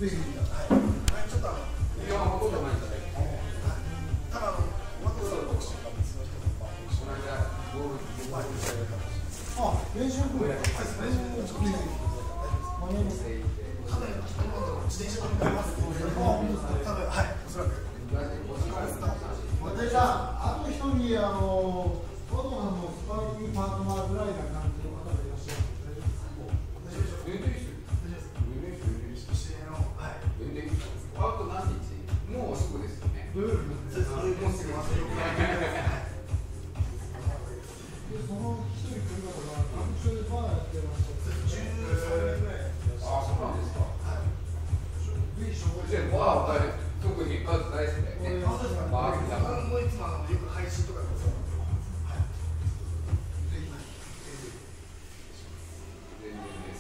ぜひ、ちょっといや、ほとんどないんじゃない。ただワクワクボクシングが別の人もこの間ゴール前にされたし。あ、練習組や。練習組。多分自転車に乗ります。多分はい、おそらく。じゃあ、あと一人ワドマンのスパーリングパートナーぐらいな感じの方がいらっしゃる。大丈夫ですか？あと何日？もうすぐですよね。もうすぐ。その一人来る方がアクションバーやってらっしゃる。13年ぐらい。あ、そうなんですか。はい。じゃあバーは特に数大好きだよね。バーみたいな。僕もいつもよく配信とかでそう。はい。ぜひ。全然です。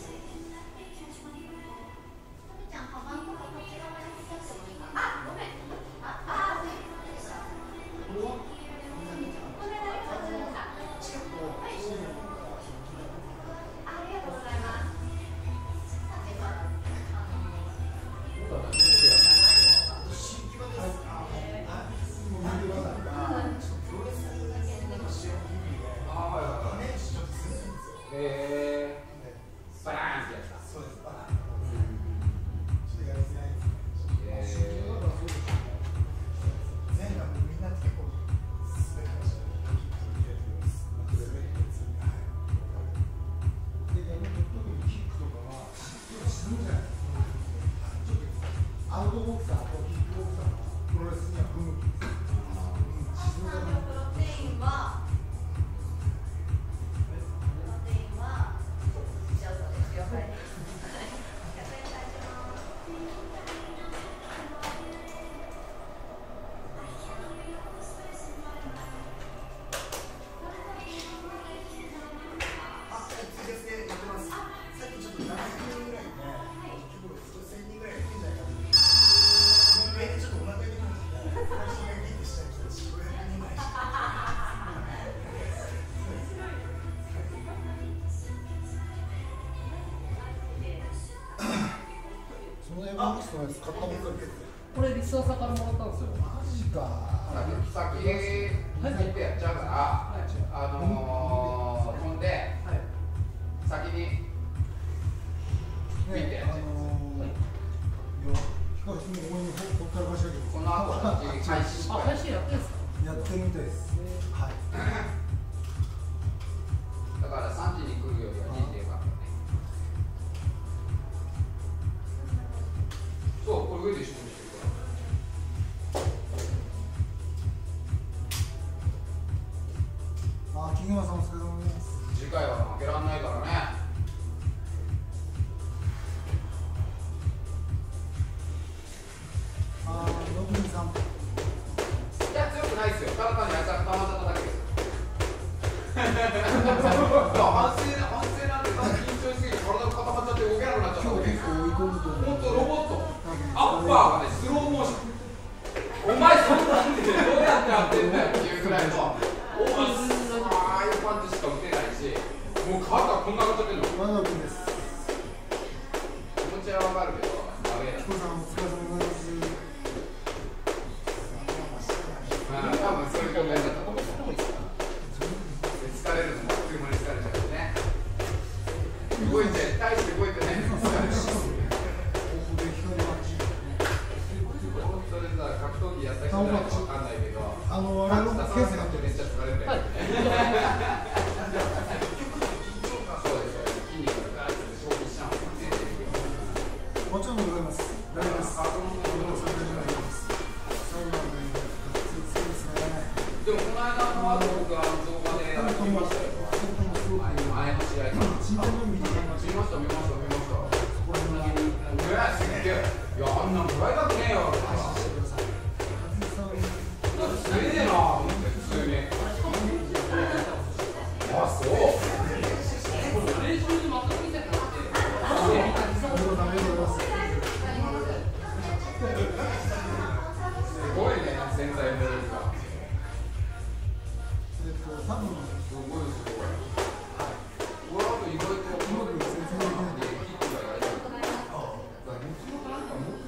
これリスナーさんからもらったんですよ。 マジか。先にやっちゃうから、飛んで、先に見て。この後配信やってるんですか？ やってるみたいです。はい。だから3時に来るよりは2時でよかったね。そう、これ上で一緒にしてるから。キングマンさんお疲れ様です。次回は負けらんないからね。ノブリンさん。いや、強くないですよ。ただ単にあいつが溜まっちゃっただけです。反省なんて緊張しすぎて体が固まっちゃって動けなくなっちゃったわけですよ。本当ロボット。アッパーがね、スローモーション。お前そんなんでどうやってやってんだよっていうぐらいの。ああいうパンチしか打てないし、もう皮がこんなことってんの。ワノ君です。気持ちはわかるけど、ダメだ。彦さんお疲れ様です。多分そういう状態だったと思う。疲れるのもあっという間に疲れちゃうね。動いて、大して動いてないのに疲れる。それさ、格闘技やった人じゃないと分かんないけど、あれのケースがめっちゃ疲れるんだよね。そうですよ。筋肉がガーッと消費しちゃうんですよ。もちろんでございます。大丈夫です。でもこの間の後僕動画で見ましたよ。前の試合から見ました。すげえ。いや、あんなんもらいたくねえよ。すげえなぁ、普通に。あ、そう。練習で全く見たくなくて。すごいね、潜在能力が。すごいすごい。俺は意外とうまく説明できてない。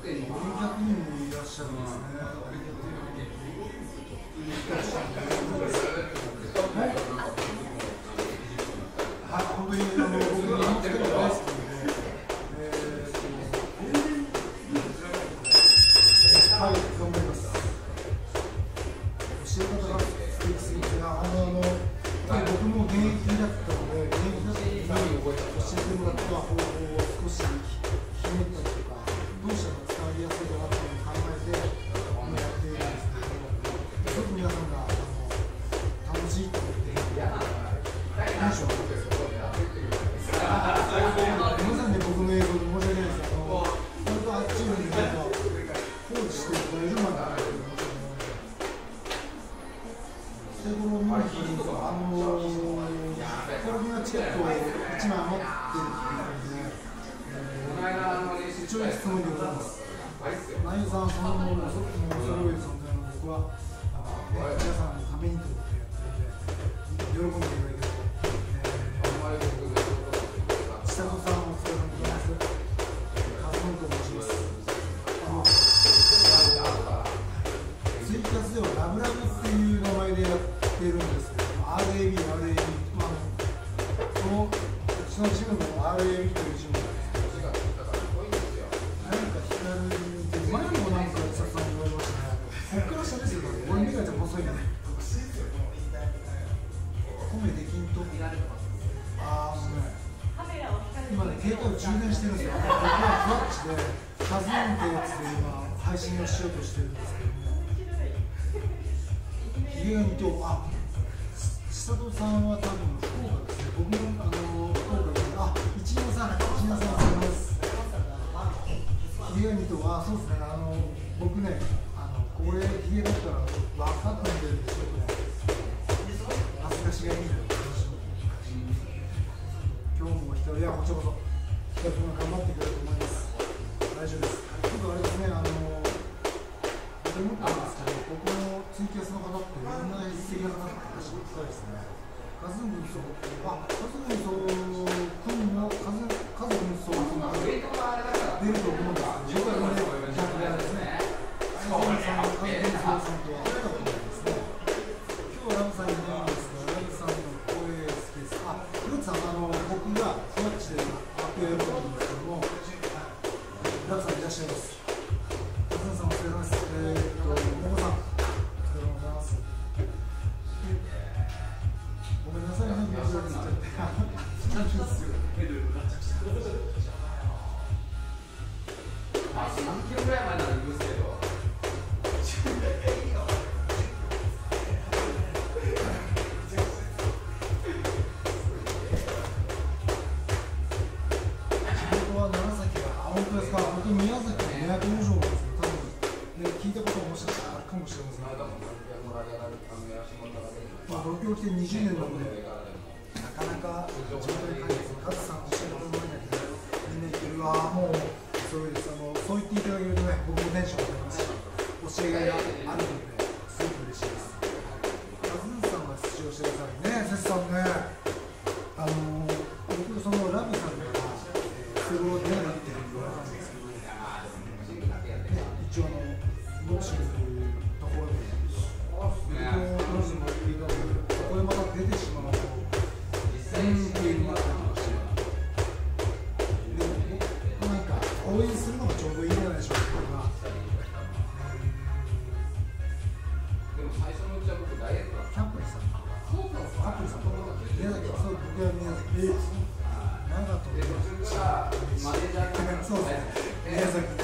とか方法を少しひねったりとか、どうしたら伝わりやすいかなっていうのを考えてやっているんですけど、すごく皆さんが楽しいって言ってテンションが上がって皆さんね、僕の英語で申し訳ないですけど、本当あっちに放置して大丈夫なんだなっていうのを申し訳ない。で、この皆さんコロナチケットを1枚余ってるっていう感じで、一応質問でございます。内容さん、そのものを恐れる存在の僕は、皆さんのためにということでやってるので、喜んでいただけると。千里さん、お疲れ様でございます。カズノと申します。ツイキャスではラブラブっていう名前でやってるんですけど、RAB、このうちのチームの RAB というチームなんですけど、何か光って前にもなんか千里さんに言われましたね。こっから下ですよ、俺目がじゃ細いんで。米できんと。今ね、携帯を充電してるんですよ。僕はフラッチで、カズノンってやつで今、配信をしようとしてるんですけども、ひげが似て、千里さんは多分福岡ですね。僕も福岡で、一ノさんです。ひげが似て、そうですね。僕ね、これひげだったら分かってるんでしょうね。恥ずかしがりみたいな。今日もいや、こちらこそ、頑張ってくれると思います。大丈夫です。ちょっとあれですね、僕思ったんですけど、僕のツイキャスの方って、みんな一石がかかって話を聞きたいですね。カズ軍曹君も、カズ軍曹君が出ると思うんですけど、僕はね、逆ですね。カズ軍曹さんとは会ったことないですね。今日はラブさんにいないんですが、ラブさんの声好きです。黒木さん、僕がフワッチで発表をやると思うんですけども、ラブさんいらっしゃいます。カズンさんお疲れ様です。モモさん、お疲れ様でございます。ごめんなさいね、ビジュアルしちゃって。3キロぐらい前なら許すけど。僕、宮崎の都城なんですけど、多分、ね、聞いたことももしかしたらあるかもしれませんけど、東京来て20年なので、なかなか地元に帰って、カズさん教えてもらえないけど、みんな言ってるわ、もう、そうです。そう言っていただけるとね、僕もテンション上がりますし、教えがいがあるので、すごく嬉しいです。カズさんが出場してくださいね、絶賛ね。僕、そのラビさんが、すごい出ないって言われたんですけど、一応ボクシングというところで、僕のロジも言い方で、ここでまた出てしまうと、っていうのがあったりとかして、でも、なんか、応援するのがちょうどいいんじゃないでしょうか。でも最初のうちは僕、ダイエットはキャンプでさ、アプリさんとか、宮崎は、そう僕は宮崎です。長門で、そうですね、宮崎です。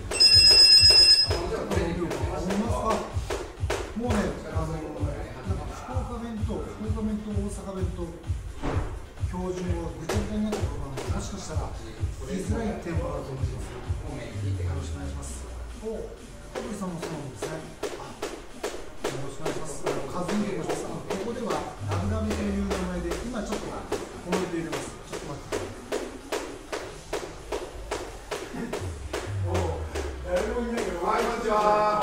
もうね、福岡弁と大阪弁と標準をぐちゃぐちゃになったところなので、もしかしたら言いづらいテーマだと思います。よろしくお願いします。小栗さんもそうなんですね。よろしくお願いします。カズンと申します。ここではラブラブという名前で、今ちょっとコメント入れます。ちょっと待って。はい、こんにちは。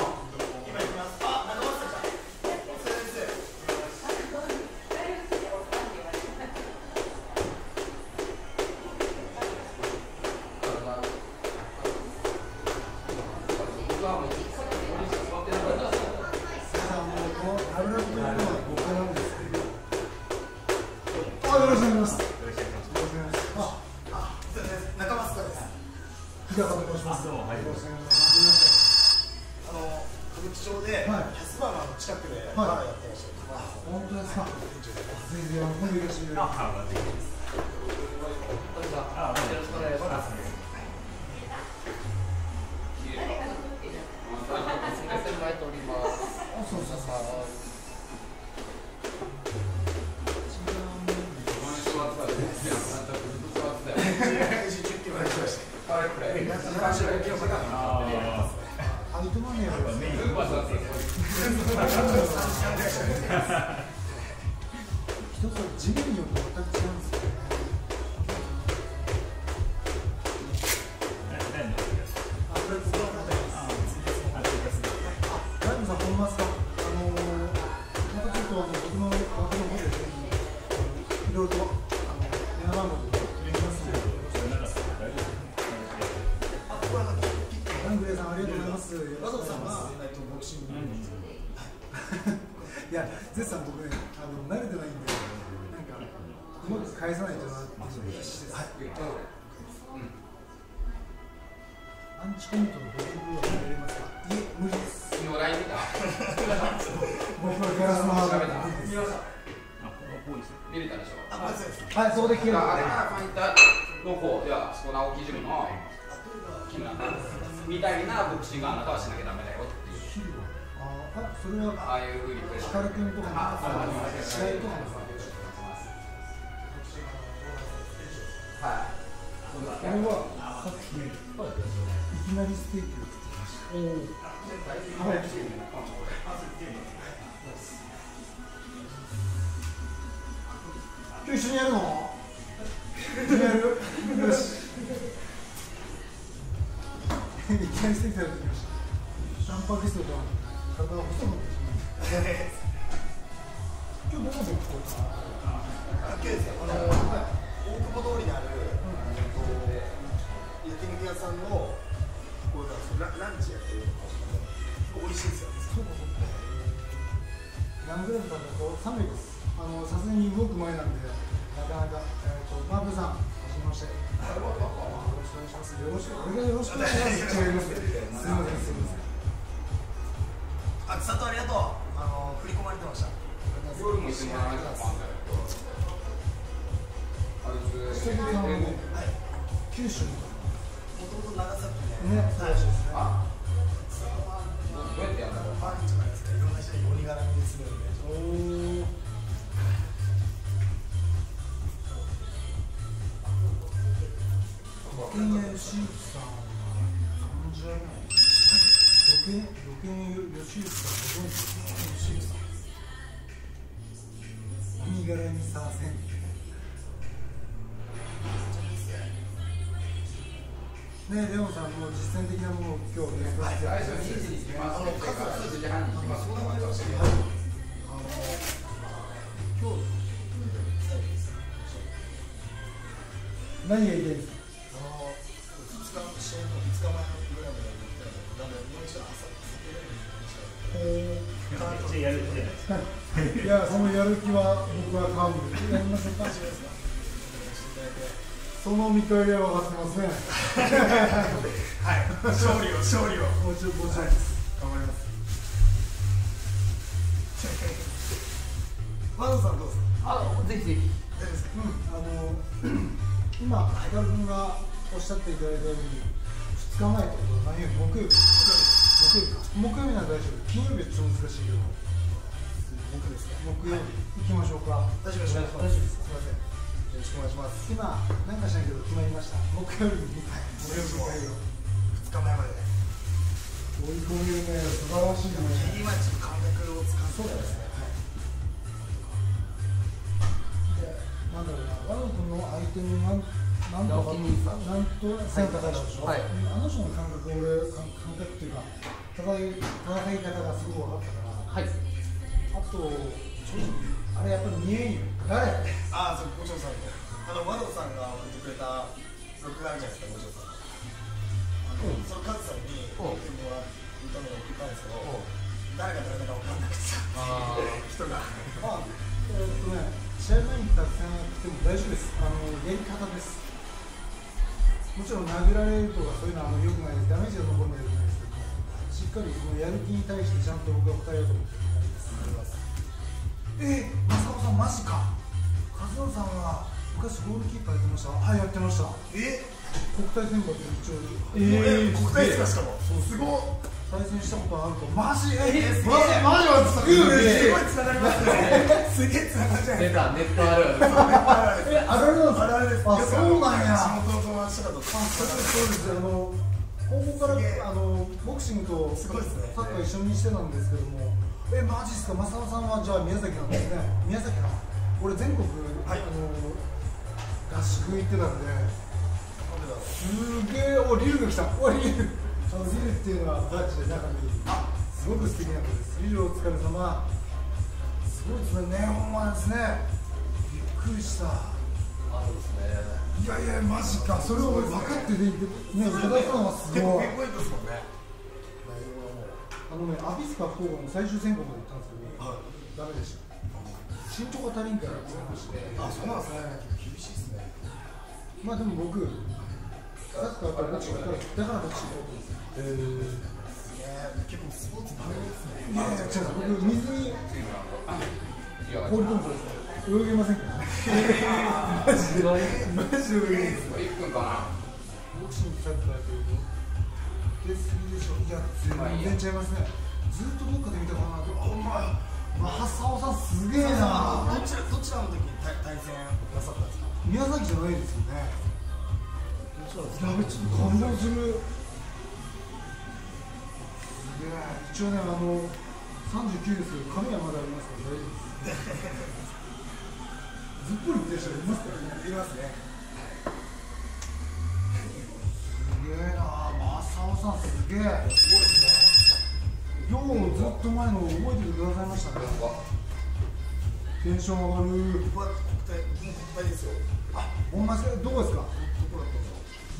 アイトマネーは一つは地面によって全く違うんですよね。ライムさん、本ますか？またちょっと僕の枠の方でいろいろと電話番号で入れますので、ラングレーさんありがとうございます。わざわざさんはボクシング。いや、絶賛僕ね、慣れてないんで、なんかうまく返さないとなっていう必死です。はい。アンチコメントのドリブルは入れますか？いえ、無理です。 昨日 LINE 見た？ 僕はガラスのハードル見ました。見れたでしょ。 はい、そこで消える。 あれがファイターの方では、そこ直木ジムの木村みたいなボクシングあなたはしなきゃダメだよっていう。 それはああいう風にプレッシャー。 光君とかの試合とかの。 はい。 これはさっきいきなりステーキを作りました。はい。今日一緒にやるの？一緒にやる？よし。いきなりステーキ食べてきました。タンパク質とか体が細くなってしまう。今日どこで聞こえた？ 今日ですね、大久保通りにある焼肉屋さんのランチやってるの美味しいですよ。 そうかそうか。何グラムだと300です。さすがに動く前なんで、なかなか、マーブルさん、はじめまして。よろしくお願いします。よろしく、俺がよろしくお願いします。違います。すみません、すみません。 佐藤ありがとう。振り込まれてました。 夜も一緒にやらないとパンだよ。 九州の。 もともと長崎ね、そうですね。 あ、どうやってやるんだろう。 パンじゃないですか。いろんな人に鬼絡みでするんで。 ロケンヤヨシユキさん、30年。ロケンヨシユキさん、ご存知ですか？ヨシユキさん。鬼絡みさせん。ね、レオンさんも実践的なものを今日ね、 最初2時に来ます。数時半に来ます。 今日何が言いたいですか？ 2日前ぐらいまで言ったら、だめ、もう一度朝いや、そのやる気は僕は買うんで、やりましょうか。その見返りは分かってますね。 はい、勝利を。 もうちょっと頑張ります。 マドさんどうですか？ ぜひぜひ。 今、ヒカル君がおっしゃっていただいたように、2日前ってことは何曜日？木曜日なら大丈夫。金曜日はちょっと難しいけど。木曜日行きましょうか。 大丈夫です。すみません。よろしくお願いします。 今、なんかしないけど決まりました。木曜日に。2日前まで。 追い込みね、素晴らしいね。 今ちょっと感覚を使う。 そうですね。なんだろうな、ワロ君の相手になんとか背の高い人でしょ。あの人の感覚っていうか、戦い方がすごく分かったから。あと、あれやっぱり見えんよ。誰？ ああ、そう、五条さんの。和道さんが送ってくれた録画あるじゃないですか、五条さん。そのカズさんに送ってもらうために送ったんですけど、誰が誰だか分かんなくてさ、人が。 試合前にたくさんやっても大丈夫です。やり方です。もちろん殴られるとかそういうのは良くないです。ダメージが残るのは良くないですけど、しっかりそのやる気に対してちゃんと僕が答えようと思ってる感じです。マサオさんマジか。カズオさんは昔ゴールキーパーやってました。はい、やってました。国体選抜一応。 国体ですか？しかも。すごっ。 対戦したことあると。マジ？マジすごいつながりますね。すげえつながっちゃう。 出た、ネットある。 あるあるなんですか？ あるあるです。 あ、そうなんや。 地元の友達とかと関西そうです。高校からボクシングとサッカー一緒にしてたんですけども、マジっすか。正雄さんはじゃあ宮崎なんですね。宮崎か。俺全国合宿行ってたんで、すげえ。お、リュウが来た。お、リュウ。リュウっていうのはガチで仲いい。すごく素敵な子です。リュウお疲れ様。すごいですね。ネオンマンですね。びっくりした。 そうですね。 いやいや、マジか。それを分かってね、いただいたのはすごい。 ピンポイントですもんね。 アビスパ福岡の最終選考まで行ったんですけど、ダメでした。身長が足りんからって言いまして。 あ、そうなんですね。厳しいですね。 まあでも僕、サッカーからボクシングだからボクシングやってるんですよ。 結構スポーツバレですね。 いやいや、違う、僕、水に放り込むと泳げませんからね。マジで泳げないです。 1分かな。 ボクシングサッカーというと、出過ぎでしょ。いや、全然違いますね。ずっとどっかで見たかなと。お前、正雄さんすげえな。 どちらの時に対戦なさったんですか？ 宮崎じゃないですよね。やべ、ちょっと感動する。一応ね、39ですけど、髪はまだありますから大丈夫です。ずっぽりって人いますからね。 いますね。 すげえな、正雄さんすげえ。 すごいですね。 ようずっと前の覚えててくださいましたね。テンション上がる。 僕は国体ですよ。 あ、ほんまですか。どこですか。 どこだったんですか？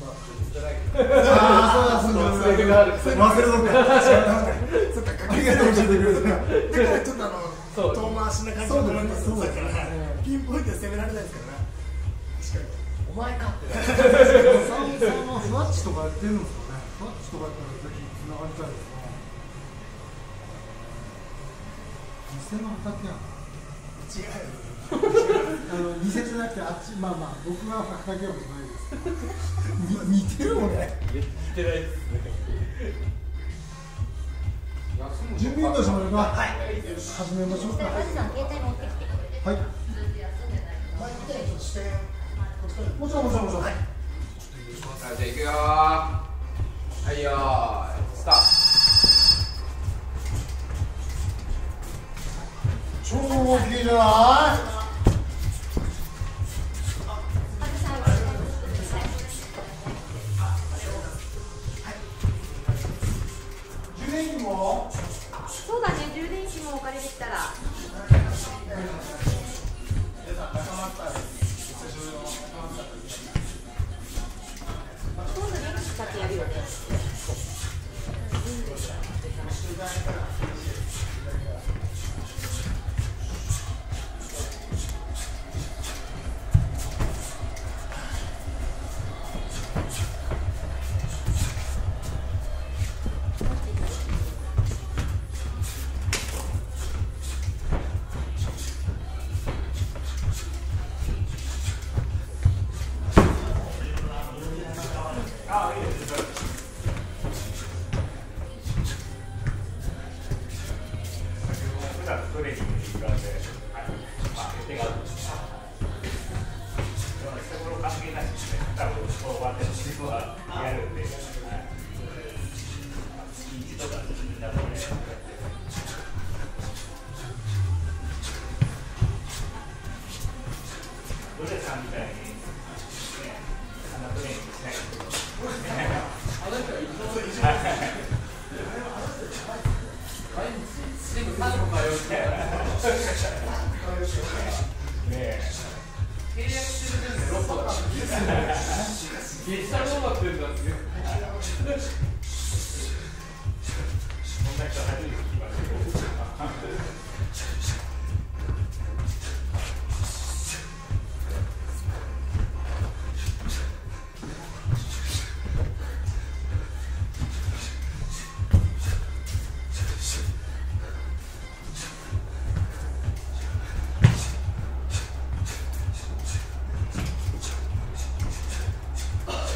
ああ、そうだ、そうだ。忘れとった。 そっか、かけが教えてくれた。だからちょっと遠回しな感じのコメントするからピンポイントで攻められないですからね。確かに。 お前かって。 正雄さんはふわっちとかやってるんですかね。ふわっちとかやったらぜひ繋がりたいですね。店の畑やん。 違う。 似せてなくて、あっち、まあまあ、僕は畑はないです。似てる俺。 似てないですね。 準備運動してもらえば、始めましょうか。 おじさん、携帯持ってきて。 はい。 前みたいにちょっと視点、こっちからもちろん、もちろん、もちろん。 じゃあ行くよー。はいよー。スタート。 超大きいじゃない。充電器も。 そうだね、充電器もお借りできたら。今度リンク使ってやるよね。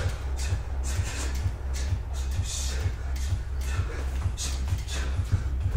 お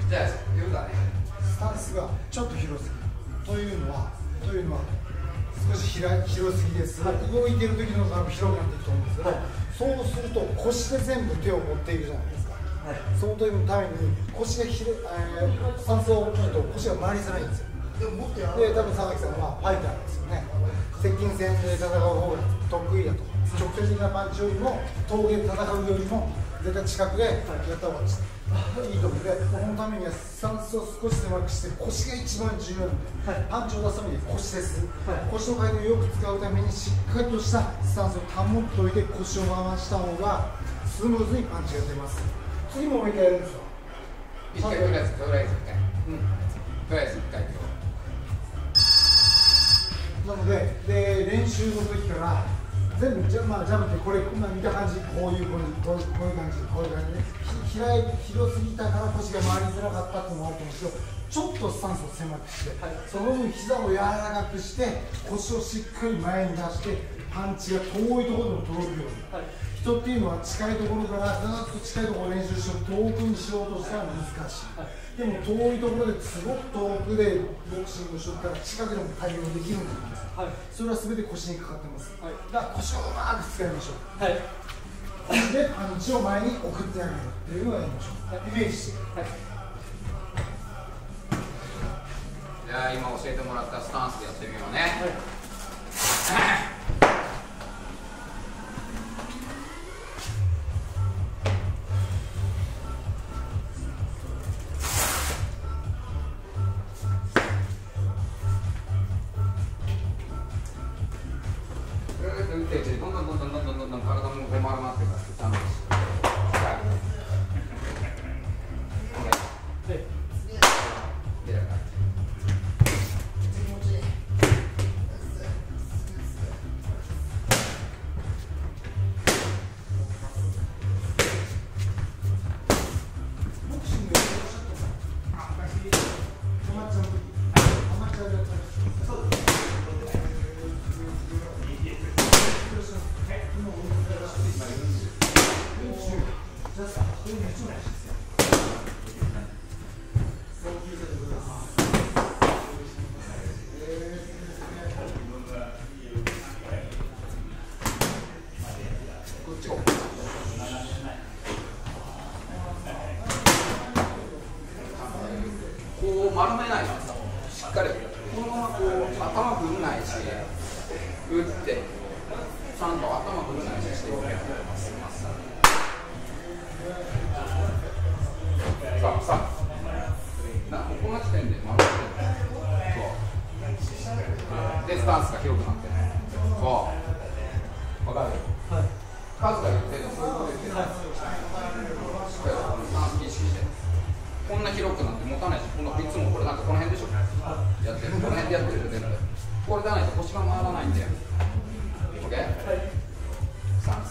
じゃあ夜だね。 スタンスがちょっと広すぎるというのは少し広すぎです、動いてる時の広くなっていくと思うんですけど、そうすると腰で全部手を持っているじゃないですか、その時のために腰がスタンスを大きいと腰が回りづらいんですよ。で多分佐々木さんはファイターですよね。接近戦で戦う方が得意だと。直接的なパンチよりも峠で戦うよりも絶対近くでやった方がいいと思うので、このためにはスタンスを少し狭くして腰が一番重要なので、パンチを出すために腰です、腰の回転をよく使うためにしっかりとしたスタンスを保っておいて腰を回した方がスムーズにパンチが出ます。次もう一回やるんですよ。 一回とりあえず一回。とりあえず一回。 なので、練習の時から全部ジャブってこれ見た感じこういう感じね。広すぎたから腰が回りづらかったっていうのもあると思うんですけど、ちょっとスタンスを狭くして、その分膝を柔らかくして腰をしっかり前に出してパンチが遠いところでも届くように、人っていうのは近いところからずっと近いところを練習して遠くにしようとしたら難しい。でも遠いところですごく遠くでボクシングをしよったら近くでも対応できるんです、それは全て腰にかかってます、だから腰をうまく使いましょう、でパンチを前に送ってあげるっていうのをやりましょう、イメージして、 じゃあ今教えてもらったスタンスでやってみようね。どんどん体もこう丸まってます。こう丸めないの、しっかりこのままこう頭振んないし、打ってちゃんと頭振んないししていきます。さあこの時点で丸めてそうでスタンスが広くなってそう分かる、数が言ってるのそういうこと言ってる、しっかりスタンス意識してこんな広くなって持たないし、いつもこれなんかこの辺でしょやってる、この辺でやってる全部これじゃないと腰が回らないんだよ。 OK？ スタンス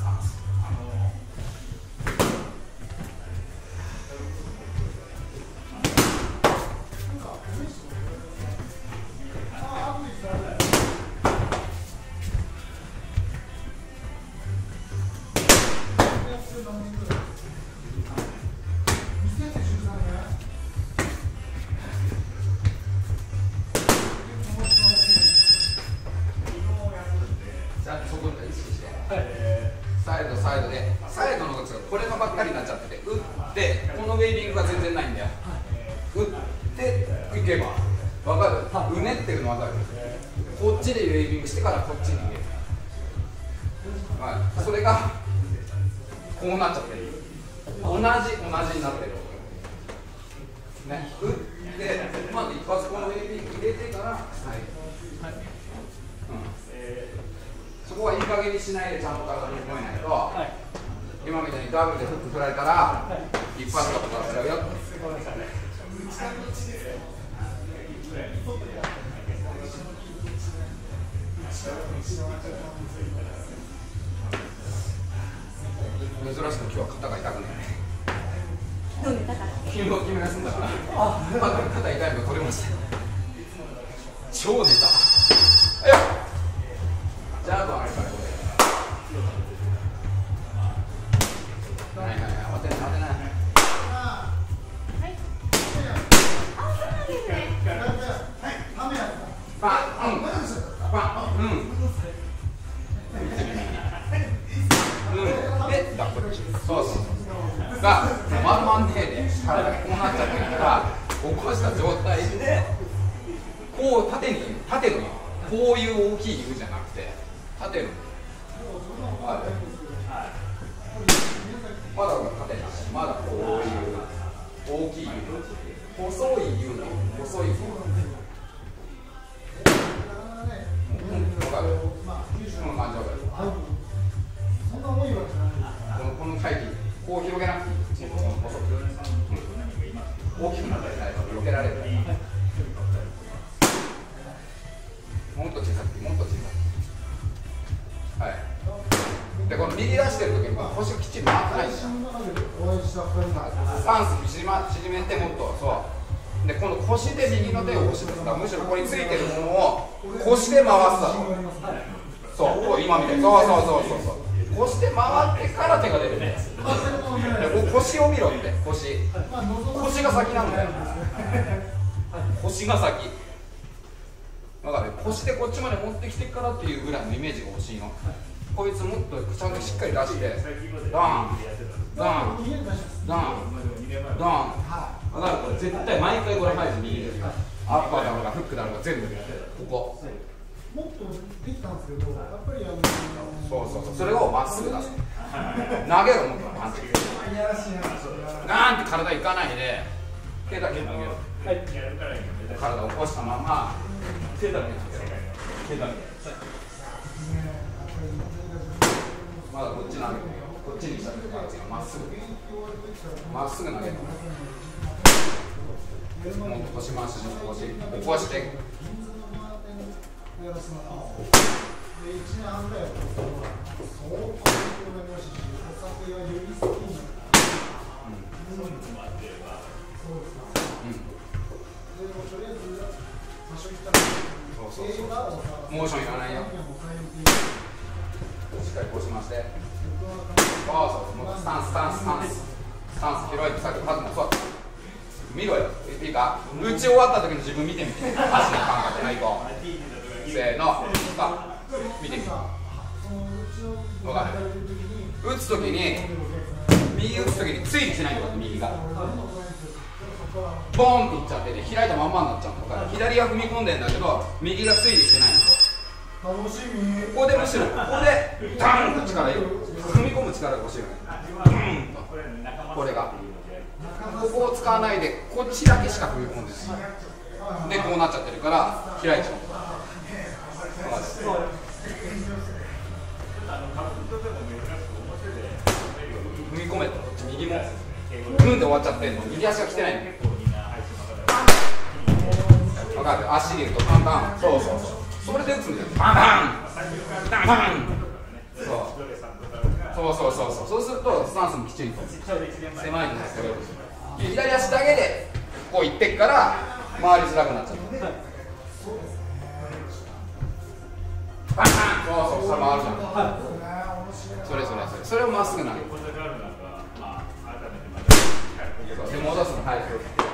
サイドで、サイドのこれのばっかりになっちゃってて、打ってこのウェービングが全然ないんだよ。打っていけば分かる、うねってるの分かる。こっちでウェービングしてからこっちに入れる、それがこうなっちゃってる、同じになってるね。打ってまず一発このウェービング入れてから、そこはいい加減にしないでちゃんと体に覚えないと、今みたいにダブルでフック振られたら、一発とかしちゃうよ。珍しく今日は肩が痛くないね。昨日休んだから肩痛いのが取れました。超寝た。じゃああとあれからこれ。当てない。 起こした状態でこう縦のこういう大きい U じゃなくて縦のまだ縦なまだこういう大きい U 細い U の細い U 分かるこの感じ分かるそんな重いわけじゃない。 この回転こう広げなくていい細く大きくなったり避けられるもっと小さくもっと小さくはいでこの右出してる時に腰をきっちり回ってないんですよスタンス縮めてもっとそうでこの腰で右の手を押し出すむしろここについてるものを腰で回すだろそう今みたいにそう腰で回ってから手が出るんです腰を見ろって腰が先なんだよ腰が先だから腰でこっちまで持ってきてからっていうぐらいのイメージが欲しいのこいつもっとちゃんとしっかり出してダーンダーンダーンダーンだからこれ絶対毎回これ入る右ですアッパーだろうがフックだろうが全部ここもっとできたんですけど、やっぱりそうそれをまっすぐ出す投げろもっとパンチガーンって体いかないで手だけ投げろ体を起こしたまま手だけ投げろ手だけまだこっち投げるよこっちにしたらまっすぐ投げるもっと腰回し起こして 1年半ぐらい相当勉強になりましたし、お酒がより好きになってでもとりあえず場所行ったらモーションいらないよしっかり腰回してそうスタンス広いさっきパズもそう見ろよいいか打ち終わった時の自分見てみて足の感覚ではいこうせーの見てみて分かる打つ時に右打つ時についてきてないんだよ右がボーンっていっちゃって開いたまんまになっちゃうのから左が踏み込んでんだけど右がついてきてないの楽しみここでむしろここでダーンと力入れる踏み込む力が欲しいよねこれがここを使わないでこっちだけしか踏み込んでないでこうなっちゃってるから開いちゃう踏み込めと右もグンで終わっちゃってんの右足が来てないの分かる足で言うとパンパンそうそれで打つんだよパンパンパンそうするとスタンスもきちんと狭いんですけど左足だけでこういってっから回りづらくなっちゃうパンパンそうそれ回るじゃんそれをまっすぐ投げるで戻すの早い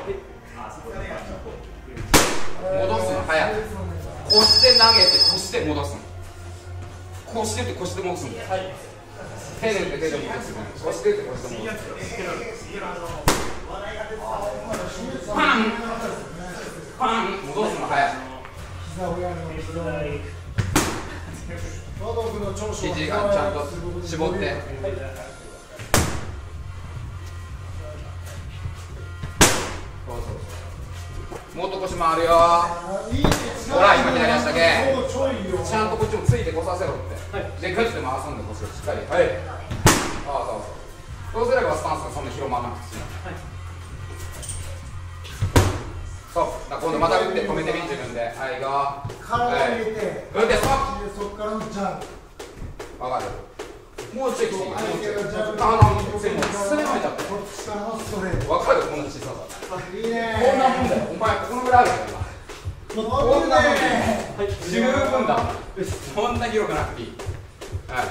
戻すの早い腰で投げて腰で戻すの腰で打って腰で戻すんだよ手で打って手で戻すの腰で打って腰で戻すパンパン戻すの早い肘がちゃんと絞ってもっと腰回るよほら今左足だけちゃんとこっちもついてこさせろってでグッて回すんで腰をしっかりはいそうすればスタンスがそんな広まらなくてそう今度また打って止めてみ自分ではいいよ体入れて打ってそこからのジャンプ分かるもうちょいきついもうちょい全部すねまいちゃってこっちからのストレート分かるこの小ささいいねこんなもんだよお前このぐらいあるよ今こんなもんだよ十分だそんな広くなくていいはい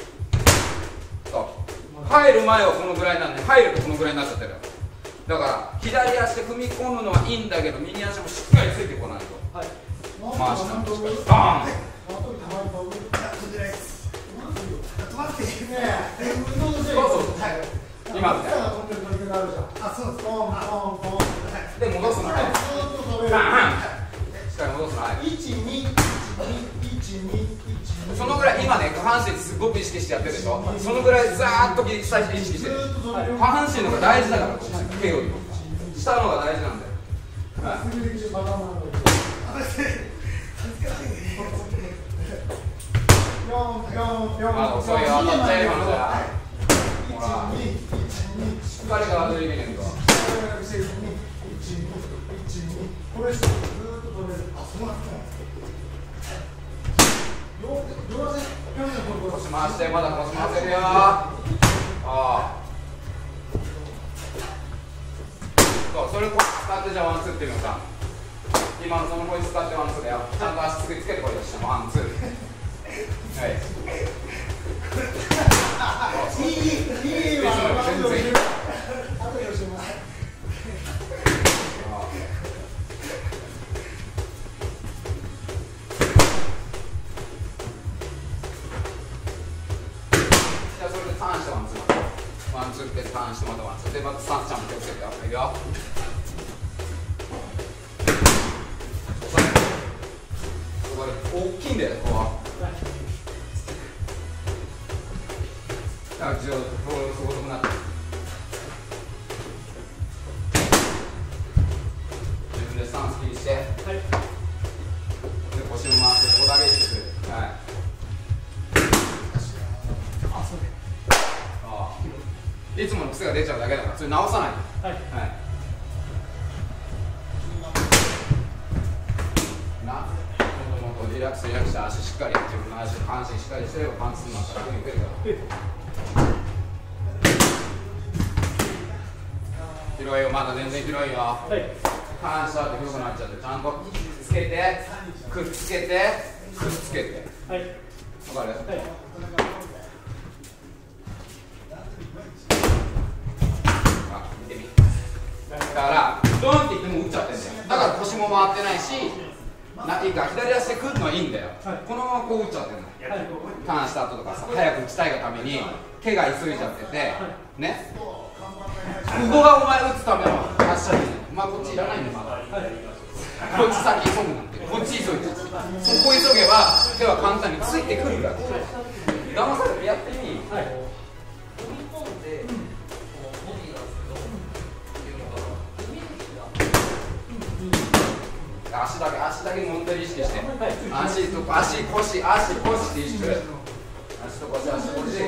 そう入る前はこのぐらいなんで入るとこのぐらいになっちゃってるだから左足で踏み込むのはいいんだけど右足もしっかりついてこないと回しなのしっかりバーン今みたいなで戻すのはいしっかり戻すのはい。そのぐらい今ね下半身すごく意識してやってるでしょ。そのぐらいザーッと最初に意識してる。下半身の方が大事だから、手よりも下の方が大事なんだよ。はい、遅いよ、当たっちゃえ今のじゃ。ほらしっかりガードできねえんだ。 これずっと取れる。あ、そうなんだ。 腰回して、まだ腰回せるよ。ああ。そう、それこそ使ってじゃあワンツーっていうのさ。今のそのこいつ使ってワンツーだよ。ちゃんと足つけてこいよしてもワンツー。はい。 いいわ。 全然いい。 後で教えます。 ワンツーってターンしてまたワンツーでまたスタンスちゃんと気をつけてよ。いくよ。大きいんだよここは。だから一応そこそこなって。自分でスタンス切りして。はい。で腰を回してここだけ意識する。はい。いつもの癖が出ちゃうだけだからそれ直さない。はい。はい。もっとリラックスして足しっかり自分の足半身しっかりしてればパンツになったら楽に受けるから。広いよまだ全然広いよ。はい。反射って広くなっちゃってちゃんとつけてくっつけてくっつけて。はい。わかる？はい。だからドンっていっても打っちゃってるんだよ。だから腰も回ってないし、いいか左足で来るのはいいんだよ。このままこう打っちゃってるの。ターンした後とかさ、早く打ちたいがために手が急いじゃってて、ね。ここがお前打つための発射で、まあこっちいらないんだよまだ。こっち先急ぐなんて、こっち急いで。そこ急げば手は簡単についてくるから。騙されてやってみ。足だけ問題意識して、足と腰って意識する。足と腰、足と腰。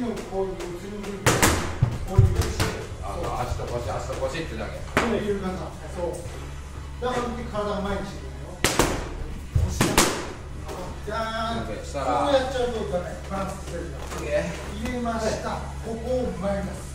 足と腰ってだけ。 そう。だから体が前にしてるよ。 したらこうやっちゃうとダメ。バランス取れるから。入れました。ここをマイナス。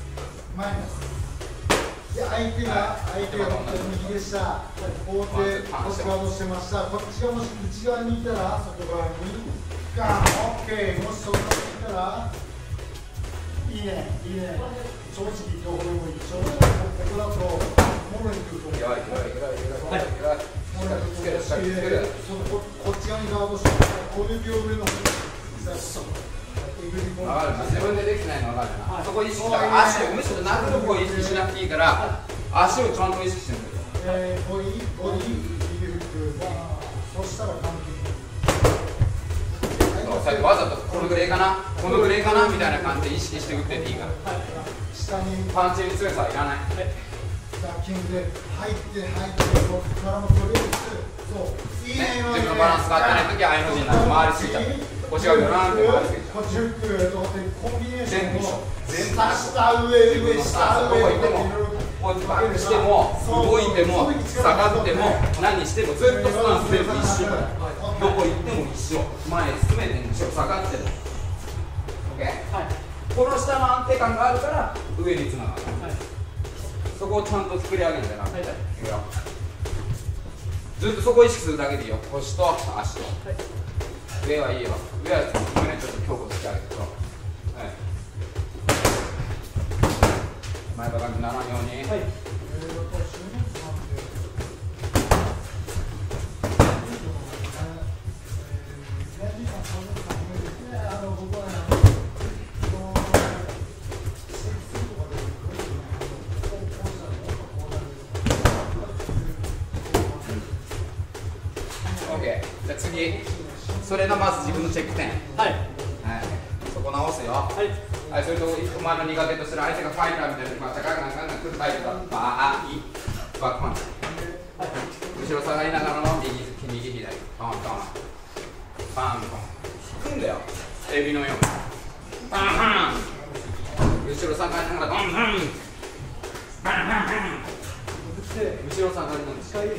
で相手が右でした。こうやってこっち側をしてました。こっち側も内側にいたら外側にガン。オッケー。もし外側にいたらいいね。正直両方でもいいでしょ。ここだともろに来ると思う。こっち側にガードして、こういう両上の自分でできないの分かるな。そこ意識したら足をむしろ殴る方を意識しなくていいから足をちゃんと意識してるんだよ。 ボディ右フック。そしたら完璧。 わざとこのぐらいかなみたいな感じで意識して打ってていいから。 下にパンチに強さはいらない。 キングで入ってここからも取れる。そういいね。 自分のバランスが合ってないときは相の字になって回りすぎちゃう。腰がドラーンって回りすぎちゃう。 こっちフックとコンビネーションも下上下どこ行ってもこうバックしても動いても下がっても何してもずっとスタンス全部一緒だよ。どこ行っても一緒。前進めても一緒、下がっても OK。この下の安定感があるから上につながる。そこをちゃんと作り上げるんだよな。ずっとそこを意識するだけでいいよ。腰と足と。上はいいよ。上は胸ちょっと強固してあげて。前かがみにならんように。 次それのまず自分のチェック点、 はいはい、そこ直すよ、はいはい、それとお前の苦手とする相手がファイターみたいなまあ高くなんか来るタイプだバーッバックパンチ、はい、後ろ下がりながらの右左トントンパンポン引くんだよエビのようにパンパン後ろ下がりながらドンドンパンパンパン後ろ下がりの近い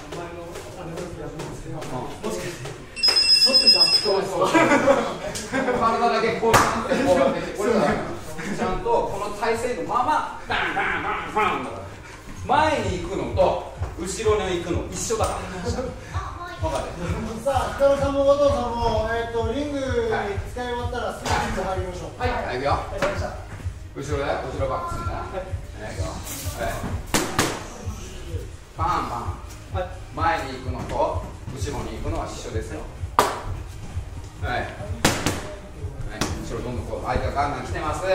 そうそう体だけこうちゃんとこうやってこれだちゃんとこの体勢のままバンバンバンバン前に行くのと後ろに行くの一緒だから分かるさあ、北野さんも後藤さんも、リングに使い終わったらすぐリング入りましょう。 はい、行くよ後ろだよ、後ろバックするんだよはい、行くよパンパン前に行くのと後ろに行くのは一緒ですよはい、はい、後ろどんどんこう相手がガンガン来てます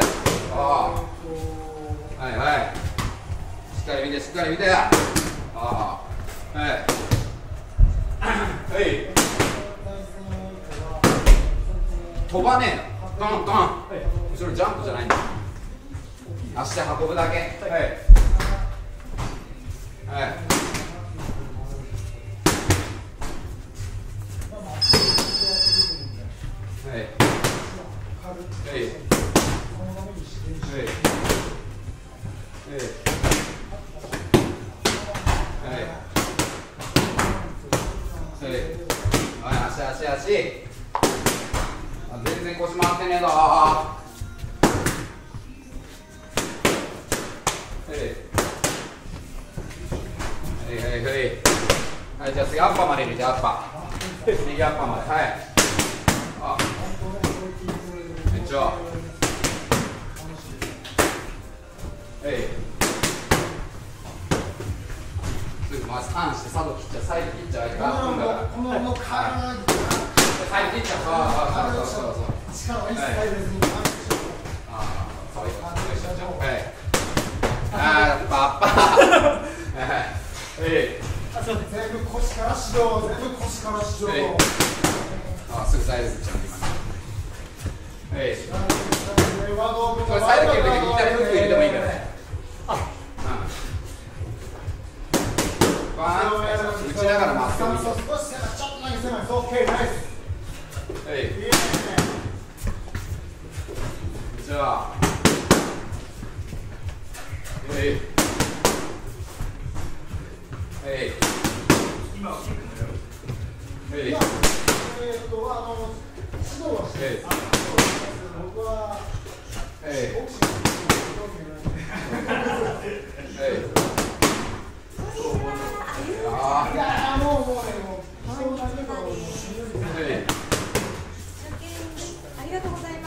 はいはいしっかり見てしっかり見てはいはい飛ばねえのドンドン後ろジャンプじゃないんだ足で運ぶだけはいはい足全然腰回ってねえぞはい、じゃあ次アッパーまで入れてアッパー右アッパーまではいめっちゃまずターンしてサイド切っちゃうサイド切っちゃうこの体サイド切っちゃうそう力を一切入れずにパッパ全部腰から指導全部腰から指導すぐサイド切っちゃうこれサイド切るときに左フック入れてもいいからね打ちながらまっすぐ少しちょっとだけ狭いオッケーナイスじゃあ今はキックのよ指導はして僕はボクシングいやもうね人だけどありがとうございます。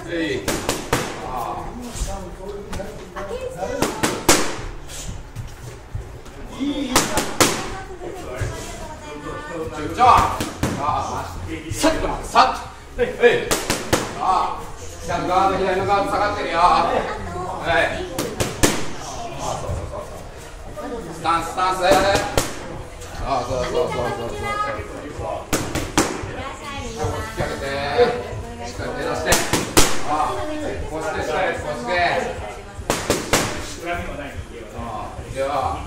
じゃあさっと待ってさっとちゃんとガード左のガード下がってるよスタンスそうしっかり手出してこうしてじゃあ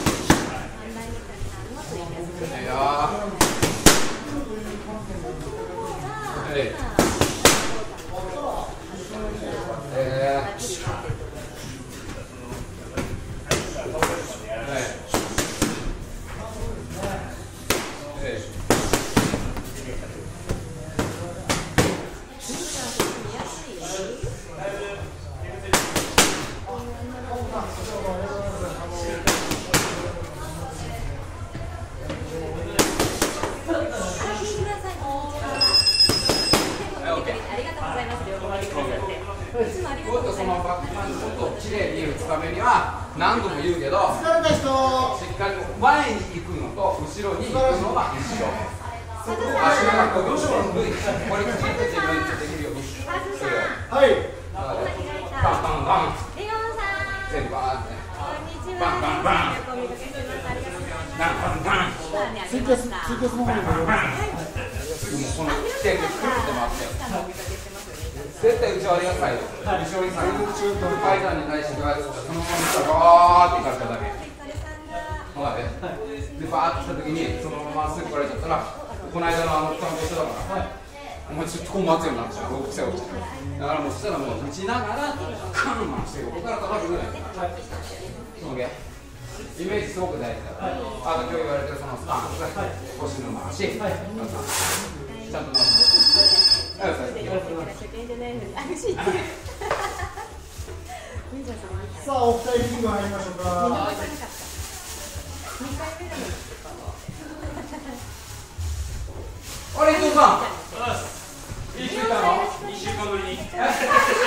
もっとそのバックパンチもっと綺麗に打つためには何度も言うけどしっかり前に行くのと後ろに行くのは一緒足がこう後ろにこれきちんと自分でできるようにするはいバンバンバン全部バーンってバンバンバンバンバンバンツイキャスの方にもこの規定でくるって回って絶対内割りが最後内割り最後階段に対してそのままバーっていかれただけほらねでバーって来た時にそのまますぐ来られちゃったらこの間の担当してたからお前ちょっとこう待つようになっちゃう癖が落ちてだからもうそしたらもう打ちながらカン回して横から叩くぐらいそのゲイメージすごく大事だから、あと今日言われてるそのスタンス、腰の回し、ちゃんと回す。 さあ、お二人リング入りましょうか。 あれ、伊藤さん。いい週間の？2週間ぶりに。伊藤さん。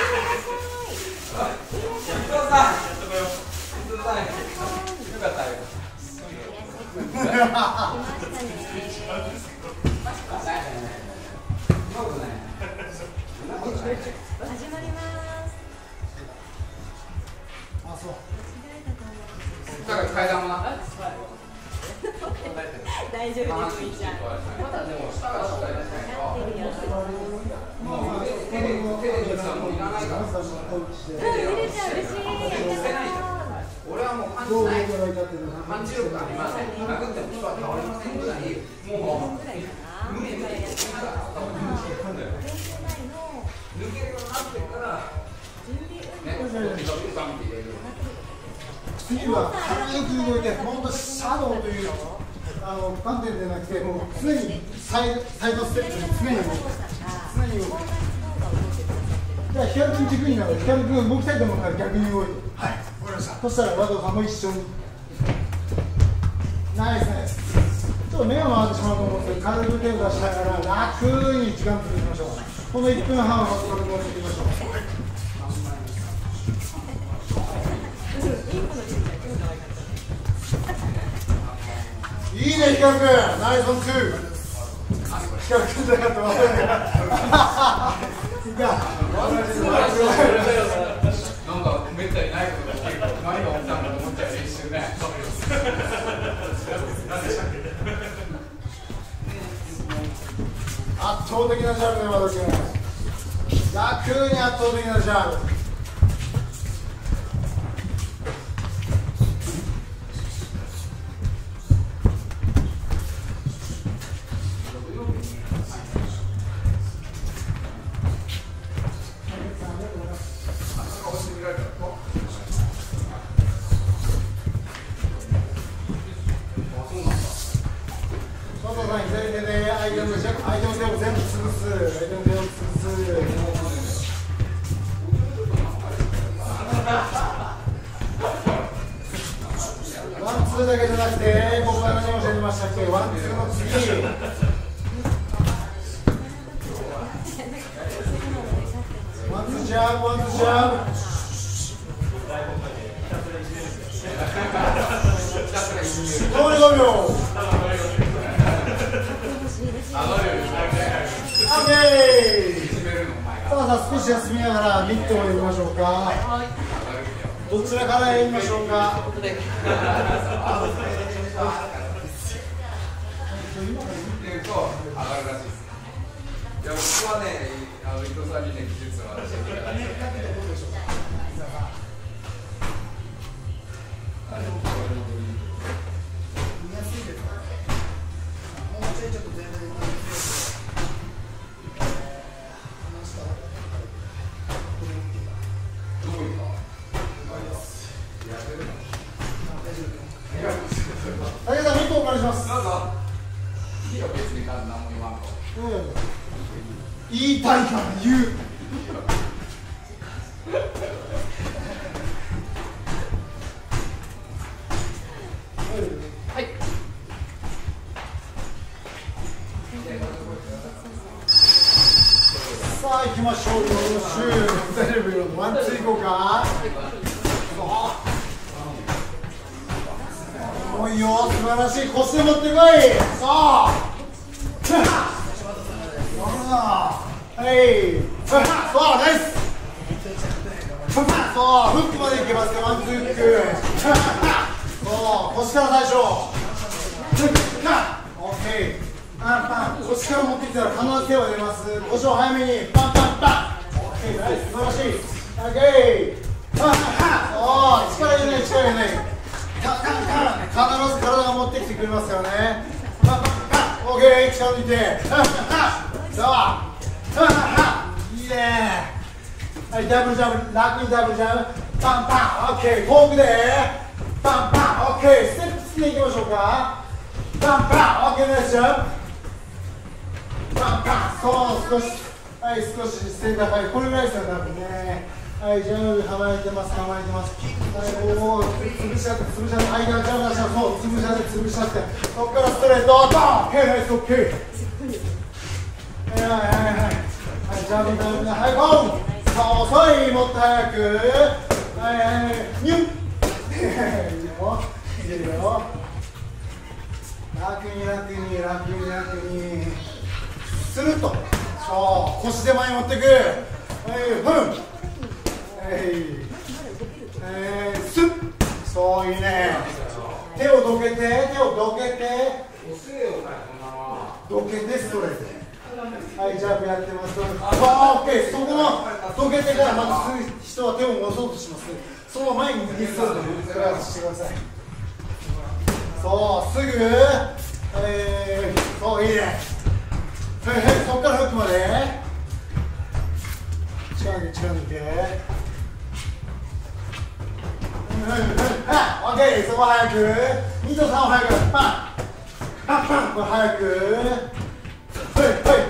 よかったよ。 始まります。 あ、そう。 だから階段もな。 大丈夫です。いいじゃん。 まだでも下がしっかりですね。もう手で実はもういらないから。 入れちゃう嬉しい。 俺はもうパンチない。パンチ力がありません。殴っても人は倒れませんぐらい、もう無理にやってながら頭に抜けるんだよ。抜けるようになってからね、入れる。 次は軽く動いて、本当シャドウという観点でなくて、もう常にサイドステップに常に動く。じゃあ光君軸になる。光君動きたいと思ったら逆に動いて。 はい、わかりました。 そしたら和道さんも一緒に。ナイスナイス。ちょっと目が回ってしまうと思うんですけど、軽く手を出しながら楽に時間作っていきましょう。この1分半をこれでやっていきましょう。いいね、光君、ナイスオンツー。光君じゃなかった、忘れない。 なんかめったにないことが聞ける。何が起きたんだと思っちゃう一瞬ね。 圧倒的なジャブね、和田君。楽に圧倒的なジャブ。ワンツーだけじゃなくて、僕が何を教えてましたっけ、ワンツーの次。ワンツージャブ、ワンツージャブ。残り5秒。オッケー。さあ少し休みながらミットを入れましょうか。どちらからやりましょうか。 僕はね、伊藤さんにね、技術を教えていただいて。 武田さん、ミットお借りします。 どうぞ。いいよ、別に何も言わんと。 言いたいから言う。 はい。 さあ行きましょうよ。シュー、大丈夫よ。ワンツーいこうか。もういいよ、素晴らしい。腰で持ってこい。さあ。はい。さあ、ナイス。さあ、フックまでいけますか、ワンツーフック。そう、腰から最初。フック、オッケー。 パンパン、腰から持ってきたら必ず手は出ます。腰を早めにパンパンパン。オッケー、ナイス、素晴らしい。オッケー。パンパンパン。おー、力入れない、力入れない。カンカンカン。必ず体が持ってきてくれますからね。パンパンパン。オッケー、力抜いて。パンパンパン。さあ、パンパンパン。いいね。はい、ダブルジャブ、楽にダブルジャブ。パンパン。オッケー、遠くで。パンパン。オッケー、ステップつっていきましょうか。パンパン。オッケー、ナイスジャンプ。パンパン、そう少し、はい、少しセンターファイ、これぐらいですよ、多分ね。はい、ジャブ構えてます、構えてます。はい、おお、潰しちゃって、潰しちゃって、間ジャブ出したら、そう、潰しちゃって、潰しちゃって、そこからストレート、ドン、オッケー、ナイス、オッケー。はいはいはいはい、はい、ジャブ、ジャブ、はい、ゴー。遅い、もっと早く。はいはいはい、ニュッ。いいよ、いけるよ。楽に楽に楽に楽に。すると、そう、腰で前に持ってく。はい、ふん。すっ。そう、いいね。手をどけて、手をどけて。どけて、ストレート。はい、ジャンプやってます。オッケー、そこのどけてからまた人は手を戻そうとします。その前に右ストレートでクラスしてください。そう、すぐ。そう、いいね。はいはい、そこからフックまで力抜いて力抜いて、オッケー、そこ早く2と3を早くパンパンパン、これ早くはいはい、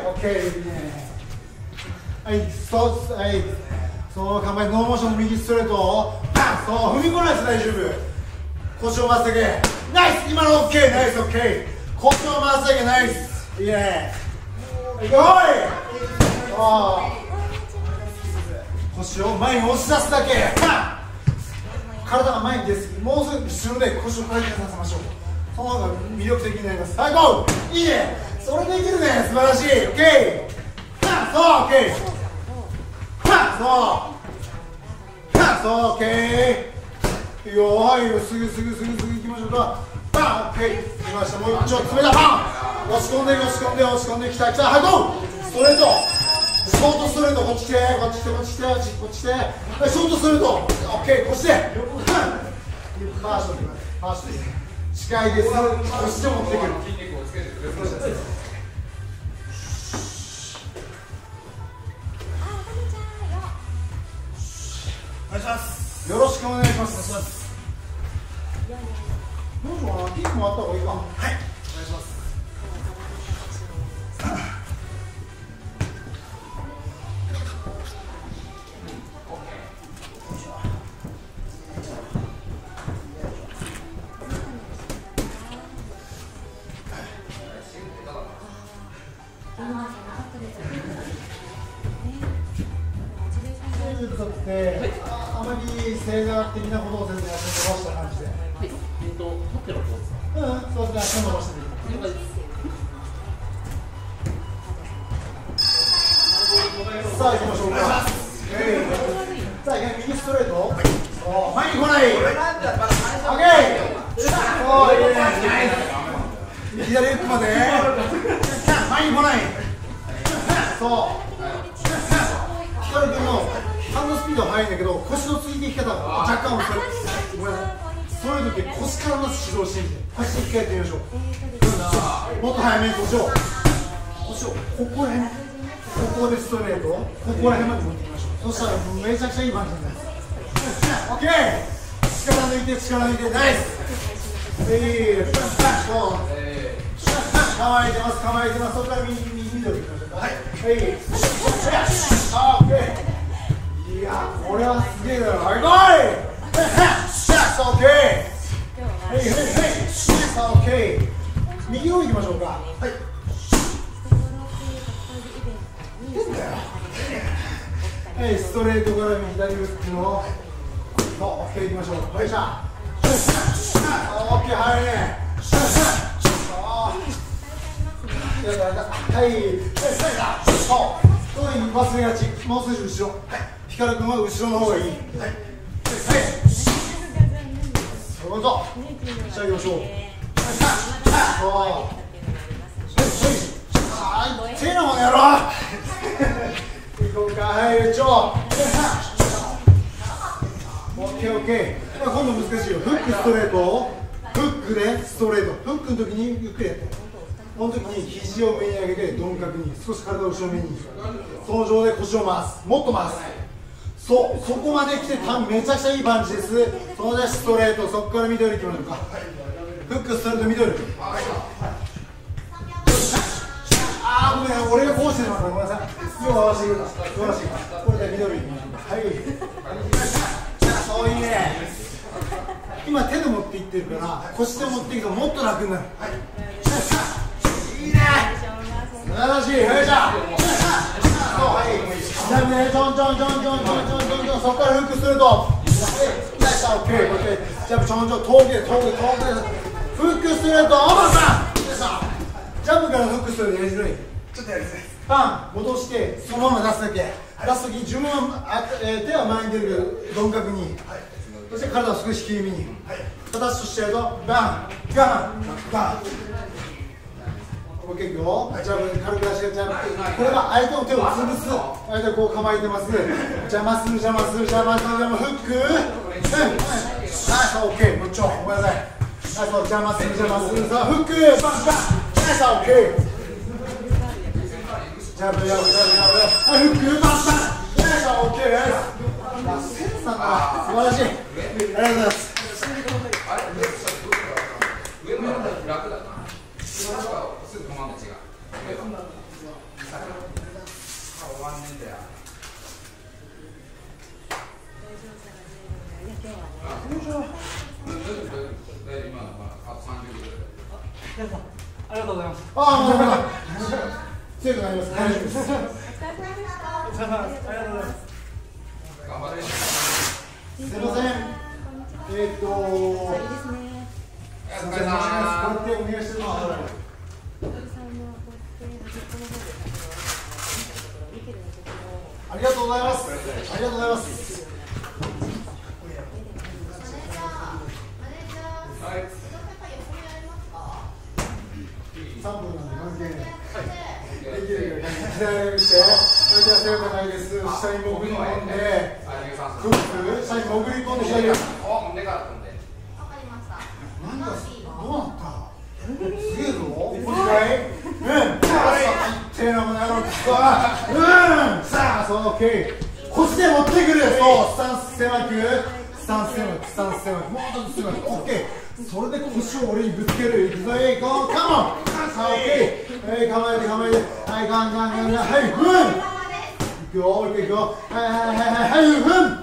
オッケー、いいね。はい、そうはい、そう構えてノーモーション右ストレートパン、そう踏み込まないです、大丈夫。腰を回すだけナイス、今のオッケー、ナイス、オッケー、腰を回すだけナイス、いいね。いこい、腰を前に押し出すだけ、体が前に出すぎ、もうすぐ後ろで腰を回転させましょう。その方が魅力的になります。はい、ゴー、いいね、それできるね、素晴らしい、オッケー、そう、オッケー、そう、オッケー、いいよ、はい、すぐいきましょうか。パン、オッケー、いきました、もう一丁詰めた、パン。押し込んで押し込んで押し込んできた、はい、ゴー、ストレート、ショートストレート、こっち来てこっち来てこっち来てこっち来て、はい、ショートストレート、オッケー、こっちで回しといてください、回しといて近いです、こっちで持ってくる、お願いします、よろしくお願いします。どうしようかな、キックもあった方がいいか。はい、お願いします。あまり正座的なことをせずに伸ばした感じで。はい。立っての方ですか。そうですね。足を伸ばしてみて。さあ行きましょうか。さあ右ストレート。前に来ない。オッケー。左フックまで。前に来ない。そう。光君のハンドスピードは速いんだけど、腰のついていき方が若干遅い。ごめんなさい。そういう時腰からまず指導してみて。腰一回やってみましょう。もっと速めに腰をここら辺、ここでストレート、ここら辺まで持っていきましょう。そしたらめちゃくちゃいい感じになります。オッケー。力抜いて力抜いて、ナイス。構えてます構えてます。そこから右緑いきましょうか。はい。オッケー。いや、これはすげえだろ。はい、ゴー。オッケー。ヘイヘイヘイ。オッケー。右を行きましょうか。はい。はい、ストレートから左フックの。オッケー行きましょう。はい、しゃ。オッケー、はいね。はい、そう、忘れがち、もう少し後ろ。光君は後ろの方がいい。はい。そういうこと。じゃあ行きましょう。そう。 はいちょオッケーオッケー。今度難しいよ。フックストレート、フックでストレート、フックの時にゆっくりやって、この時に肘を上に上げて鈍角に少し体を後ろめに、その状態で腰を回す、もっと回す。そこまで来てめちゃくちゃいいパンチです。そのストレート、そこからミドルいきましょうか。フックストレートミドル。あーごめん、俺がこうしてるのごめんなさい。今日は合わせてください。素晴らしい。これでミドルいきましょうか。はい。そういいね。今手で持っていってるから腰で持っていくともっと楽になる。はい。いいね。素晴らしい。よいしょ。はい。じゃあね、ちょんちょんちょんちょんちょんちょんちょんちょん、そこからフックすると。オッケー。こうやってジャンプちょんちょん遠くでフックすると。ジャンプからフックするとやりづらい。 ちょっとやりづらい。 パン戻してそのまま出すだけ。出すときに自分は手は前に出るけど鈍角に。そして体を少し低めに、形としてやるとバン、ガン、バン。オッケーいくよ。ジャブ軽く出してジャブ。これは相手の手を潰す。相手はこう構えてます。邪魔するフック。オッケー。もうちょごめんなさい。邪魔するさあフックバンバン。オッケー。ジャブジャブジャブジャブ。フックバンバン。オッケー。センサーが素晴らしい。ありがとうございます。 上の楽だな。すぐ止まんの違う。終わんねえんだよ。今のあと30秒。 ありがとうございます。 強くなります。大丈夫です。 ありがとうございます。 頑張れ。 すみません。すみません。こうやってお願いしてます。ありがとうございます。ありがとうございます。3分なんで関係ない。できるから左見して、相手は背が高いです。下に潜り込んで、フック、下に潜り込んで左。なんだ、どうなった？すげえぞ。もう一回。手の胸のさあ、そう、オッケー。腰で持ってくる。そう、スタンス狭く。もうちょっと狭く。オッケー。それで腰を俺にぶつける。いくぞ、カモン。さあ、オッケー。構えて。はい、ガン。はい、いくよ、いくよ。はい、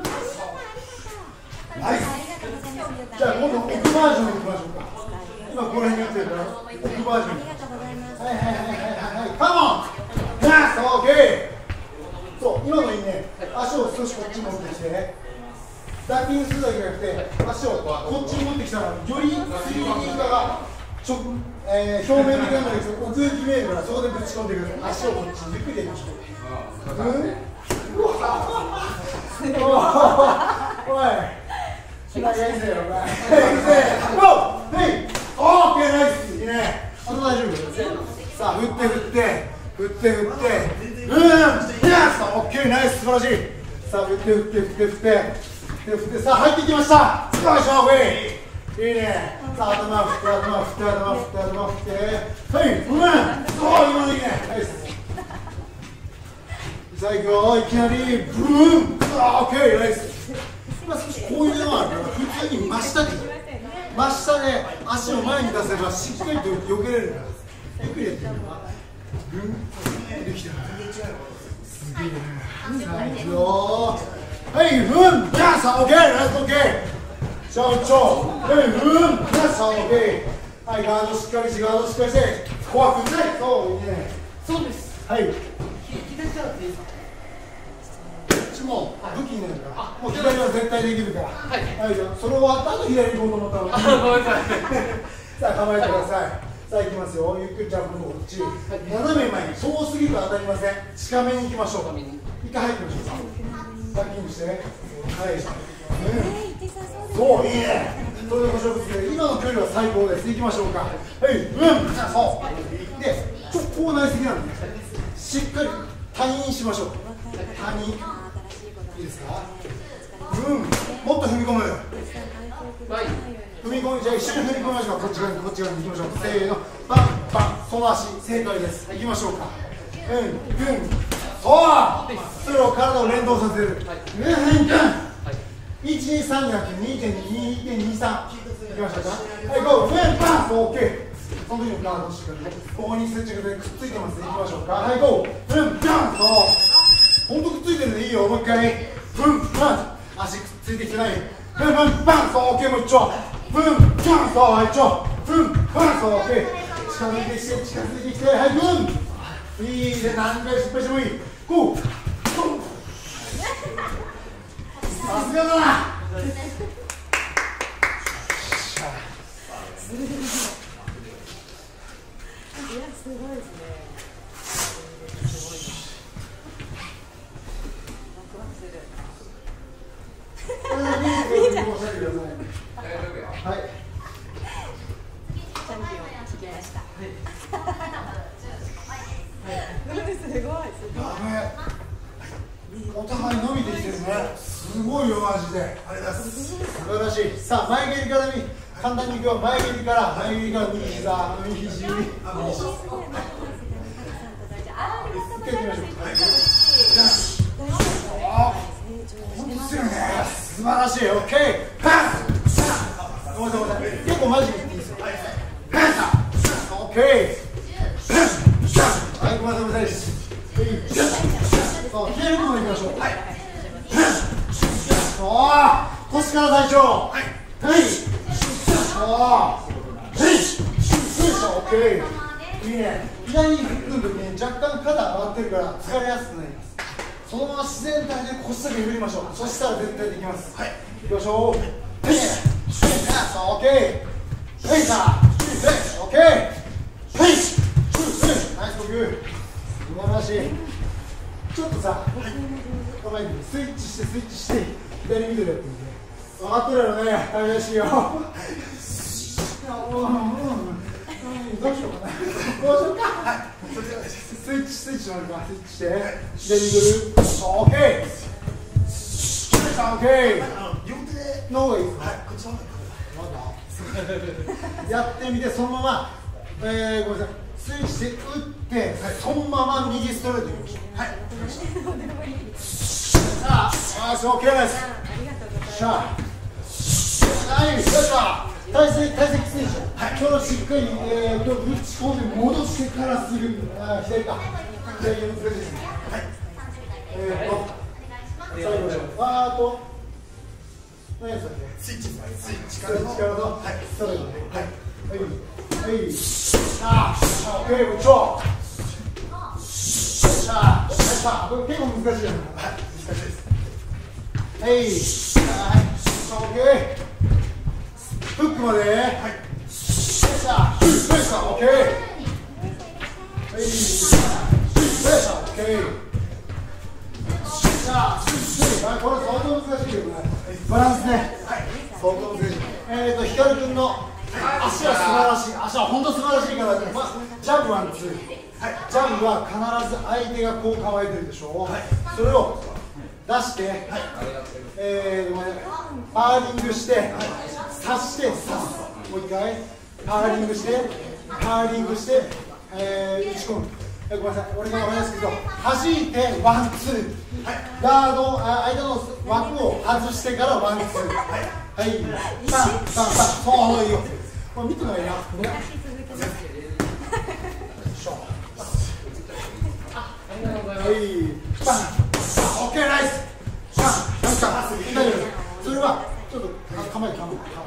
ナイス。じゃあ、今度奥バージョンいきましょうか。今この辺にやってるから、奥バージョン。はい、カモン。オッケー。そう、今のいいね。足を少しこっちに持ってきて、ダッキングするだけじゃなくて、足をこっちに持ってきたら、より 3D が表面に行かないですけど、奥行き見えるから、そこでぶち込んでくる。足をこっちにゆっくりやりましょう。おい、やりせよ、お前。オッケー、ナイス。いいね。あと大丈夫。さあ、振って。オッケー、ナイス、素晴らしい。さあ、振って、さあ、入ってきました。よいしょ、ウェイ。いいね。さあ、頭振って。はい、そう、今のいいね。ナイス。さあ、いくよ、いきなり、ブーン。オッケー、ナイス。今少しこういうのがあるから、普通に真下で足を前に出せば、しっかりと避けれるから。ゆっくりやってみる。できた。すげえね。さあ、いくよ。はい、さあ、オッケー、ナイス、オッケー。はい、さあ、オッケー。はい、ガードしっかりして。怖くない。そう、いいね。 そうです。 はい。 左からでいいですか？ こっちも武器になるから。もう左は絶対できるから。 はい。 はい、それ終わった後左に行こうと思ったら。 ごめんなさい。 さあ、構えてください。さあ、行きますよ。ゆっくりジャンプのこっち。斜め前に、そうすぎると当たりません。近めに行きましょう。一回入ってみましょう。バッキングして。はい。そう、いいね。それでご勝負して、今の距離は最高です。行きましょうか。はい、そう。で、こうなりすぎなんで、しっかり退院しましょう。 谷いいですか。もっと踏み込む。踏み込んじゃあ一緒に踏み込みましょう。こっち側に行きましょう。せーの、バンバン、その足正解です。行きましょうか。それを体を連動させる。1、2、3じゃなくて 2.2、2.23 いきましたか。はい、ゴー、バン、オッケー。その時の体をしっかりここに接着でくっついてます。いきましょうか。はい、ゴー、バン、そう本当くっついてるんでいいよ。もう一回、足くっついてきてない。バン、そう、オッケー、もう一丁。そう、はい、一丁。そう、オッケー。近づいてきて、はい、いいで、何回失敗してもいい。ゴー、さすがだな。 すごいですね。 はい。 チャンピオン聞きました。すごい。 お互い伸びてきてるね。すごいよマジで。ありがとうございます。素晴らしい。さあ前蹴りから簡単にいくよ。前蹴りから右膝、右肘。素晴らしい。オッケー。ごめんなさい。結構マジでいいですよ。オッケー。はい、ごめんなさい。そう、ひねることでいきましょう。はい。腰から最初。はい。オッケー。いいね。左に振るときに若干肩上がってるから疲れやすくなります。そのまま自然体で腰だけ振りましょう。そしたら絶対できます。はい。いきましょう。オッケー。オッケー。ナイス呼吸。素晴らしい。ちょっとさ、スイッチして左ミドルやってみて。分かってるよね。激しいよ。どうしようかな。スイッチしてもらうか。スイッチして左ミドル。オッケー。オッケー。 両手での方がいいですか。 はい、こっちの方がやってみて、そのまま、ごめんなさい、スイッチで打って、そのまま右ストレートいきましょう。はい。さあ、オッケーです。さあ、はい、よっしゃ。体勢きついでしょ。はい。今日しっかり、打ち込んで戻してからすぐ、左か。左の難しいですね。はい。最後でしょ。何やったっけ？ スイッチからの、はい、ストレートで、はい、さあ、オッケー、部長。さあ、これ結構難しいよね。はい、難しいです。はい、オッケー。フックまで。はい。さあ、オッケー。はい、オッケー。さあ、これ相当難しいけどね。バランスね。はい。相当難しい。ヒカル君の足は素晴らしい。足は本当素晴らしいから、ジャンプワンツー。ジャンプは必ず相手がこう構えてるでしょ。それを出して、パーリングして、刺して、刺す。もう一回。パーリングして、打ち込む。ごめんなさい、俺が分かりやすく言うと、弾いてワンツー、ガード、間の枠を外してからワンツー、はい、パン、そういいよ、これ見てないな、はい、パン、オッケー、ナイス、パン、大丈夫、それはちょっと構え、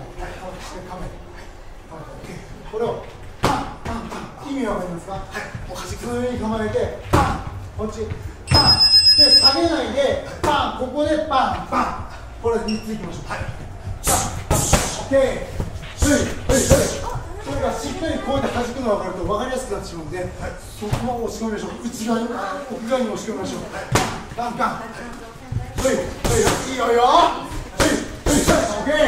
これを意味わかりますか？はい、普通に構えて、パン、こっち、パン、で下げないで、パン、ここでパン、これ3ついきましょう。はい、オッケー、それがしっかりこうやって弾くのが分かると分かりやすくなってしまうので、そこを押し込みましょう。内側に、奥側に押し込みましょう。パン、いいよ、オッケー、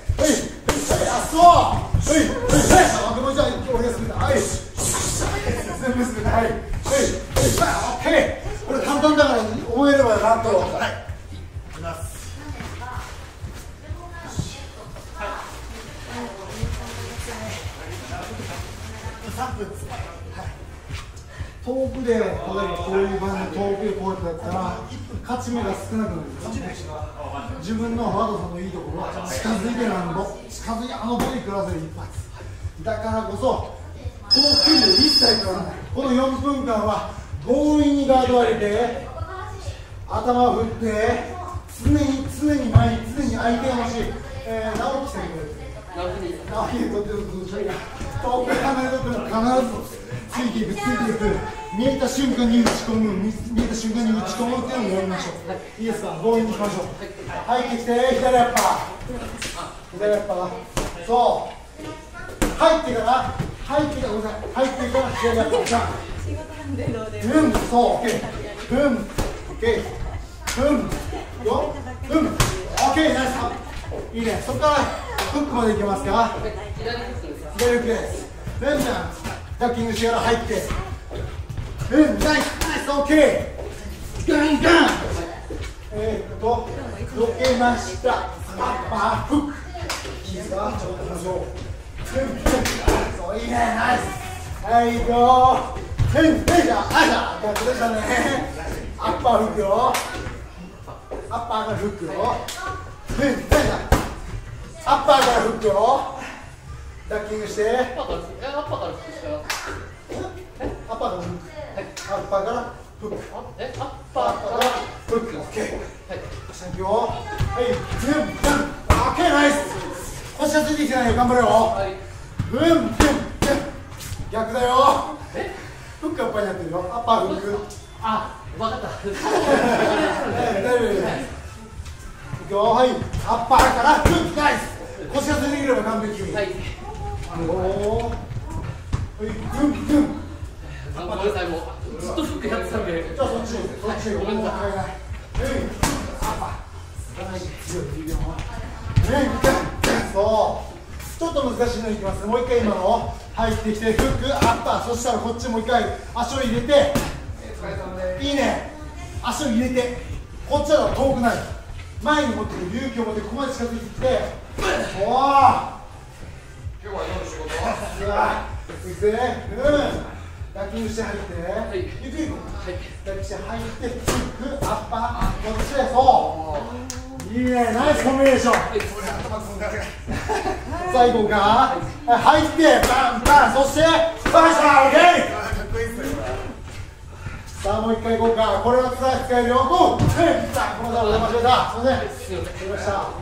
そう。 娘娘で、はい。はい。オッケー。これ簡単だから覚えればなんと。はい。いきます。3分です。遠くで、例えばこういう場面で遠くでこうやってやったら勝ち目が少なくなるんですよ。自分のワドさんのいいところは近づいてなんぼ、近づいてボディ食らせる一発だからこそ、この距離を一切取らない。この4分間は強引にガードを上げて頭を振って常に前に、常に相手をし、直樹さんに直樹にとっての距離が遠く離れとっても必ずついていく、見えた瞬間に打ち込む、見えた瞬間に打ち込むっていうのをやりましょう。いいですか、強引にいきましょう。入ってきて、左アッパー、左アッパー、そう、入ってから左アッパー、じゃあ、そう、オッケー、オッケー、よ、オッケー、ナイス、いいね、そこからフックまでいけますか。左フックです。レンちゃんダッキングしながら入って、ナイス、オッケー、ガンガン、どけました、アッパーフック、いいですか、ちょっといきましょう、そう、いいね、ナイス、はい、ゴー、じゃあ、逆でしたね、アッパーフックよ、アッパーからフックよ、アッパーからフックよ、ダッキングして、アッパーからフック、アッパーからフック、アッパーからフック、アッパーからフック、オッケー、下に行くよ、はい、オッケー、ナイス、腰がついてきてないよ、頑張れよ、逆だよ、フックアッパーになってるよ、アッパーフック、 あ、分かった。 大丈夫です。いくよ、はい、アッパーからフック、ナイス、腰がついてくれば完璧。はい。 ごめんなさい、もうずっとフックやってたんで。 じゃあそっち、ごめんなさい。そう、ちょっと難しいのいきます。もう一回今の入ってきてフックアッパー、そしたらこっちもう一回足を入れて、いいね、足を入れて、こっちは遠くない、前に持ってくる、勇気を持ってここまで近づいてきて、おお。 今日は夜仕事いくね、ダッキングして入って、ゆっくりダッキングして入って、フック、アッパー、こっちで、そう、いいね、ナイスコンビネーション。最後が、入って、バンバン、そして、バンシャー、オッケー。さあ、もう一回いこうか、これは使えるよ、ゴー、さあ、この座を間違えた、すみません、すみません、はい、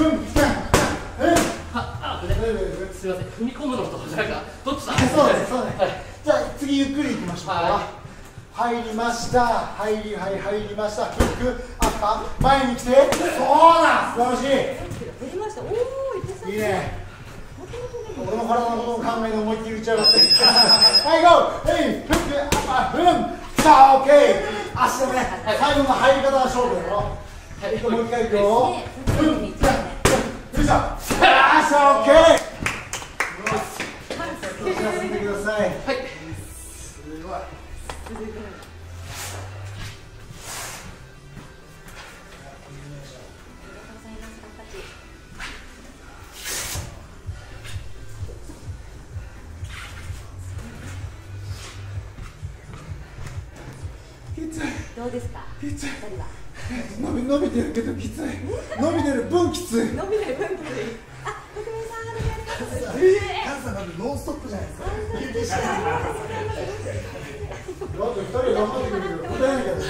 すみません、踏み込むのとなんかどっちだ。 そうです、そうです。じゃあ次ゆっくりいきましょうか。入りました。入りました。フックアッパー前に来て。そうだ。素晴らしい。いいね。俺の体のことを考えて思いっきり打ち上がって。はい、ゴー。はい、フックアッパー。さあ、オッケー。足だね。最後の入り方は勝負だよ。はい、もう一回いくよ。よいしょ。あーしゃ、オッケー。休んでください。はい。すごい。きつい。 どうですか。 きつい。伸びてるけどきつい。伸びてる分きつい。 伸びない分きつい。あ、徳明さん、ありがとうございます。 カズさんなんてノンストップじゃないですか。 だって2人頑張ってくれるけど、答えなきゃ。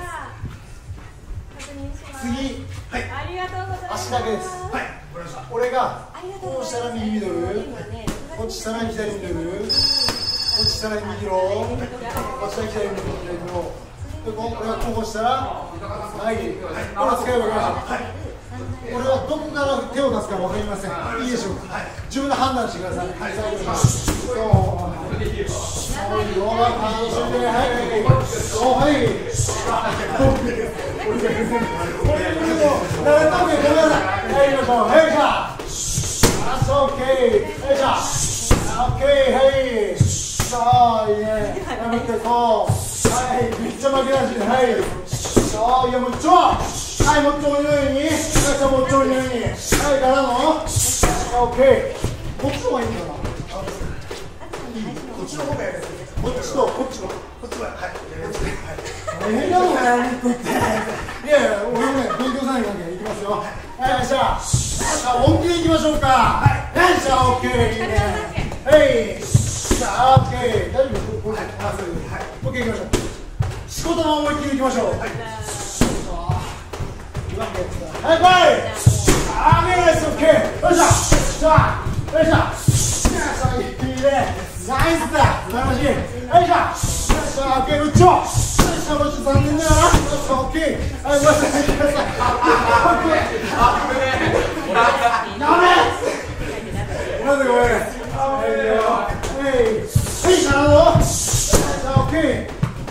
次、はい。 ありがとうございます。 足だけです。はい。俺がこうしたら右ミドル、こっちしたら左ミドル、こっちしたら右ロー、こっちしたら左ミドル。で、これはこうしたら、はい。これ使えばいいかな。これはどこから手を出すか分かりません。いいでしょうか。自分で判断してください。はい。そう。はい。 さあいいね。もう一回そう。はい、めっちゃ負けなしで、はい。そういやもうちょ。はい、もっと俺のように。はい、もっと俺のように。はい、からの。オッケー。こっちの方がいいんだな。 こっちの方がやる。 こっちとこっちの。 こっちははい。 大変だもんね、やるとって。いやいや、俺もね、勉強さない関係いきますよ。はい、よっしゃ。本気でいきましょうか。はい、よっしゃ、オッケー、いいね。はい、さあ、オッケー。大丈夫、これ、あ、そういう、はい、オッケー、いきましょう。仕事の思いっきりいきましょう。はい。はい、来い。あ、ナイス、オッケー。よっしゃ。さあ、よっしゃ。さあ、いいね。ナイスだ。素晴らしい。よいしょ。さあ、オッケー、うっちょ。よっしゃ、もうちょっと残念だよな。よっしゃ、オッケー。はい、ごめんなさい。ごめんなさい。ダメ。なんでごめん。はい、はい、シャドウ。さあ、オッケー。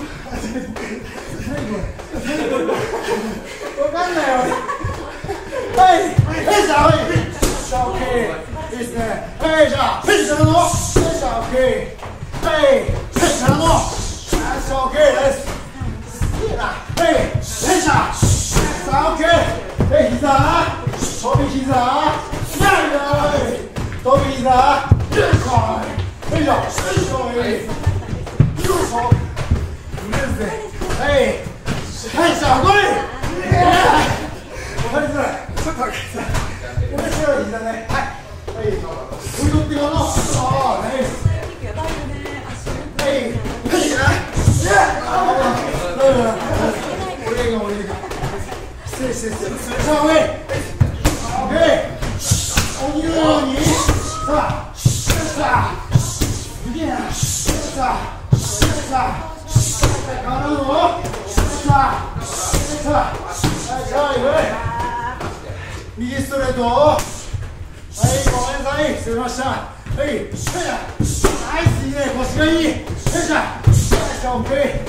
わかんないよ。はい、はい、じゃあ、はい。さあ、オッケー。いいですね。はい、じゃあ、はい、シャドウ。はい、じゃあ、オッケー。はい、はい、シャドウ。はい、さあ、オッケーです。はい、はい、じゃあ、さあ、オッケー。はい、膝。飛び膝。飛び膝。よいしょ。よいしょ。よいしょ。よいしょ。はい。はい、さあ、来い。わかりづらい。ちょっとわかりづらい。これ強い膝ね。はい。はい。振り取ってよの。そう、ナイス。はい。はい。俺が。失礼。さあ、おい。オッケー。鬼のように。さあ。いけな。さあ。からの。さあ。右ストレート。はい、ごめんなさい。失礼しました。はい。ナイス、いいね。腰がいい。よいしょ。よいしょ、オッケー。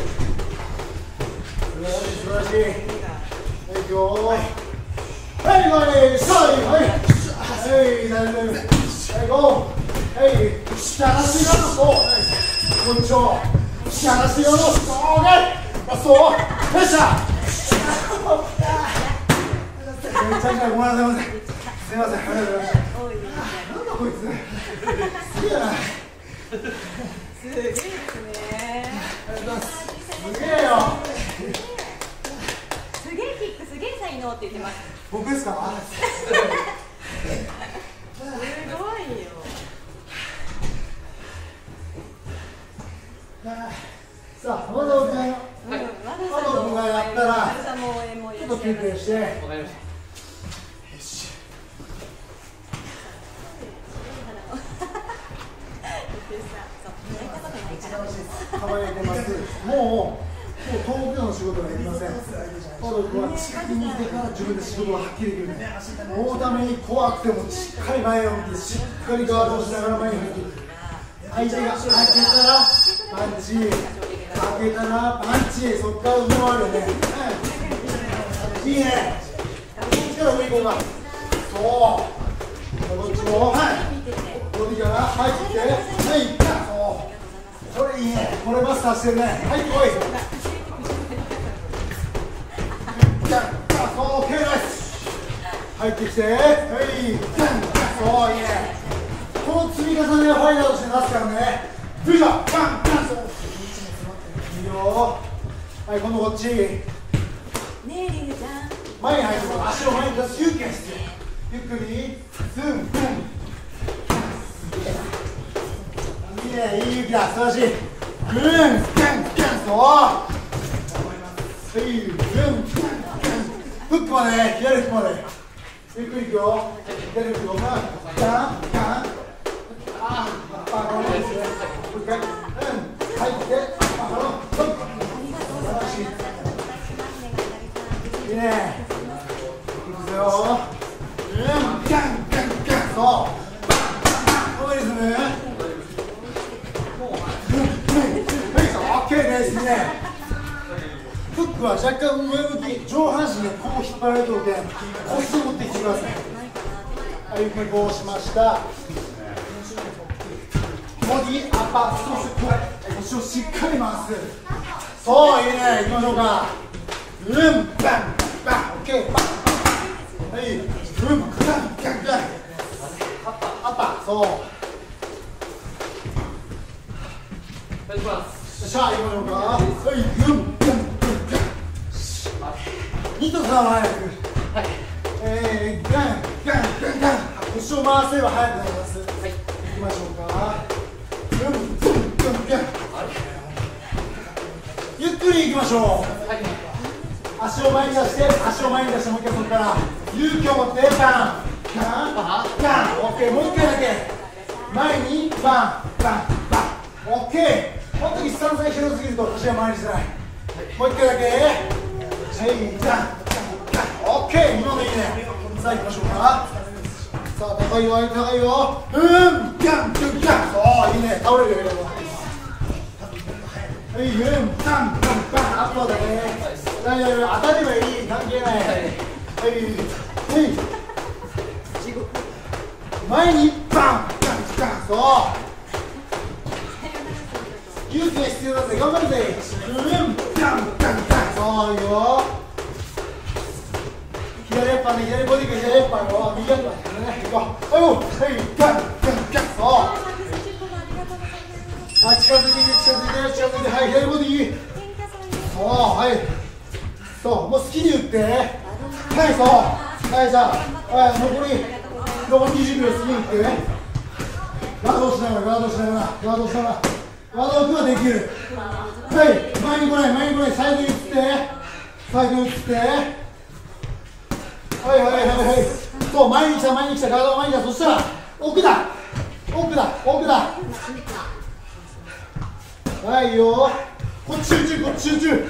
素晴らしい。はい、いくよ。はい、はい、はい、大丈夫。はい、ゴー。はい、引き離してよの。そう。こんちょ。引き離してよの。そう、ね。そう。よいしょ。めちゃくちゃごめんなさい。すみません。ありがとうございました。なんだこいつ。すげえな。 すげえですね。 ありがとうございます。すげえよ。 すげえキック、すげえ才能って言ってます。 僕ですか。 すごいよ。 さあ、まだ僕がやったら、ちょっと休憩して。 わかりました。 輝いてます。もう遠くの仕事ができません。僕は近くにいてから自分で仕事がはっきりできる。追うために怖くてもしっかり前を見て、しっかりガードをしながら前に向く。相手が開けたらパンチ、開けたらパンチ、そこから上回るよね。いいね。こっちから上行こうか。そう。こっちも、はい。ボディから入って、はい。そう。これいいね。これマスターしてるね。はい、来い。そう、OK です。入ってきて、はい。そう、いいね。この積み重ねをファイナーとして出すからね。よいしょ。そう。いいよ。はい、今度こっち。前に入って足を前に出す勇気が必要。ゆっくりズンブン。いいね、いい勇気だ。素晴らしい。グンガンガン。そうはい、グンフックまで、左フックまで。ゆっくりいくよ。左フックよ。ガンガン。これですね。もう一回。入って。素晴らしい。いいね。いくよ。ガンガンガン。そう。このリズム。オッケーですね。フックは若干上向き、上半身でこう引っ張られておいて、腰を持ってきてください。はい、ゆっくりこうしました。もボディアッパーそして腰をしっかり回す。そういいね、いきましょうか。バンバンオッケーバン。はいバンバンバンアッパーそう。 お願いします。 よっしゃ、いきましょうか。はいグンガングンガン。ニトさんは早く。 はい。 ガンガンガンガン。腰を回せば速くなります。はい。行きましょうか。グングングンガン。ゆっくり行きましょう。はい。足を前に出して、足を前に出して、もう一回そこから勇気を持ってバンガンガン。オッケー、もう一回だけ。前にバンバンバン。オッケー。この時3歳広すぎると腰が回りづらい。もう一回だけ。はい、ガンガン。オッケー、今のいいね。さあ行きましょうか。さあ高いよ高いよ。ガンガンガン。そういいね。倒れるよ。はい、ガンガンガン。アッパーだね。当たればいい、関係ない。はい、前にバンガンガン。そう勇気が必要だぜ、頑張るぜ。ガンガンガン。そうよ。左アッパーね、左ボディが左アッパーよ。右アッパーね、行こう。はい、ガンガンガン。そうあ、近づいて近づいて近づいて。はい、左ボディ。そう、はいそう、もう好きに打って。はい、そうはい、じゃあ、残り20秒好きに打ってガードしながらガードしながらガードしながらガード奥ができる。はい、前に来ない前に来ない。サイドに打ってサイドに打ってはいはいはいはい。そう、前に来た前に来た。ガードが前に来た。そしたら奥だ奥だ奥だ。はいよ、こっち集中こっち集中。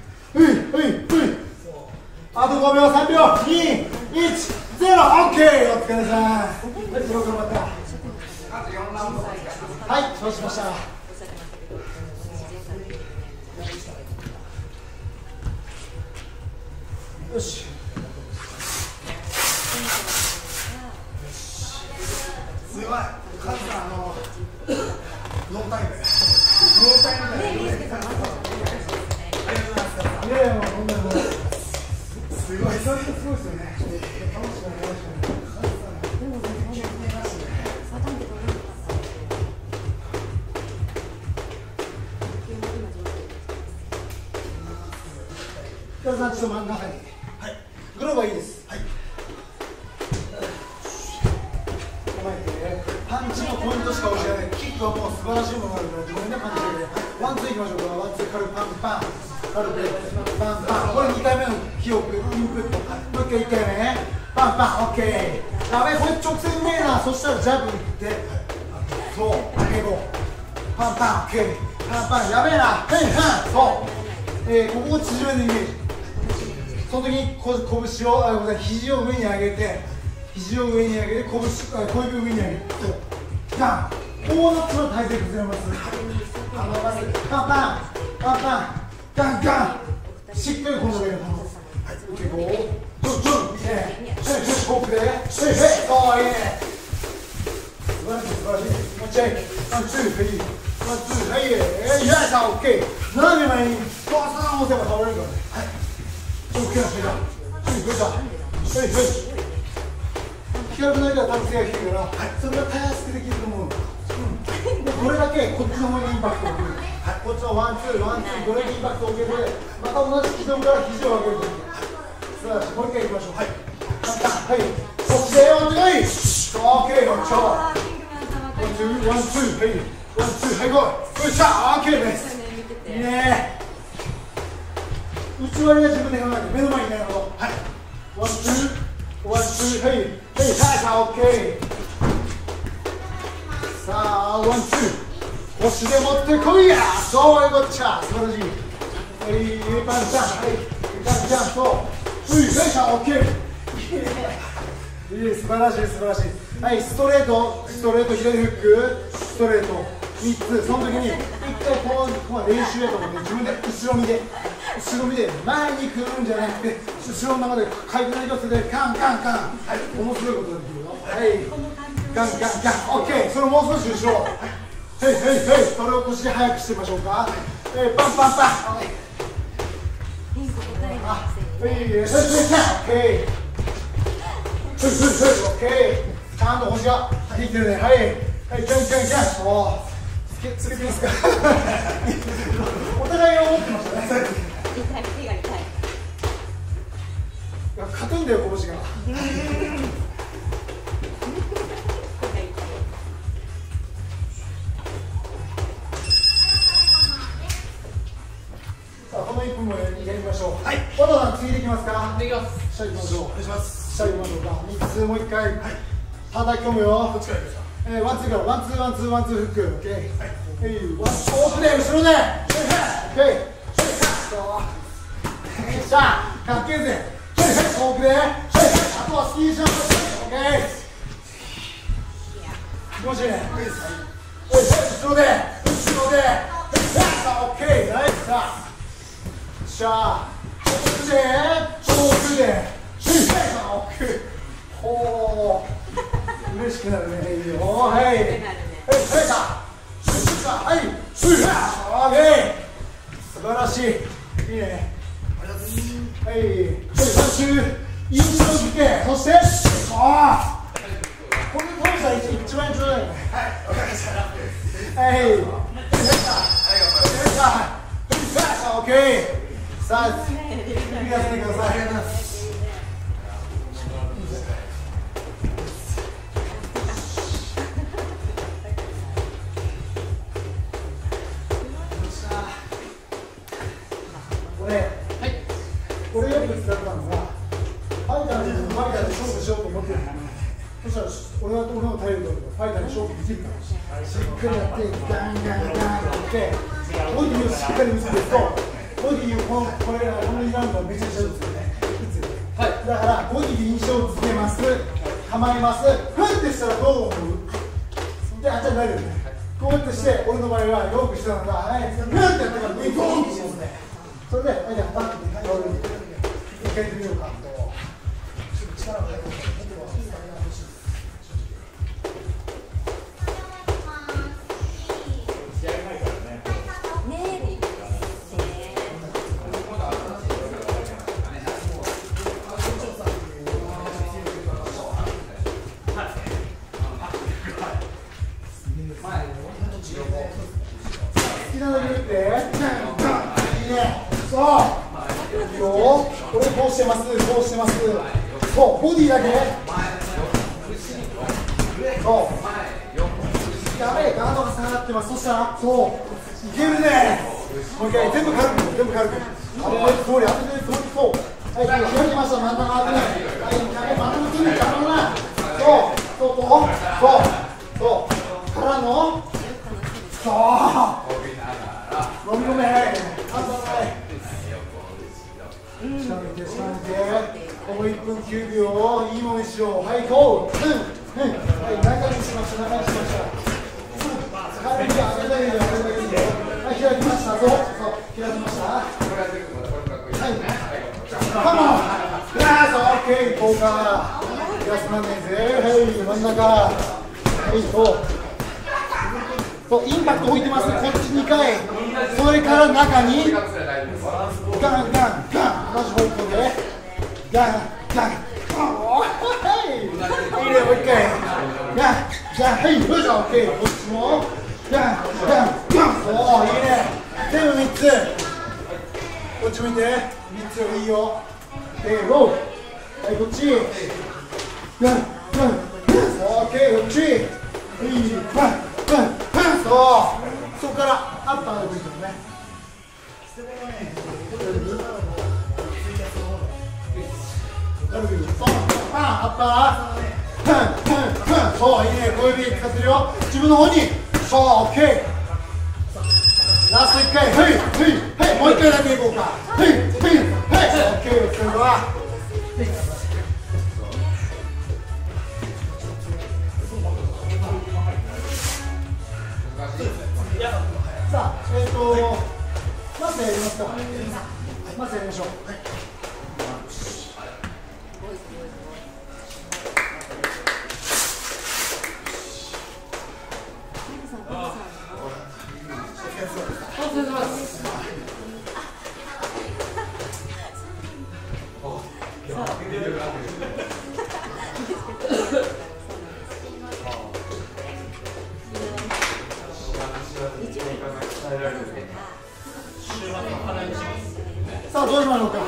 あと5秒、3秒、2、1、0、オッケー。お疲れさん。はい、よく頑張った。はい、そうしました。よし。 すごい。カズさん、ノータイム。ノータイムで。 いやいや、もうこんなもん。 すごい、それすごいですよね。 北田さん、ちょっと真ん中に。はい。グローバーいいです。はい。構えて、パンチのポイントしか教えない。キックはもう素晴らしいものがあるから、自分でパンチしてくれ。ワンツーいきましょうか。ワンツー、軽くパンパン。軽くパンパン。これ2回目の記憶、インプット。もう一回1回目。パンパン、オッケー。やべえ、これ直線うめえな。そしたらジャブいって。そう、英語。パンパン、オッケー。パンパン、やべえな。はいはい、そう。ここを縮めるイメージ。その時に拳を、肘を上に上げて、肘を上に上げて、小指を上に上げて、ガン。こうなったら体勢崩れます。パンパン、パンパン、ガンガン。しっかりこの上に倒す。オッケー、こう。いいね。フォークで。そう、いいね。素晴らしい、素晴らしい。もうちょい。ワン、ツー、はい。ワン、ツー、はい。よっしゃ、オッケー。斜め前に、ドアサーン押せば倒れるからね。はい。オッケー、はい。はい、はい。低くなりが多分背が低いから、それがたやすくできると思う。どれだけこっちの方にインパクトを送る。こっちのワン、ツー、ワン、ツー、どれだけインパクトを受けて、また同じ軌道から肘を上げるとき。素晴らしい。もう一回いきましょう。はい。はい。そして、お願い。オッケー、よっしゃ。ワン、ツー、ワン、ツー、はい。ワン、ツー、はい、ゴー。よっしゃ、オッケーです。いいね。内割りは自分で考えて、目の前にいないの。はい。ワン、ツー、ワン、ツー、はい。はい、さあ、オッケー。さあ、ワン、ツー。腰で持ってこいや。そういうこっちゃ。素晴らしい。はい、パンチャン。はい。パンチャン、そう。はい、さあ、オッケー。いい、素晴らしい、素晴らしい。はい、ストレート、左フック、ストレート。3つ、その時に、一回こう練習やと思って、自分で後ろ見で、前に来るんじゃなくて、後ろの中で回転の一つで、カンカンカン。はい、ものすごいことができるよ。はい。ガンガンガン。オッケー。それもう少し後ろ。 はいはいはい、それを腰で早くしてみましょうか。パンパンパン。 リンク答えないくせに。 はい、はい、はい、はい、オッケー。はい、はい、はい、オッケー。ちゃんと腰ができてるね。はい、はい、キャンキャンキャン。おー、つけてますか。お互いが思ってましたね。 痛い、手が痛い。 いや、勝てんだよ、拳が。この1分もやりましょう。はい。和田さん、次できますか。 できます。 下行きましょう。 お願いします。 下行きましょうか。3つもう1回。はい。叩き込むよ。 どっちからですか。 ワンツーからワンツーワンツーワンツーフック。オッケー。はい。ワンオープンで後ろで。オッケー。さあ、かっけえぜ。オープンで。あとはスキージャンプ。オッケー。気持ちいいね。後ろで。後ろで。さあ、オッケー。ナイス。さあ。しゃあ、チョークで、チョークで、オッケー。ほー、嬉しくなるね。いいよ。はい。はい、はい、はい、オッケー。素晴らしい。いいね。はい、3周、印象付け、そして、ああ、これトムさん一番一番だよね。はい、わかりました。はい、オッケー。さあ、次やってください。ありがとうございます。これよく使ったのが、ファイターで勝負しようと思ってるの。そしたら、俺の体力だとファイターで勝負できるから。しっかりやって、ガンガンガンって、ボディをしっかり見せていくと、ボディをこの2ラウンドはめちゃくちゃ打つよね。はい、だからボディで印象をつけます、構えます、フンってしたらどう思う？で、あっちゃん大丈夫ね。こうやってして、俺の場合はよくしたのが、はい、フンってやったから上にドーンってしますね。それで、はい、じゃあ、パッと一回やってみようか。力が入ってます。好きなのに言って、いいね、そう、いいよ、これこうしてます、こうしてます、そう、ボディだけ、そう、やべえ、ガードが下がってます、そしたら、そう、いけるね、もう一回、全部軽く、全部軽く、当ててる通り、当ててる通り、そう、はい、開きました、真ん中当てね、はい、真ん中筋肉、邪魔だな、そう、そう、そう、からの、そう、飲み込め、はい、半端ない。下向いて、下向いて、この1分9秒をいいものにしよう。はい、こう、はい、中にしました、中にしました。軽く上げたいで、上げたいで。はい、開きました、そう、開きました。はい、カモン、オッケー、こうか。休まんねえぜ、はい、真ん中。はい、そう。そう、インパクト置いてます、こっち2回、それから中にガンガンガン、同じ方向でガンガン、おーい、いいね、もう1回、ガンガン、はい、よいしょ、オッケー、こっちもガンガンガン、おー、いいね、全部3つ、こっち向いて、3ついいよ、で、ゴー、はい、こっち、ガンガン、オッケー、こっち、はい、ガンそう、そこからアッパーが出てくるね。アッパー、そう、いいね、小指使ってるよ。自分の方に、そう、オッケー。ラスト1回、はい、もう1回だけいこうか。はい、オッケー、それでは。さあ、まずやりますか。まずやりましょう。 疲れ様です。 さあどうしましょうか。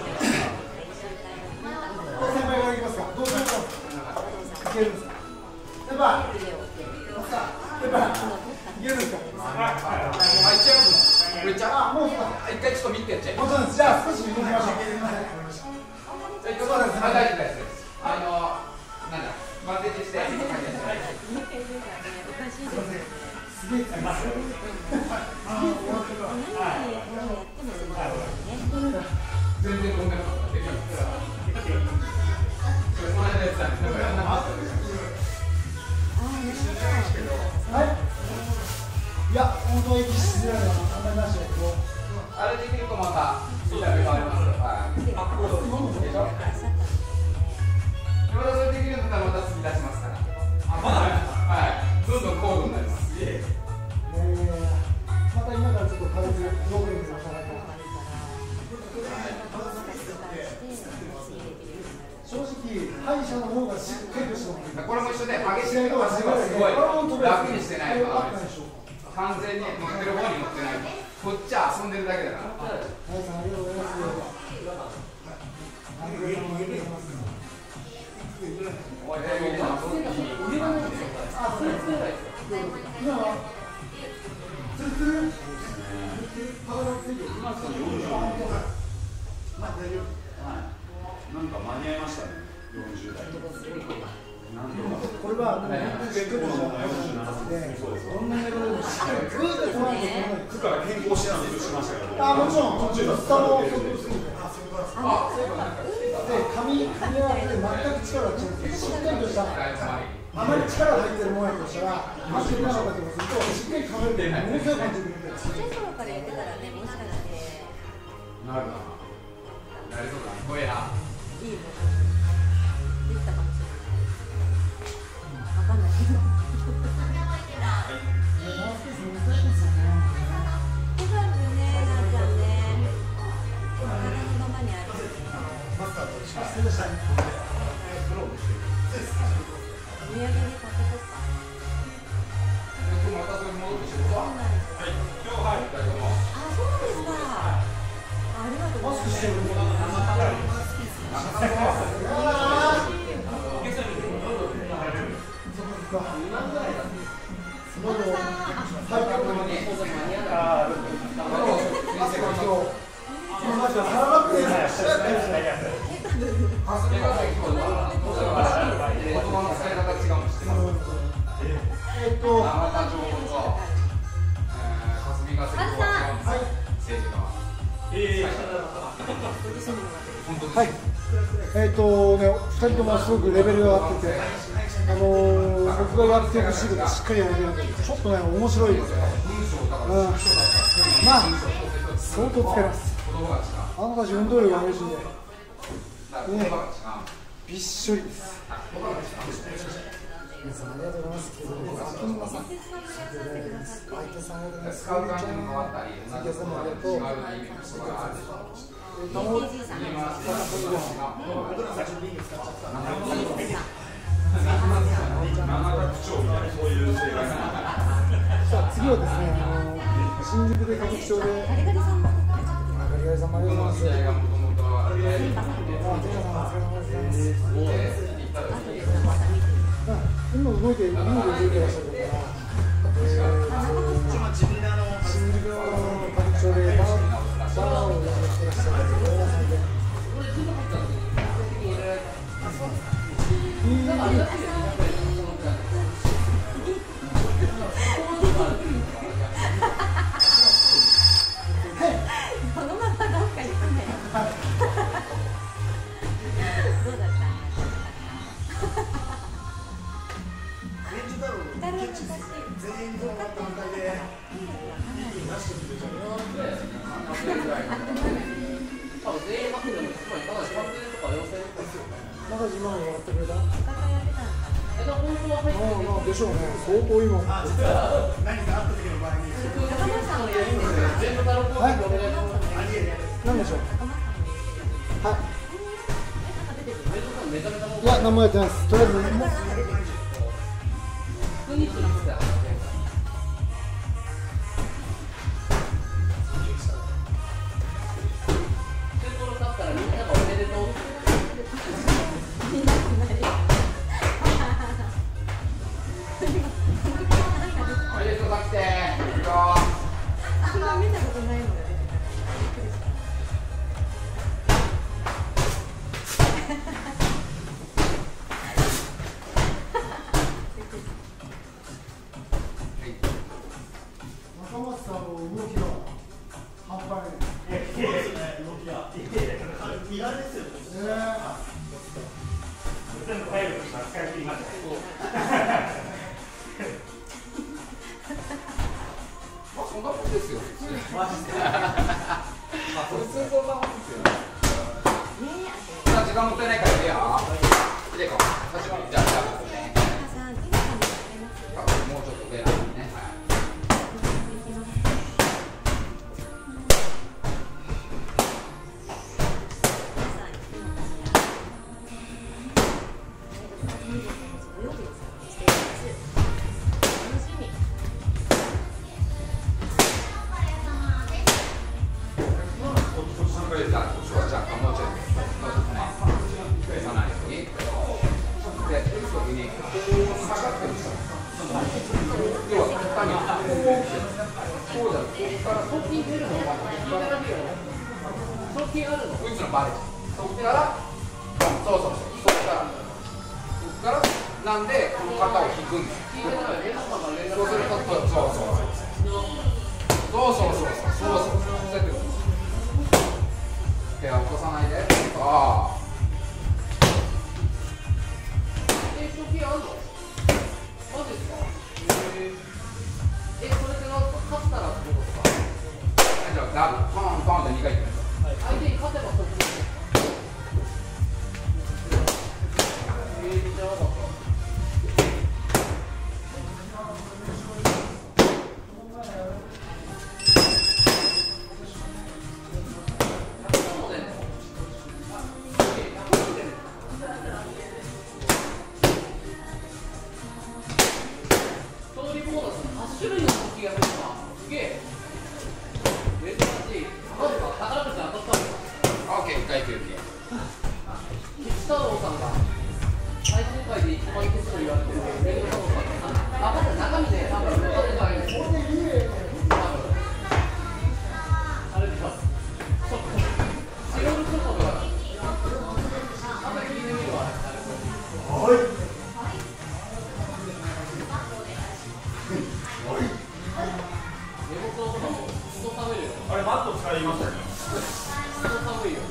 先輩からいきますか。どうしましょう。いけるんですか。先輩。先輩。いけるんですか。 あ、いっちゃいますもん。これいっちゃう。 あ、もう一回ちょっと見てやっちゃい。 もちろんです。じゃあ少し見てみましょう。 大丈夫です。なんだ、バンテージして。 すげえ。 全然飛んでなかった。できなかった。それ前のやつだね。なんかやんなかったです。 はい。いや、本当に息しづらいのは考えましたけど。 あれできるとまた見た目変わります。はい。でしょ。またそれできるんだったらまた次出しますから。はい。どんどん高度になります。 また今からちょっと軽くロールになかなか。正直、敗者の方がしっかりとしてます。 これも一緒で、激しいとかすごい楽にしてないと完全に乗ってる方に乗ってないと。こっちは遊んでるだけだから。 はい、ありがとうございます。今はツルツルなんか間に合いましたね、40代。 これはしっかりとしたどんなレベルでもしっかりずっとトライ区から健康診断しましたけど。 あ、もちろん途中のスタので髪は全く力が違うんです。しっかりとしたあまり力が入ってるものやとしたら走りながらとかするとしっかり噛めるとものすごい感じるんで。 ちっちゃい頃からやってたらね、もしかしてなるな。なりそうだ。怖えな。 いいものできたかもしれない。わかんないけど。ご飯ね、なーちゃんね。体のままにある。お土産に買ってこっか。 またそれ戻って仕事は？はい。今日入ったけども。 あ、そうですか。ありがとうございます。 はい。2人ともすごくレベルが上がってて、僕がやってほしいことしっかりやれてるので、ちょっとね、面白いですね。まあ、相当疲れます。あのたち運動量が激しいんで、びっしょりです。皆さんありがとうございます。相手さんありがとうございます。相手さんもありがとう。さあ次はですね、新宿で歌舞伎町でガリガリさんもありがとうございます。今動いていらっしゃるから、新宿の歌舞伎町でバーをやってらっしゃる皆さんで。 このままどっか行くね。どうだった？ 全員の段階で出してくれちゃうよ。 全員負けても、ただ3000とか4000とかですよね。 まだ今終わってくれた？ やってたんだ。 でしょうね、相当今。 あ、実は何かあった時の場合にはい、何でしょう。はい。いや、何もやってないです。とりあえず。 時間もったいないからね。でこう、じゃあ、もうちょっと上だね。なんでこの肩を引くんです。そうするとそう手は落とさないで。 初期あんの？マジですか？それってなんか勝ったらってことですか？ じゃあダブルパンパンで2回いってください。 相手に勝てば得です。知らなかった。 あれマット使いますよね。 寒いよ。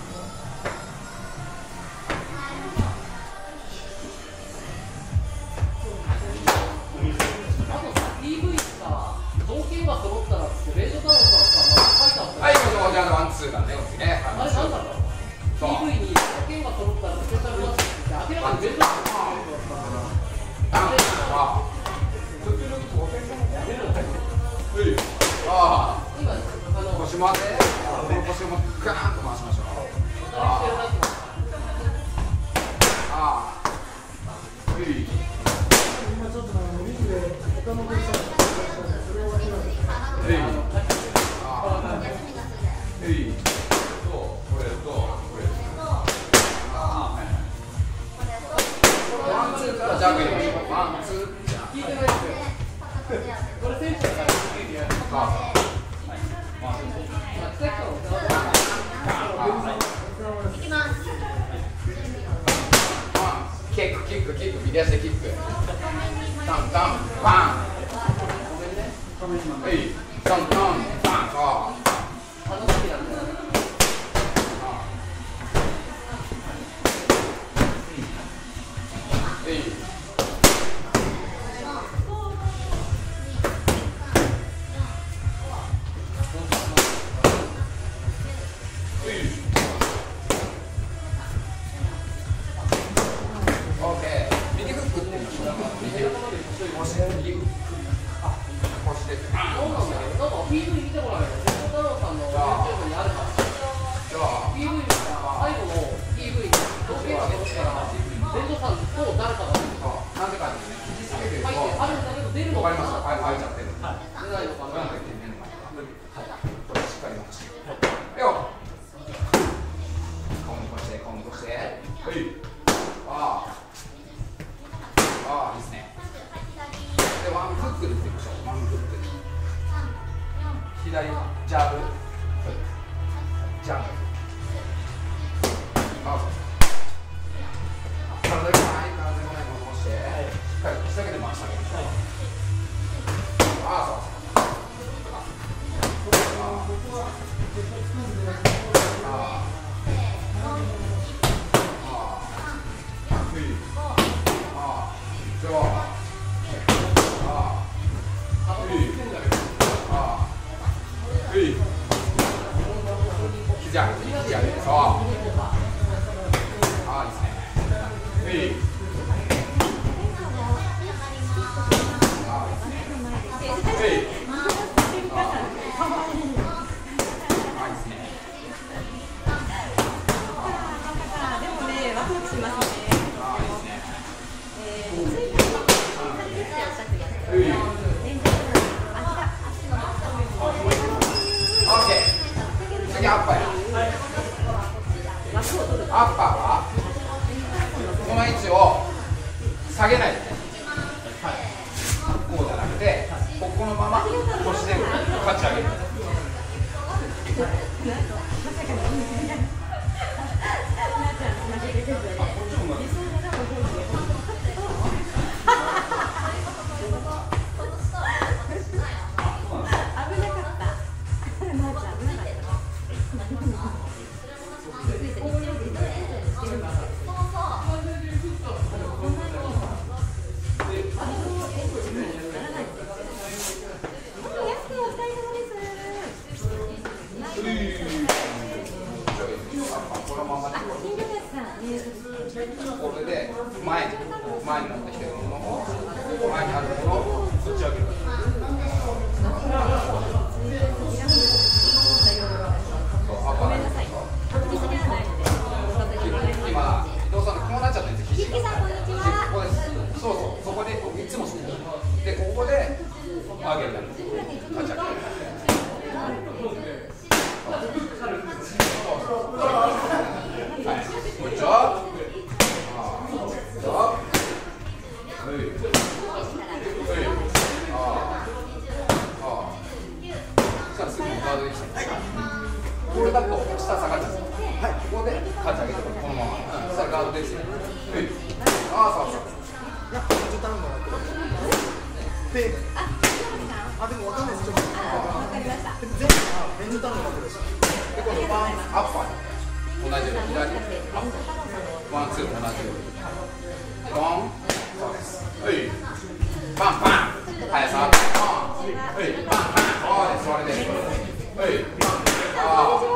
あとさ、PV さ、条件が揃ったらってレイジョタウンさんさ、書いてあったよ。 はい、もうじゃあワンツーだね、こっちね。 あれなんだろう。PV に条件が揃ったらスペシャルマッチって明らかにレイジョタウンさんのやつだったから。今腰回って、この腰をガーンと回しましょう。 今ちょっとリングで他の選手がそれを諦めて。 ワンツーからジャグリング。ワンツー。 聞いてないですよ。これ選手だから聞いてやる。 キック、右足でキック。タン、パン。タン、パン。右フックって言いましょう。 して。 そうなんだけど、なんか PV 見てもらえる。太郎さんの YouTube にあるから。 じゃあ PV 見たら最後の PV にどういうわけですから、レンドさんと誰かがなんでかってね、肘つけてると書いてあるんだけど出るのかな。 わかりますか？開いちゃってる。 出ないのかな。 これしっかり回して。よ。顔にこして、顔にこして。はい。ああ、いいですね。で、ワンフックで打っていきましょう。ワンフック。左ジャブ。ジャンプ。あ、体が前、体が前に戻して、しっかり腰だけで回してあげましょう。ああ、そう。アッパーはこの位置を下げないでね、こうじゃなくてここのまま腰で勝ち上げる。これで前に持ってきてるものを前にあるものを打ち上げる。今伊藤さんがこうなっちゃってるんです。肘がここです。そうそう、そこでいつもしてる。でここで上げる。立ち上げる。これだと下下がっちゃう。はい、ここで勝ち上げてこのまま。さあガードですよ。ああ、そうそう。 いや、ちょっと頼むから。で、あ、でもわかんないです。ちょっと。わかりました。全部ベンジ頼むから。 で、このワンアッパー同じように左アッパー。ワンツー同じように。ワン、そうです。はい。パンパン。はい、さあ。はい、パンパン。はい、それで。はい。ああ。はい、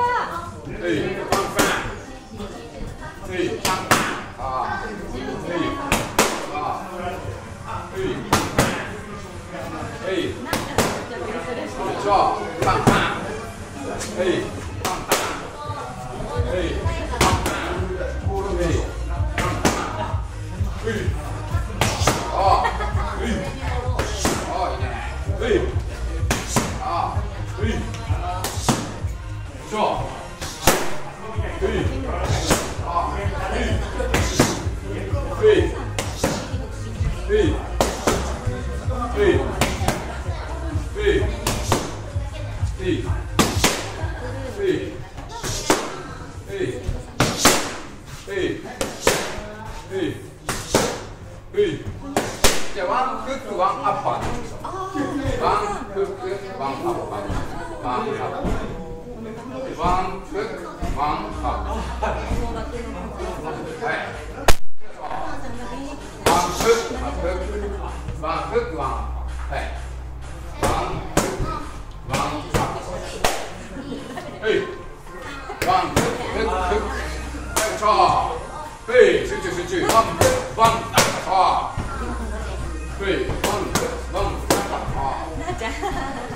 パンパン。はい、パンパン。ああ。はい。ああ。はい。はい。じゃあ、パンパン。はい。パンパン。はい。パンパン。はい。はい。ああ。はい。ああ、いいね。はい。ああ。はい。じゃあ。はい。ああ。はい。はい。はい。はい。はい。じゃあワンフックワンアッパーでいきましょう。ワンフックワンアッパー。ワンアッパー。ワンフックワンアッパー。はい。ワンフックワンフックワンフックワンアッパー。はい。ワンフックワンアッパー。はい。ワンフックフックフック。はい、チャー。はい、集中集中。ワンフックワンアッパー。はい、ワンフック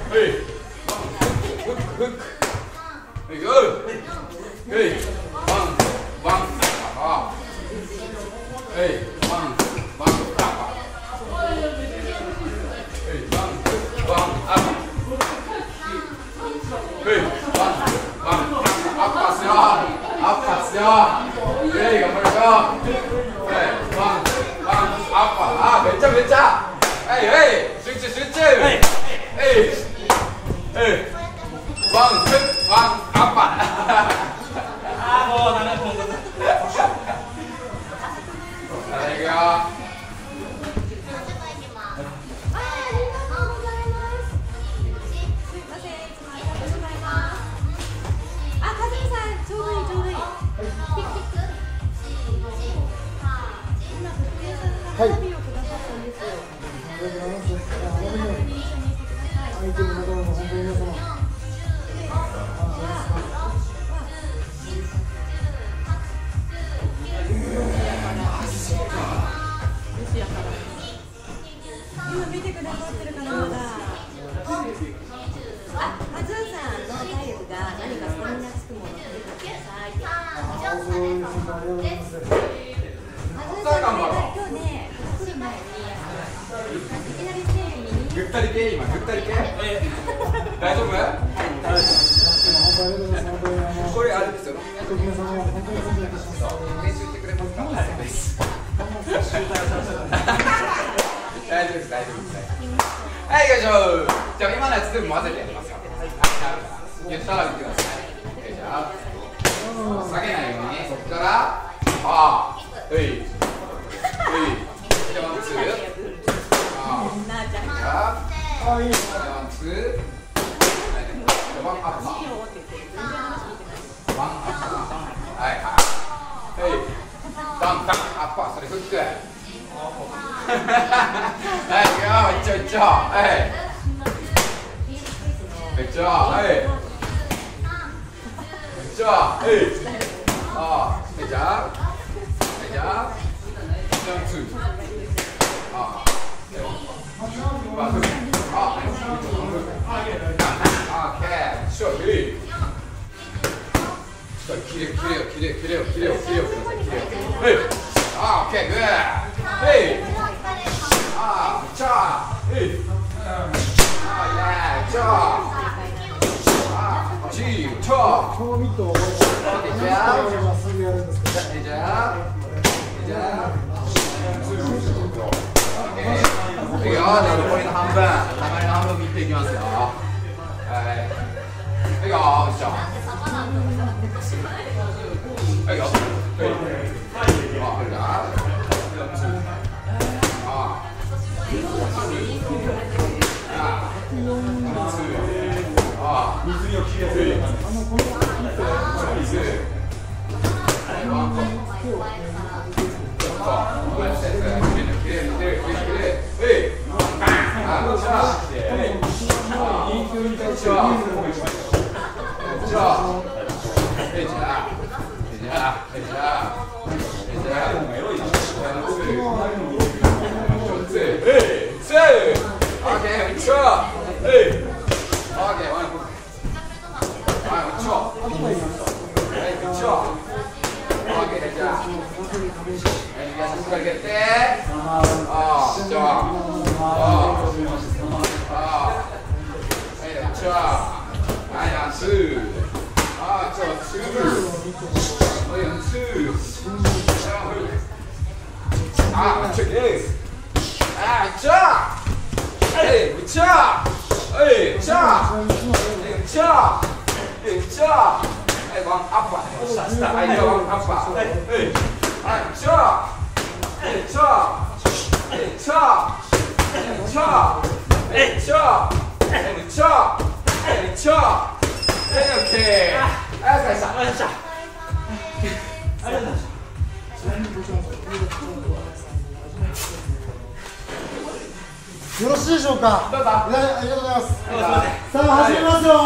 よろしいでしょうか。ありがとうございます。さあ始めますよ。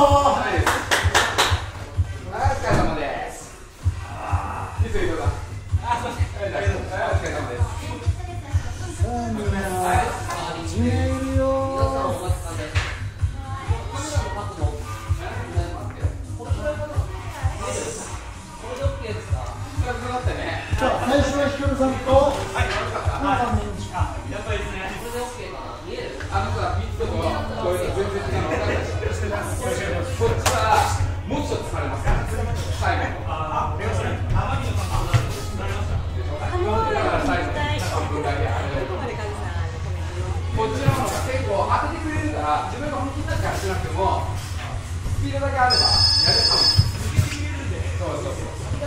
お疲れ様です。いついるか。お疲れ様です。 さあみんな、始めるよ。 人とこういうの全然違うの分かるでしょ。こっちはもうちょっと疲れますから最後のだから最後の3分だけあれこっちの方が結構当ててくれるから自分が本気になって走らなくてもスピードだけあればやれたもん。そうそうそう。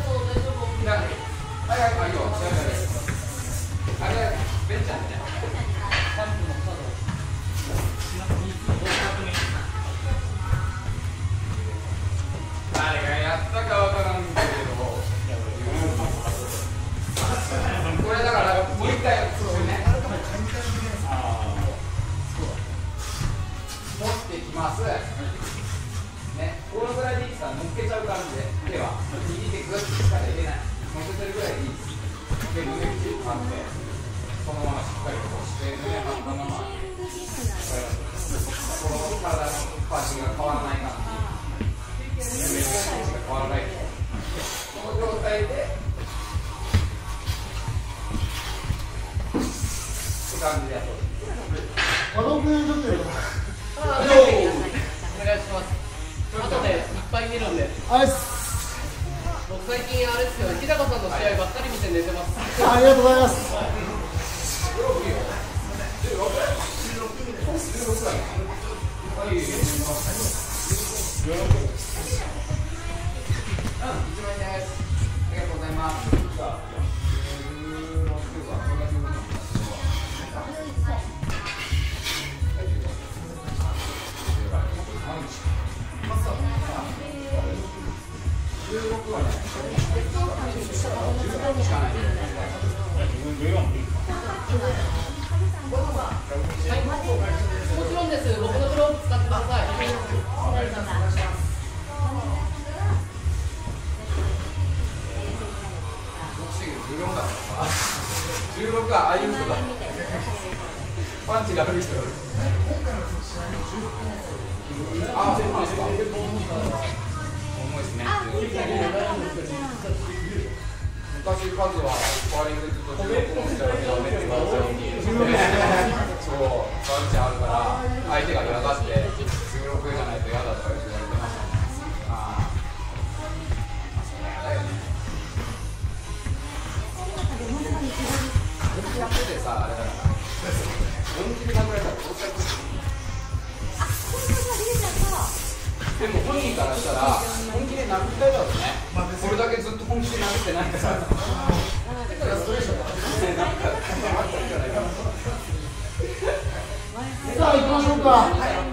はいはいはい、いいよ。あれ、ベンチャーね。誰がやったかわからんけど。これだからもう一回そうね。持ってきます。ね、このぐらいでいいですから乗っけちゃう感じで手は右手グッと力入れない。乗せてるぐらいでいいです。で、胸口に張って、そのまましっかりと押して、胸張ったまま、この体のパーシンが変わらない感じ、胸の位置が変わらない。この状態で、って感じでやってあの分ちょっとよ。 お願いします。後でいっぱい見るんで。僕最近あれですよ、日高さんの試合ばっかり見て寝てます。 ありがとうございます。 もちろんです。僕のブログ使ってください。 16がああいう人だ。パンチがある人。あ、そうですか。重いですね。昔カズはスパーリングでずっと16本したらめっちゃめってますよ。そう、パンチあるから相手が嫌がって16じゃないと嫌だとか言われてましたね。ああ。だよね。やっててさ、あれだから本気で殴られたらどうしたらいいでも本人からしたら本気で殴ったいだろうね。これだけずっと本気で殴ってないからだからストレートだなんかあったんじゃないかな。 さあ行きましょうか。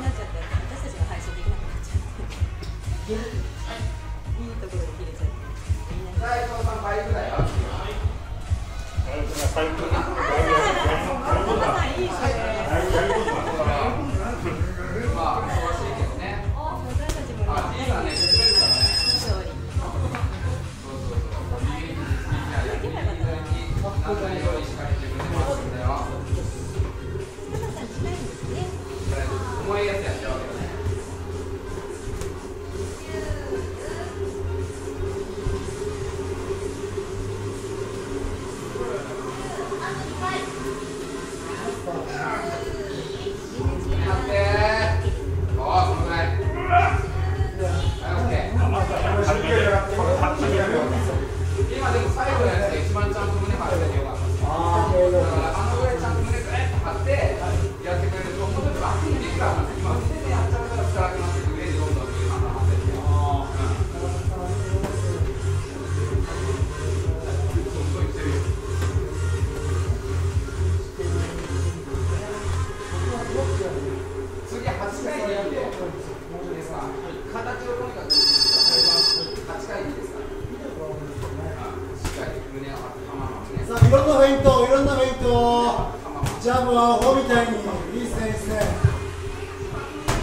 今でも最後のやつが一番ちゃんと胸張っててよかった。だからあのぐらいちゃんと胸グッと張ってやってくれると、もうちょっと楽にできるからなんです。今手でやっちゃうから辛くなって上にどんどん上に張ってって。そう言ってるよ。次は8回でいいんで、いいですか。形をとにかく8回でいいですか。 さあいろんなフェイント、いろんなフェイント。ジャブはアホみたいにいいですね、いいですね。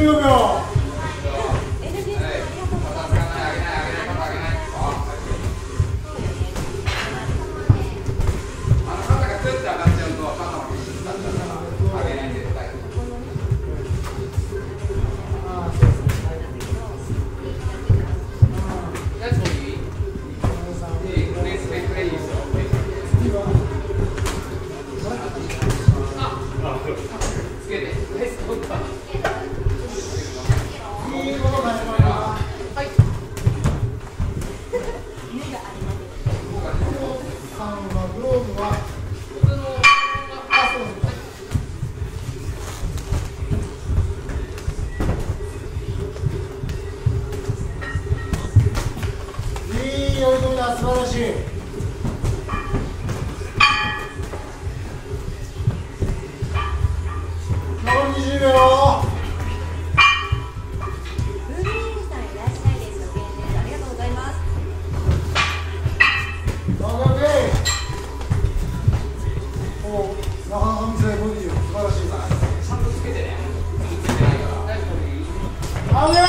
15秒。素晴らしい。残り20秒。 ブービーさんいらっしゃいです。ありがとうございます。 オッケー。お、なかなか見せないボディよ。素晴らしい。 ちゃんとつけてね。つけてないから。 オッケー。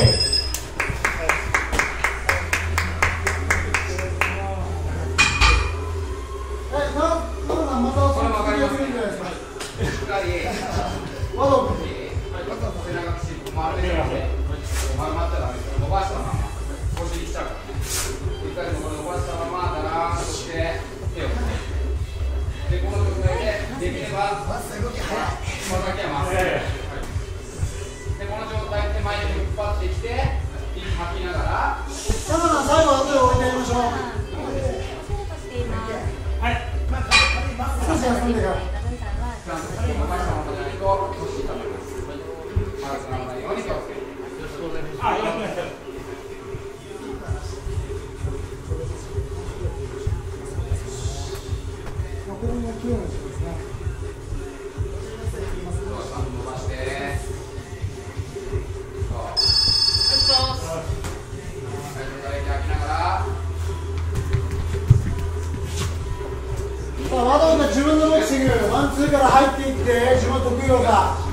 ワドンが自分のボクシング、ワンツーから入っていって、自分の得意技。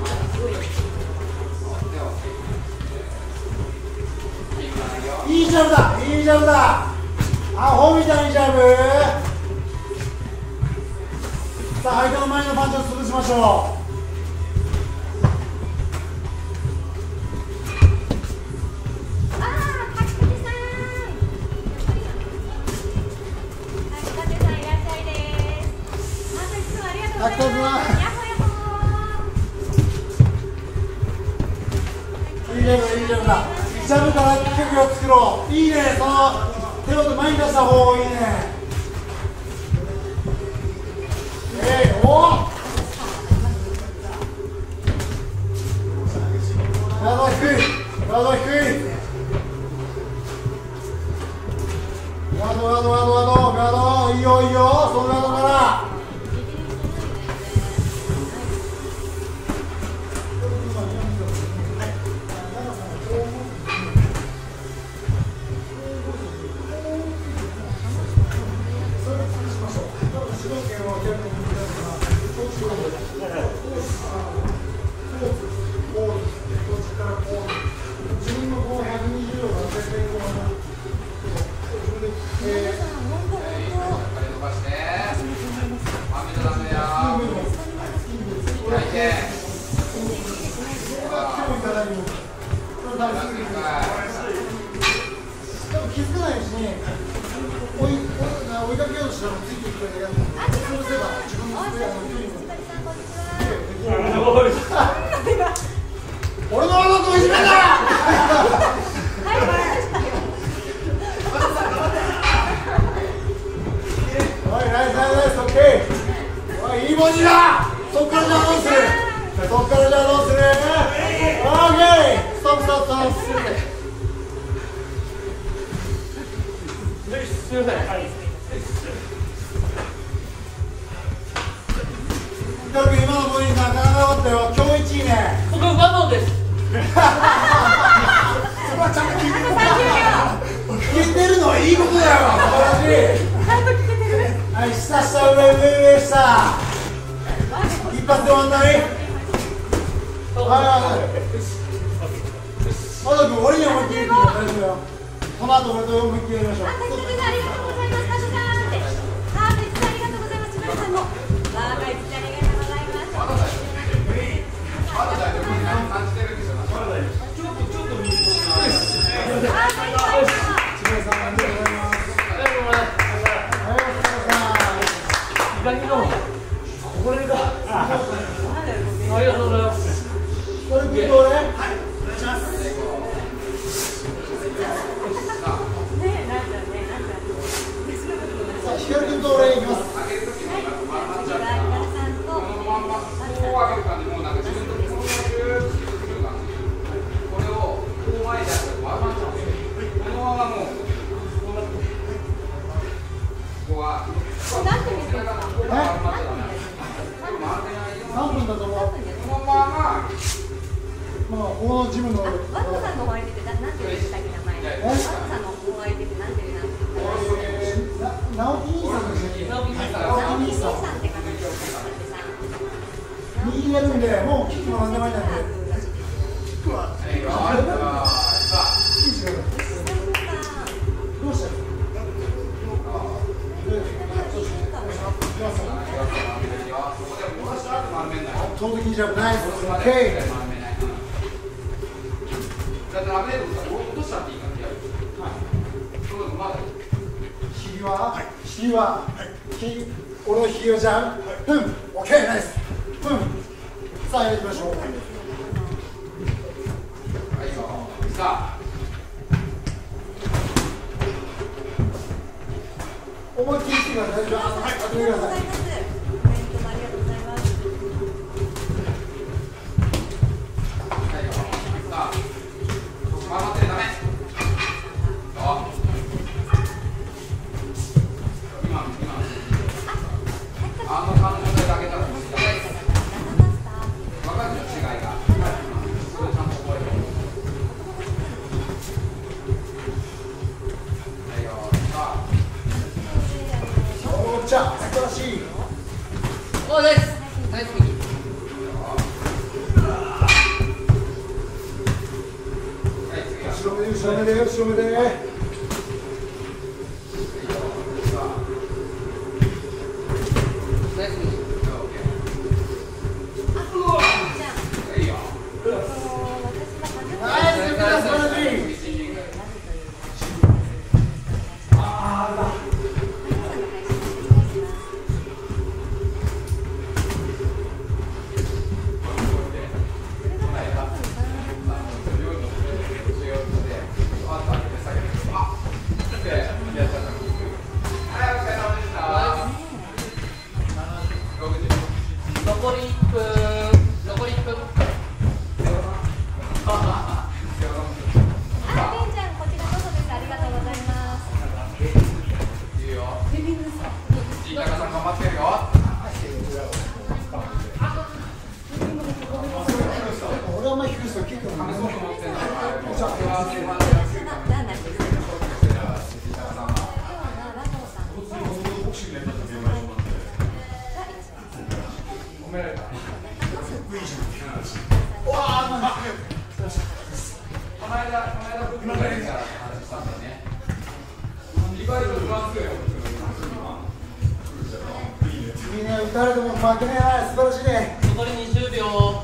いいジャブだ、いいジャブだ。アホみたいにジャブ。さあ、相手の前のパンチを潰しましょう。いいジャブだ。ジャブから曲を作ろう。いいね、その手を前に出した方がいいね。おガード低い、ガード低い。ガード、ガード、ガード、ガード、ガード、いいよ、いいよ、そのガードから。気づかないしね、追いかけようとしたらついていくだけだもん。そうすれば自分の距離も。俺の技といじめだ。おい、ナイスナイスナイス、オッケー。おい、いいボディだ。そっからじゃあどうする。そっからじゃあどうする。オッケー。ストップストップストップ。すみません。はい。今のボディなかなか良かったよ。今日1位ね。 僕ワドンです。 そこはちゃんと聞いてる。聞いてるのはいいことだよ。素晴らしい。はい、下下上上上下。一発で終わんない。はい。 まだ君俺には思いっきり大丈夫よ。この後俺と思いっきりやりましょう。 あ、滝田さんありがとうございます。加藤さんって。ハーフイチありがとうございます。千葉さんも。わー、カイチありがとうございます。 まだ大丈夫。まだ大丈夫。感じてるんですよ。まだ大丈夫。ちょっと見てほしいな。 あ、最高。 千葉さんありがとうございます。 ありがとうございます。意外にのこれがありがとうございます。 これ君どれ？はい、 お願いします。 さあ、光君と俺行きます。 上げるときにこのまんまこう上げる感じもなんか自分のこのままギューッとする感じ。これをこう前でやったら丸まっちゃうんですよ。このままもうここはここが丸まっちゃダメなんです。 何分だと思う？ このまままあ、このジムの。 ワットさんのお相手ってなんていう名前？ワットさんのお相手ってなんていう名前？ 直樹兄さんでしたっけ？ 直樹兄さん。 直樹兄さんって方です。 右やるんで、もうキックもなんでもいいんで。どうした？投擲ジャンプナイス。オッケー。 だってラメールさ、落としたっていいからやる。はい。そうまだ。 ひげは、俺のひげはじゃん。オッケー、ナイス。さあ、やりましょう。 はいよ。さあ。 思いっきりしてください。はい、当ててください。じゃあ、素晴らしい。 おー、ナイス。ナイス右。 後ろ目で、後ろ目で、後ろ目で。 ナイス右。残り1分。残り1分。 俺はあんまり低い人結構難しい。いいね、打たれても負けねえな、素晴らしいね。 残り20秒。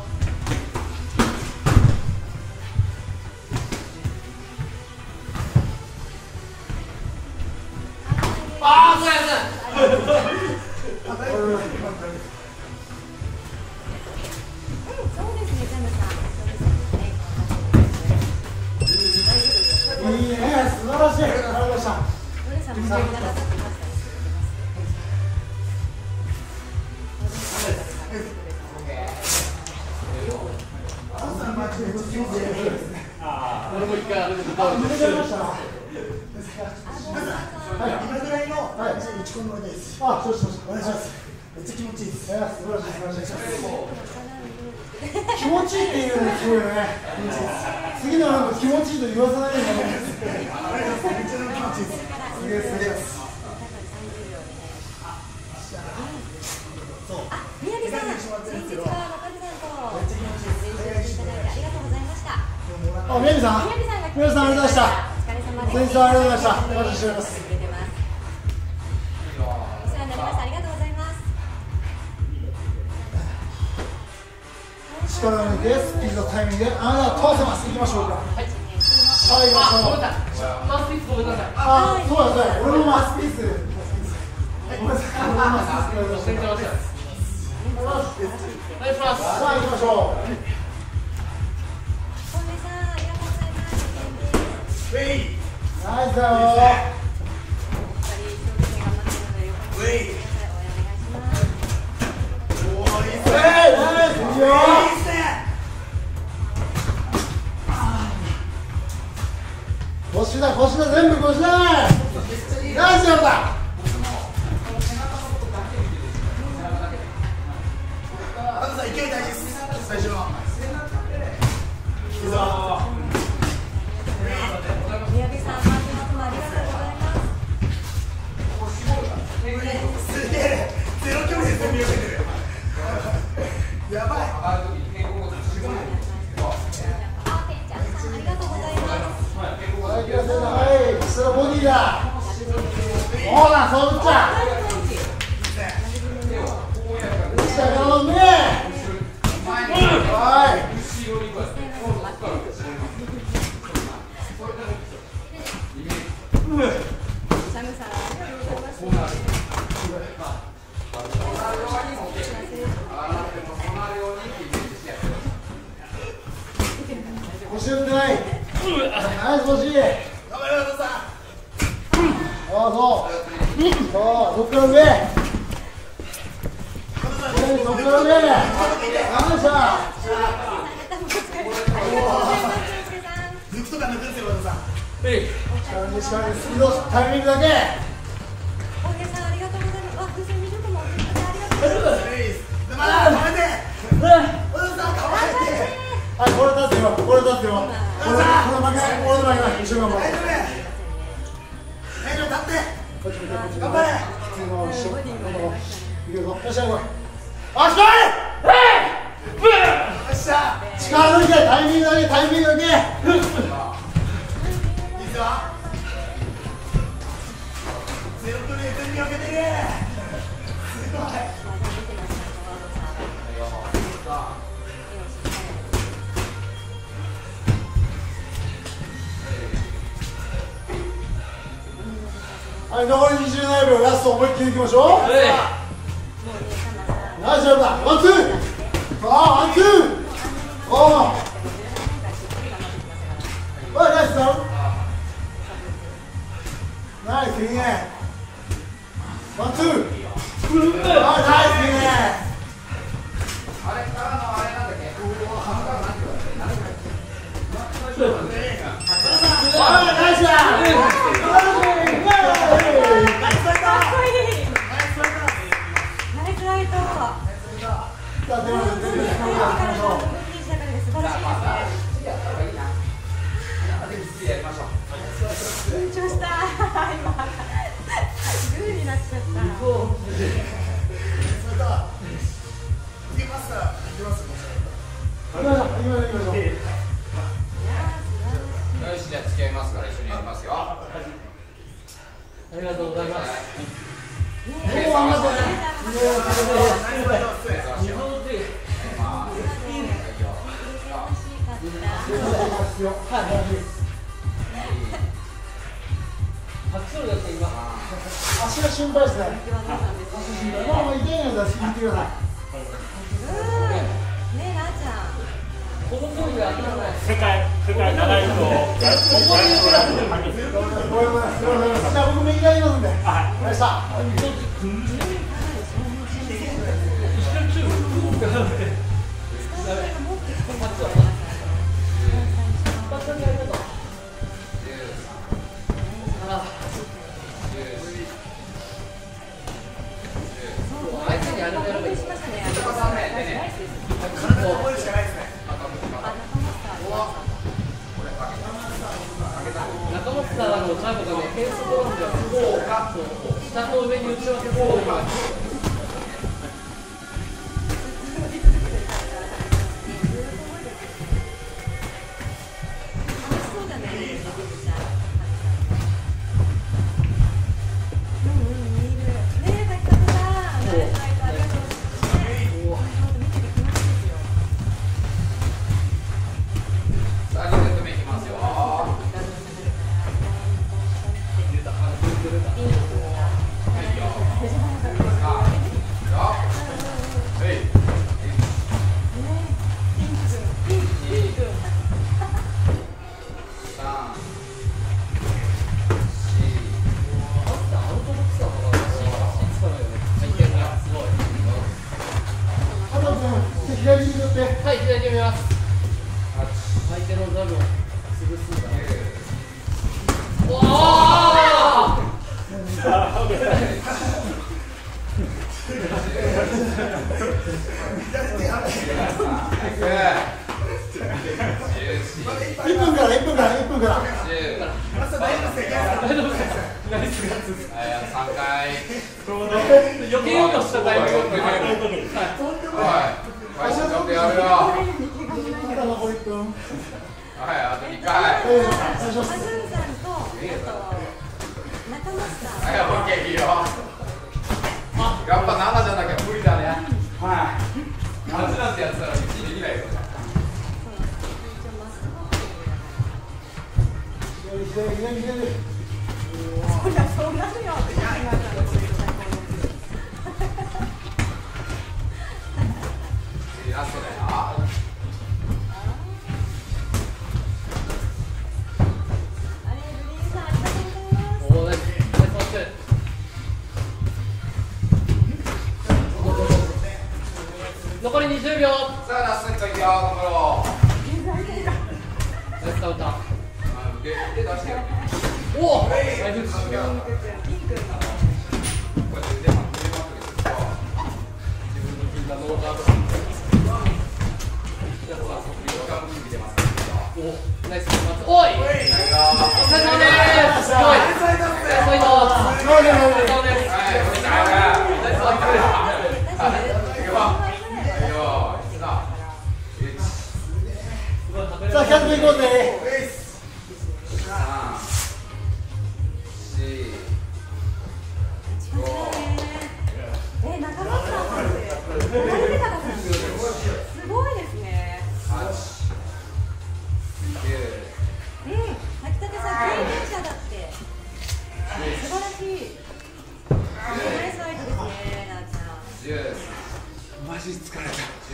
ああ、危ない危ない。 いいね、素晴らしい。わかりました。 俺も一回あれであ、抜けちゃいましたな。 今ぐらいの感じで打ち込んでもらいたいです。 あ、そうそうそう。 お願いします。めっちゃ気持ちいいです。 素晴らしい、素晴らしい。気持ちいいっていうのもすごいよね。次のラウンド気持ちいいと言わさないよね。 めっちゃ気持ちいいです。 すげえ、すげえ。 宮城さん、先日は若手さんと練習していただいてありがとうございました。 あ、宮城さん。宮城さん、ありがとうございました。先生、ありがとうございました。感謝しております。 お世話になりました。ありがとうございます。 力を抜いて、スピードタイミングで穴を通せます。行きましょうか。はい、行きましょう。 マウスピースごめんなさい。 あ、そうだ、そうだ。俺もマウスピース。ごめんなさい。俺もマウスピース。 先生ました。お願いします。 さあ、行きましょう。 本音さん、ありがとうございます。 ナイスだよ。 お二人一生懸命頑張ってるので、よかったらお願いします。 ナイス、いいよ。腰だ、腰だ、全部腰だ。ナイスやだ。 勢い大事です。最初の。 宮城さん、マーティンさんもありがとうございます。 すげえ。ゼロ距離で全部避けてる。やばい。 あー、てんちゃんさん、ありがとうございます。 はい、はい、それボディだ。ほら、そう打っちゃう。下からのね。はい。 サムさん、ありがとうございます。 腰打ってない。ナイス腰。 頑張れ、お父さん。 そうそう。そう、どっから上。どっから上。感謝。 抜くとか抜くんですよ、お父さん。 スピード、タイミングだけ。 本音さん、ありがとうございます。あ、風船20個もありがとうございます。 まだ止めて。お父さん、構えて。 はい、これ立つよ、これ立つよ。これ負けない、これ負けない、一緒に頑張ろう。 大丈夫。大丈夫、立って。 こっち見て、こっち見て。 頑張れ。 普通の一緒、頑張ろう。いけるぞ、よっしゃ、行こう。あ、しこい。 よっしゃ。 力抜いて、タイミングだけ、タイミングだけ。 いいですよ。ゼロ距離で全部避けてる。すごい。 はい、残り27秒、ラスト思いっきりいきましょう。ナイスジャンプだ。ワンツー。ワンツー。おい、ナイスだ。ナイス、いいね。ワンツー。ナイス、いいね。 あれからのあれなんだっけ？ ナイスだ。 緊張した。今グーになっちゃった。 よし、じゃあ付き合いますから一緒にやりますよ。 ありがとうございます。 足が心配ですね。もう痛いのだ、引いてください。 ねえ、なあちゃん。 世界7位とじゃあ僕右側にいますんで。はい。した。 中本さんの最後がね、変則なんだよ。下と上に打ち分ける。 みます。相手のザルを潰すんだ。おお。 1分から1分から1分から。 3回。 避けようとしたタイミング。 おい、ちょっとやるよ。 残り1分。 はい、あと2回。 アズンさんと中松さん。 はい、オッケー、いいよ。やっぱ7じゃなきゃ無理だね。はい。8なんてやってたら1できないよ。 そうなるよ。 ラストだよ。 残り20秒。 さあ、ラスト1回いくよ、頑張ろう。 ナイスカウンター。 腕出してよ。 おお。ナイス。 こうやって腕まくると、自分の金だノーガード。 おナイス。おい。お疲れ様です。すごい。すごいぞ。 さあ、100いこうぜ。 中松さんすごいですね。炊きたてさん、経験者だって。素晴らしい。ナイスアイドですね、なーちゃん。 マジ疲れた。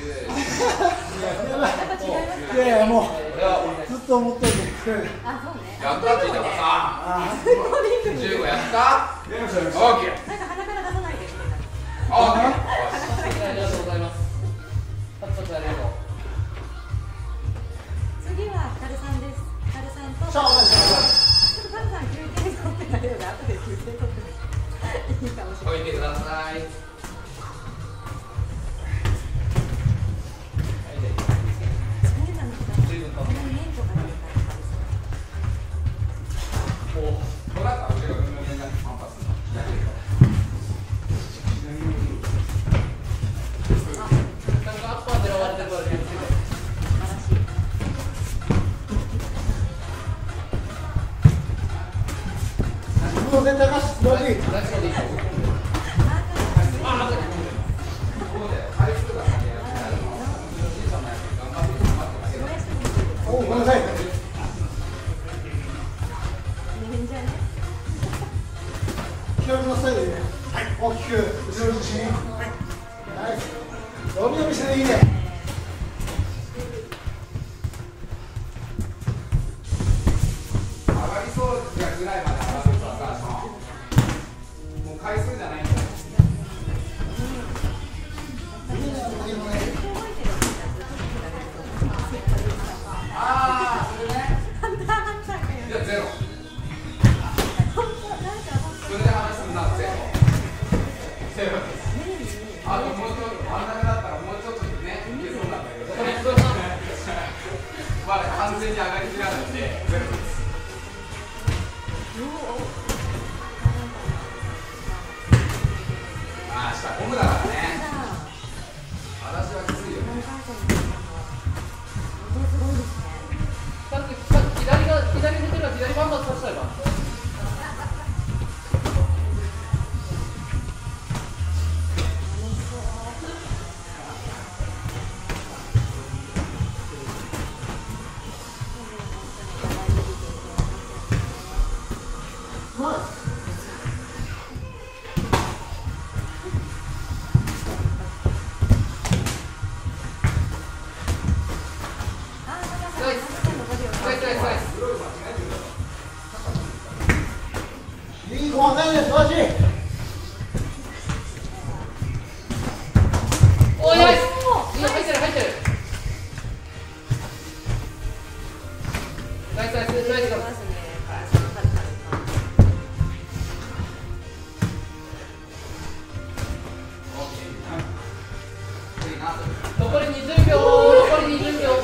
やっぱ違いますか。 いやいや、もうずっと思ってる。 あ、そうね。 やったって言ったからさ。15やった？オッケー。 なんか鼻から出さないで。 オッケー。 ありがとうございます。パチパチありがとう。 次はカルさんです。カルさんと。ちょっとカルさん休憩取ってないので、後で休憩取っていいかもしれない。 解いてください。 大きく後ろに進。はい。伸び伸びしていいね。 上がりそうぐらいまで上がってください。もう回数じゃないんだよ。ああ、それね。じゃあゼロ。それで話すんなゼロ。ゼロです。あともうちょっと真ん中だったらもうちょっとねいけそうなんだけどね。まだ完全に上がりきらないんでゼロです。ああ、下ゴムだからね。私はきついよね。 左に出てるは左バンバン刺しちゃえば。 あナイスナイス。残り20秒。残り20秒。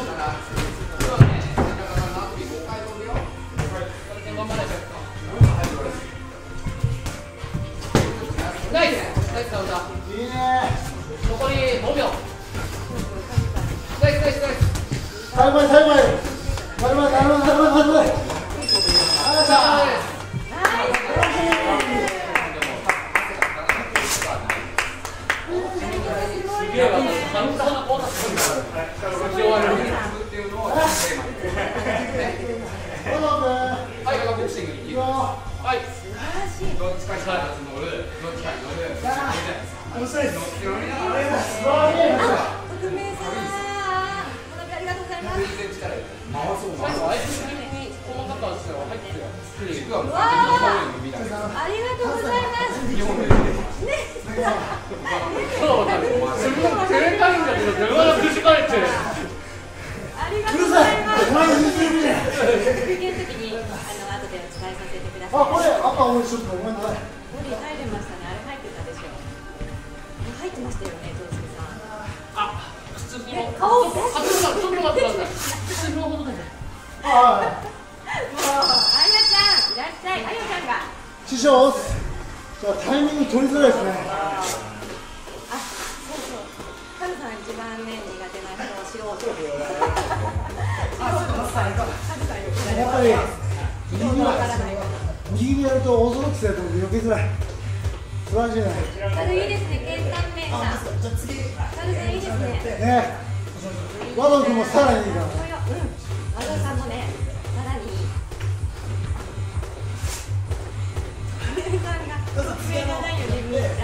ナイスナイスカウンター。いいね。残り5秒。ナイスナイスナイス。 タイムタイムタイムタイムタイムタイム。師匠、タイミング取りづらいですね。 あ、そうそう。カズさん一番ね苦手な人、素人。 やっぱり右にやるとオーソドックスやと避けづらい。素晴らしいね。 カズいいですね、健太麺さん。カズさんいいですね。 ね、和道君もさらにいいから。 和道さんもね、さらにいい。上がないよね、みんな。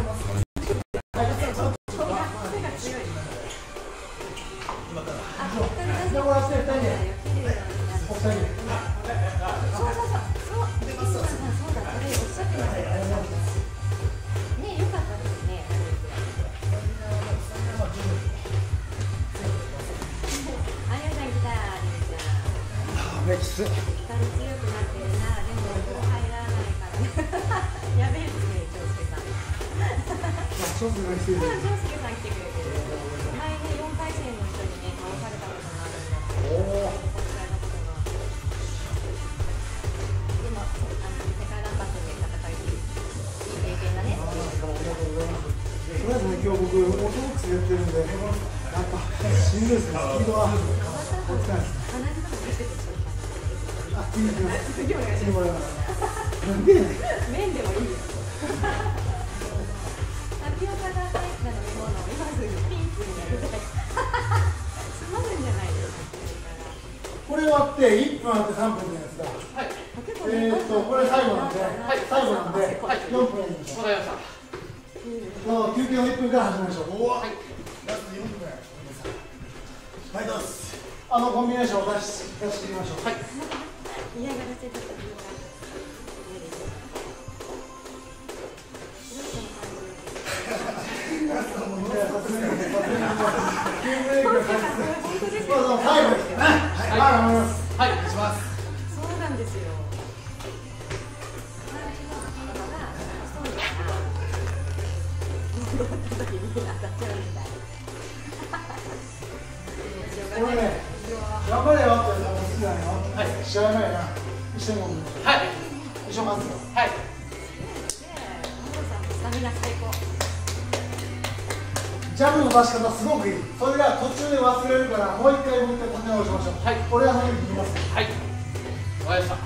長介さん来てくれてる。前に4回戦の人にね、倒されたことがあるんだけど、こちらのことが。でも、世界ランバトルで戦いいい経験だね。 とりあえずね、今日僕、オーソドックスでやってるんで、やっぱしんどいですね、スピードは。お疲れ様です。あ、次行きます。次もらいます。なんでやねん。 麺でもいいよ。タピオカが入った飲み物を今すぐピンクにやりたい。つまるんじゃないですか。 これ終わって1分あって3分のやつだ。 はい。 これ最後なんで、最後なんで、4分やりましょう。 わかりました。 休憩の1分から始めましょう。 はい。 ラスト4分。ファイトです。 コンビネーションを出していきましょう。 はい。 嫌がらせだった理由が嫌です。 最後ですね。はい、頑張ります。 はい、お願いします。 そうなんですよ。 これね、頑張れよって言うのが好きなのよ。はい。試合前な、一緒に飲む。はい。一緒に待つよ。はい。 スタミナ最高。 ジャブの出し方すごくいい。それが途中で忘れるから、もう一回立て直しましょう。はい。俺は何言います。 はい。わかりました。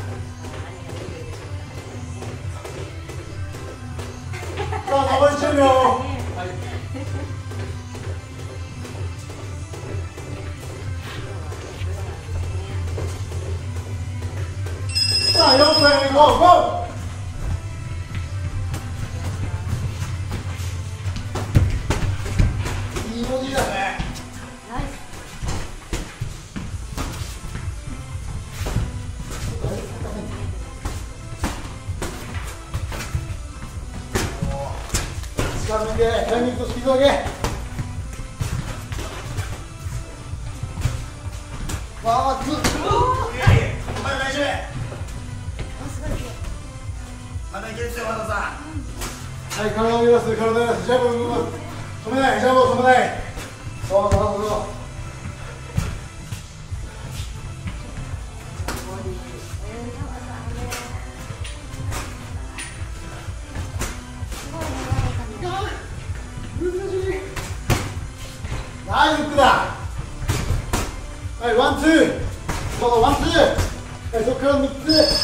さあ、残り10秒。 はい。 さあ、4分、ゴー、ゴー。いいボディだね。 ナイス。力抜け、タイミングとスピード上げ。ワーツー。 集まだいけるですよ和田さん。 はい、体を揺らす、体を揺らす、ジャブを止めない、ジャブを止めない。そうそうそう。はい、フックだ。はい、ワンツー。そう、ワンツー。はい、そこから3つ。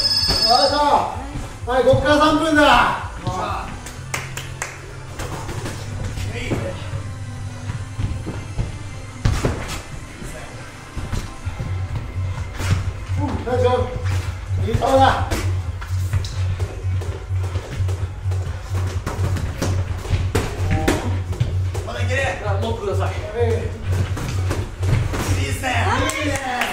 はい、ここから3分だ。大丈夫。いい球だ。 まだいける。 もうください。 いいっすね。いいね。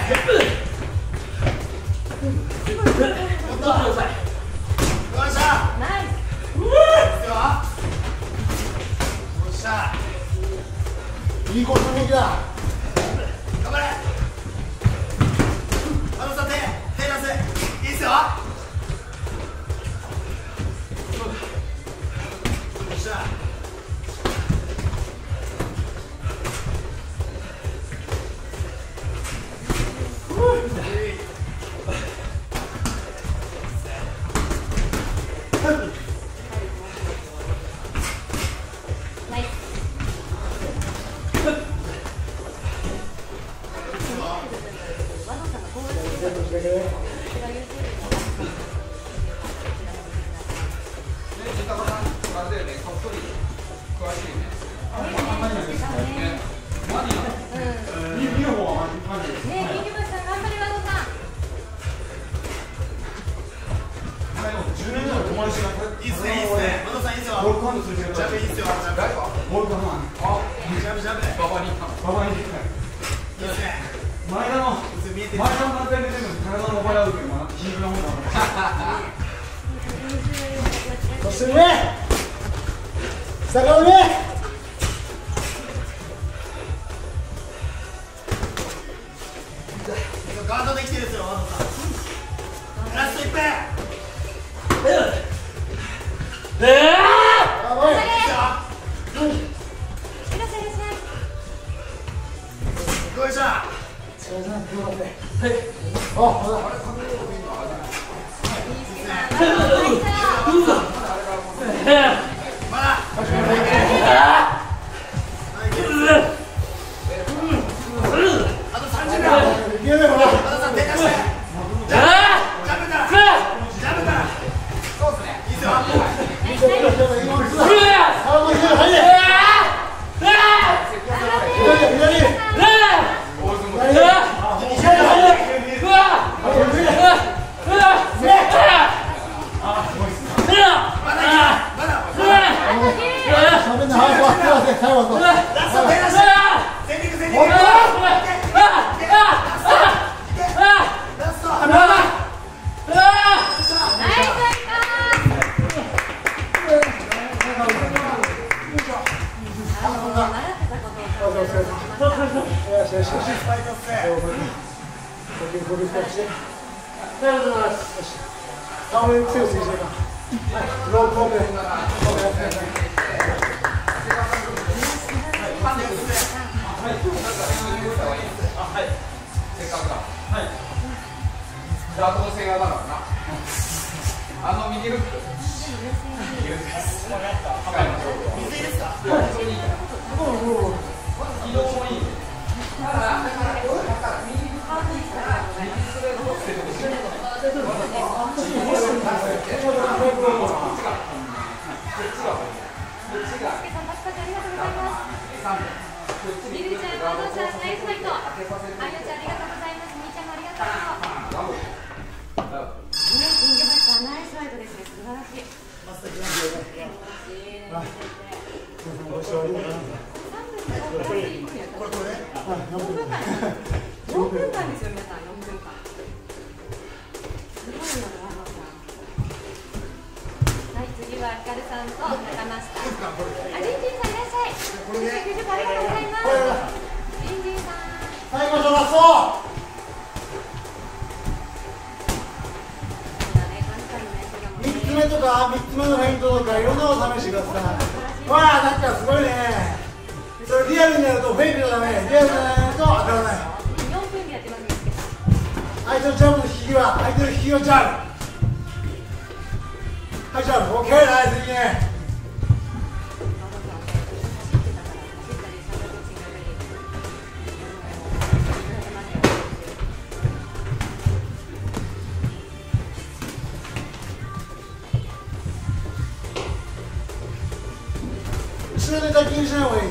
もっとください。 よっしゃ。 ナイス。 よっしゃ。 いいコースの動きだ。 頑張れ。和田さん手出す。いいっすよ。よっしゃ。 ナイス。和野さんの攻撃全部してくれ。 時高さん、あれだよね、こっそり詳しいね。 見る方はマジです。 ねえ、金木橋さん頑張れ和野さん。 10年以上の友達がいいっすね。いいっすね。和田さんいいっすよ。 ボールカウントするけど、 ジャブいいっすよ。ジャブ。 ボールカウントジャブジャブ。 ババに。 ババにいいっすね。 前田の見えてる。 前田の団体で出てるの体の奪い合うけど、皮肉なもんだから。そして上下が上ガードできてるですよ、和田さん。ラスト1分。 あ、おいいらっしゃいいらっしゃい。 よいしょ。 あ、ほらまだ。あと30秒。 いけねえほら和田さん手出して。ジャブから。ジャブから。そうですね。いいですよ。 ダートの背側だからな。あの右フック。 水いいですか。 移動もいい。だから右ストレートを捨ててほしい。 みるちゃん、和野さん、ナイスファイト。あゆちゃん、ありがとうございます。みーちゃんもありがとう。ね、金魚橋さん、ナイスファイトですね。素晴らしい。4分間ですよ、皆さん、4分間。すごいよ、和野さん。はい、次はひかるさんと仲間下。あ、りんじんさんいらっしゃい。90ありがとうございます。りんじんさん。 最後のラストか3つ目のフェイントとかいろんなのを試してください。わあ、なんかすごいね。それリアルにやるとフェイクじゃダメ、リアルにやると当たらない。 4分でやってます。 相手のジャブの引きは、相手の引きはジャブ。はい、ジャブ、オッケー、ナイス、いいね。後ろで気にしない方がいい。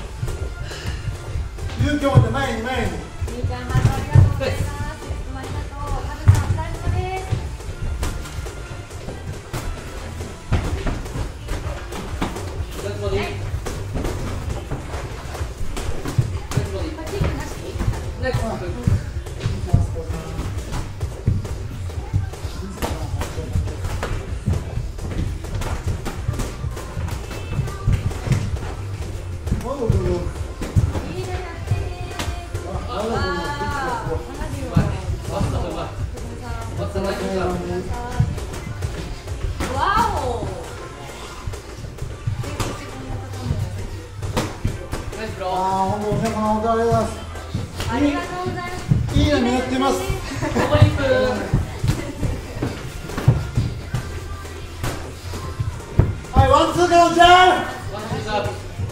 勇気を持って前に前に。 みーちゃん、ハートありがとうございます。いつもありがとう。カズさん、お疲れ様です。 ボディ。 こっち行くなし。 ナイス。 ありがとうございます。 いい波やってます。 残り1分。 はい、ワンツーからのジャンプ。 ワンツージャブ。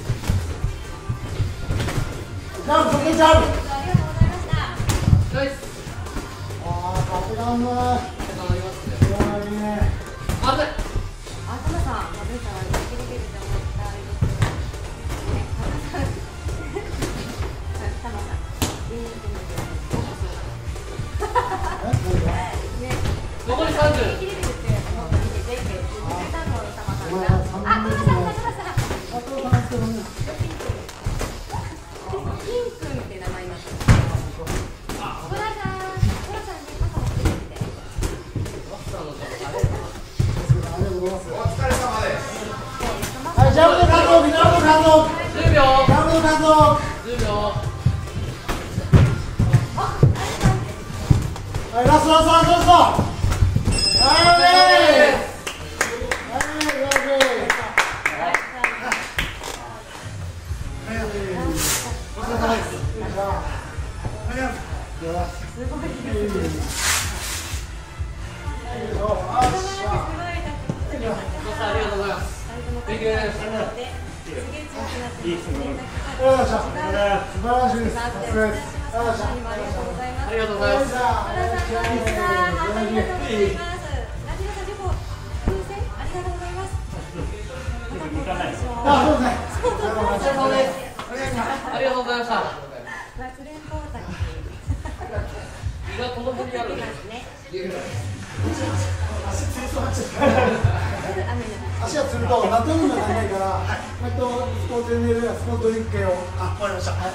ジャンプ、そこでジャンプ。 ありがとうございました。 ナイス。 ああ、カペガンだ。 ありますね。 いいね。 あずい。 あ、タマさん、食べたらできるけど思った。タマさん、 残り30。 ジャンプの感動、ジャンプの感動。 10秒。 ジャンプの感動。 10秒。 はい、ラスト。はい、足がつると納豆にもならないから、スポーツエネルギー、スポーツドリンク系を。あ、わかりました。はい。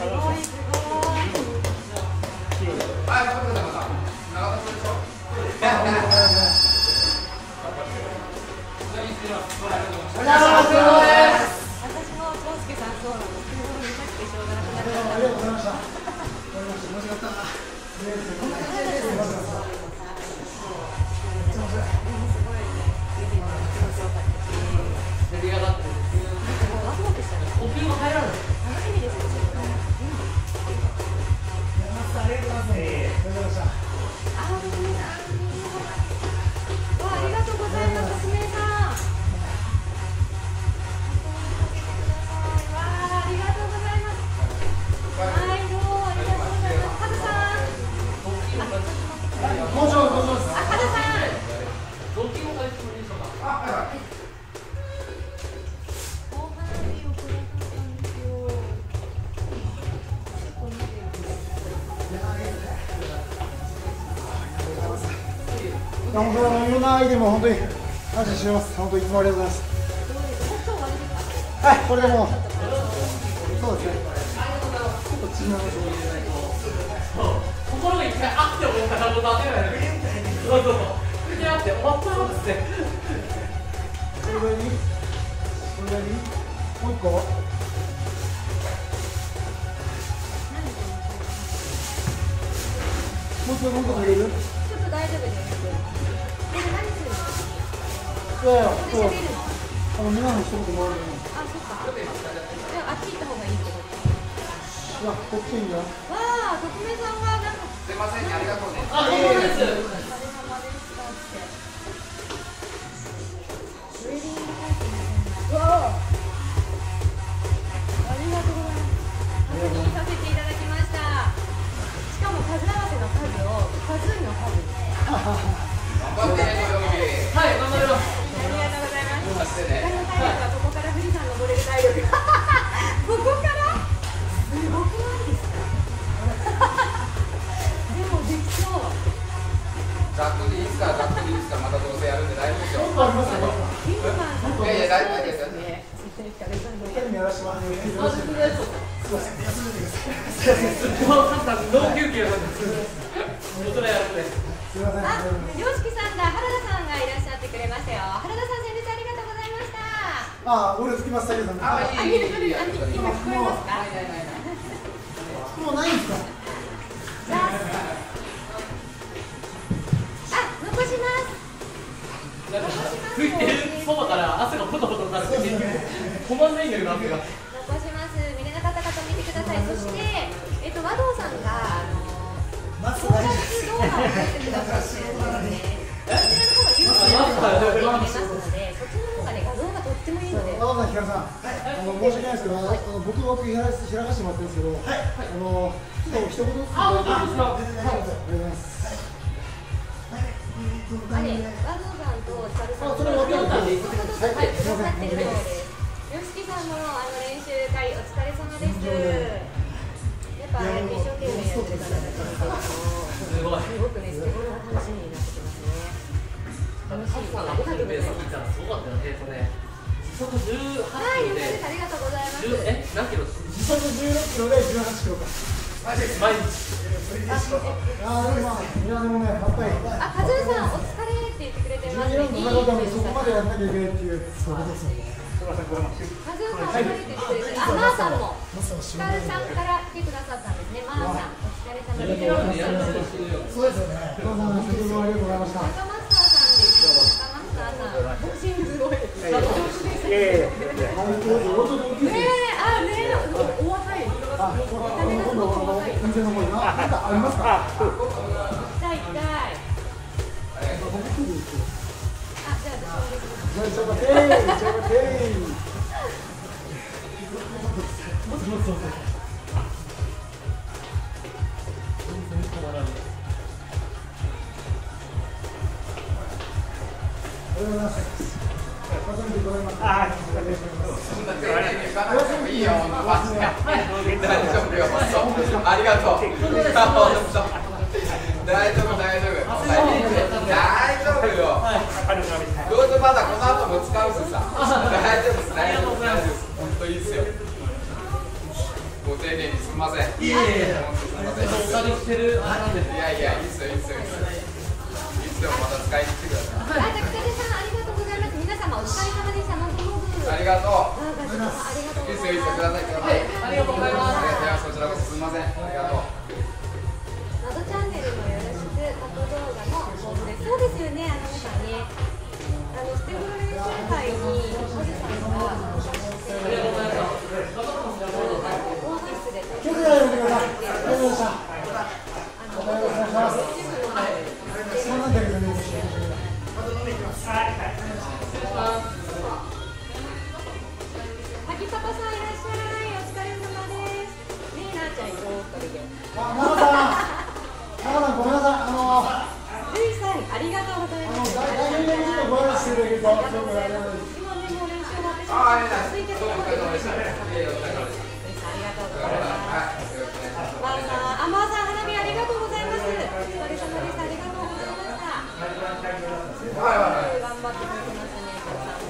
本当にいろんなアイテムを本当に感謝してます。本当にいつもありがとうございます。はい、これでもそうですね。ちょっと違う心が一回あって思ったらもう立てない。そうそう。であって終わったんですね。 これにもう一個。もう一個入れる？ ちょっと大丈夫です。何するの？ いやいや、 ここで喋るの？ みんなの一言もらうの。 あ、そっか。でもあっち行った方がいいってこと？ いや、こっちいいんだよ。 わあ、特命さんがなんか。 すいませんね、ありがとうね。 あ、本当です。 お疲れ様でしたって。ウェディングパーティーの。わあ。ありがとうございます。確認させていただきました。しかも数合わせの数を数の数に。 頑張ってね、土曜日。 はい、頑張ります。 ありがとうございます。 頑張ってね。 他の体力はここから富士山登れる体力。ここからすごくないですか？でもできそう。 ざっくりいいっすか、ざっくりいいっすか、またどうせやるんで大丈夫ですよ。 キングマンさんといやいや大丈夫ですよね。 二人にやらせてもらってよろしいあ、本当です。 すいません、休んでください。 もう簡単、ノー休憩なんです。大人やって。 すみません。 あ、りょうしきさんだ、原田さんがいらっしゃってくれましたよ。原田さん、先日ありがとうございました。 あ、俺つきます、さゆさん。 あ、いい、いい、いい、いい。 今聞こえますか？ もうないんですか。 あ、残します。 吹いてるそばから汗がポトポトなって止まんないんだけど、汗が。 残します。見れなかった方見てください。そして、和道さんが総括動画を撮ってくださってるので、こちらの方が YouTube で見れますので、そっちの方がね画像がとってもいいので。 和道さん、ひかるさん、申し訳ないですけど、僕開かしてもらってるんですけど、ちょっと一言ずついただいていいですか。ありがとうございます。 あれ、和道さんとヒカルさんそれ分かったんで、 はい、分かってるようです。よしきさんの練習会お疲れ様です。やっぱ一生懸命やってる方たち見てると、すごくね、スケボーが楽しみになってきますね。楽しい。ありがとうございます。 すごかったよね。時速18 はい、 キロで。 ゆうさんです。ありがとうございます。 何キロ？ 時速16キロで18キロか。 毎日。 いやでもね、やっぱり。 あ、カズーさん、お疲れって言ってくれてますね。 14の中でもそこまでやんなきゃいけないっていう。そうですね。 カズーさん、お疲れって言ってくれて、あ、マーさんも。ヒカルさんから来てくださったんですね。マーさん、お疲れ様です。 そうですよね。どうも、ありがとうございました。 中マスターさんですよ。中マスターさん、ボクシングすごいですね。上手ですね。あ、ね、お若い。 今度お店の方になんかありますか。 痛い痛い。あ、じゃあ私もです。 いいよ、マジで。大丈夫よ、ありがとう。大丈夫、大丈夫。大丈夫よ。どうせまだこの後も使うしさ。大丈夫です、大丈夫です。本当いいですよ。ご丁寧にすみません。いやいや、いや、いいっすよ、いいっすよ。いつでもまた使いに来てください。 あ、じゃあ、北出さん、ありがとうございます。皆様、お疲れ様でした。 ありがとう。 ありがとうございます。 いいっすよ、いいっすよ、ください、ください。 ありがとうございます。 いや、そちらこそすみません。ありがとう。 謎チャンネルもよろしく、過去動画も豊富です。そうですよね、皆さんね。ステゴロ練習会に、おじさんが参加して、オーフィスで気をつけてやってください。ありがとうございました。お願いします。そうなんだけどね。 滝パパさんいらっしゃい。お疲れ様です。ねえ、なーちゃん行こう、2人で。 長さん、ごめんなさい。 ルイさん、ありがとうございます。 大変なちょっとご挨拶してるけど、 ありがとうございます。今ね、もう練習終わってしまいました。続いての方でよろしくお願いします。ルイさん、ありがとうございます。マーさん、マーさん、花火ありがとうございます。お疲れ様です。ありがとうございました。頑張ってくれてますね、たくさん。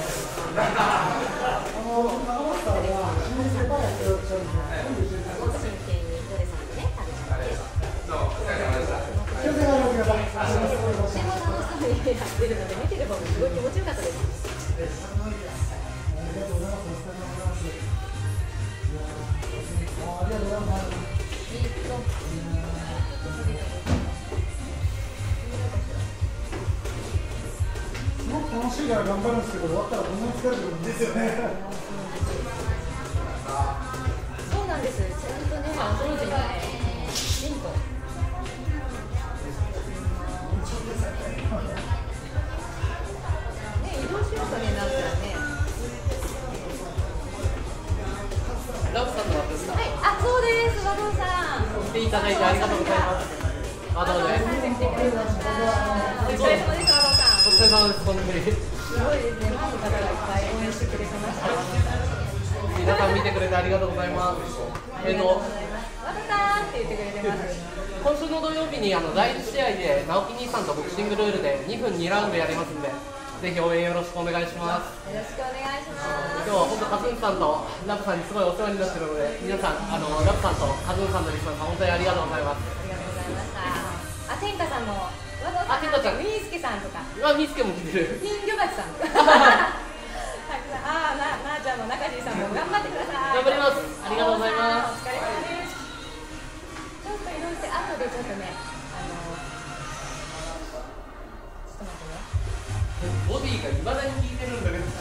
長松さんは新日でパンやってらっしゃるんですね。 真剣にドレさんでね、食べてます。 気をつけてやってください。 とても楽しそうにやってるので、見てる方もすごい気持ちよかったです。 ありがとうございます。 楽しいから頑張るんですけど、終わったらこんなに疲れてるんですよね。 そうなんです。ちゃんとね、お掃除がね、きちんと。ね、移動しようかね、なんかね。 ラブさんのですか。 はい、あ、そうです。和道さん。 来ていただいてありがとうございます。あ、どうもです。 お疲れ様です、和道さん。 お疲れ様です。本当に。 すごいですね。ファンの方がいっぱい応援してくれてました。 皆さん見てくれてありがとうございます。 和道さんって言ってくれてます。 今週の土曜日に第1試合で直樹兄さんとボクシングルールで2分2ラウンドやりますんで、ぜひ応援よろしくお願いします。 よろしくお願いします。 今日は本当カズンさんとラブさんにすごいお世話になってるので、皆さんラブさんとカズンさんのリスナーさん本当にありがとうございます。 ありがとうございました。あ、天下さんも、和道さん、 天下ちゃん、 みーすけさんとか、 みーすけも来てる。 金魚鉢さんとか。あ、なあちゃんも中地さんも頑張ってください。 頑張ります。ありがとうございます。 お疲れ様です。ちょっと移動して、後でちょっとね、ちょっと待ってね。 ボディが未だに効いてるんだけど。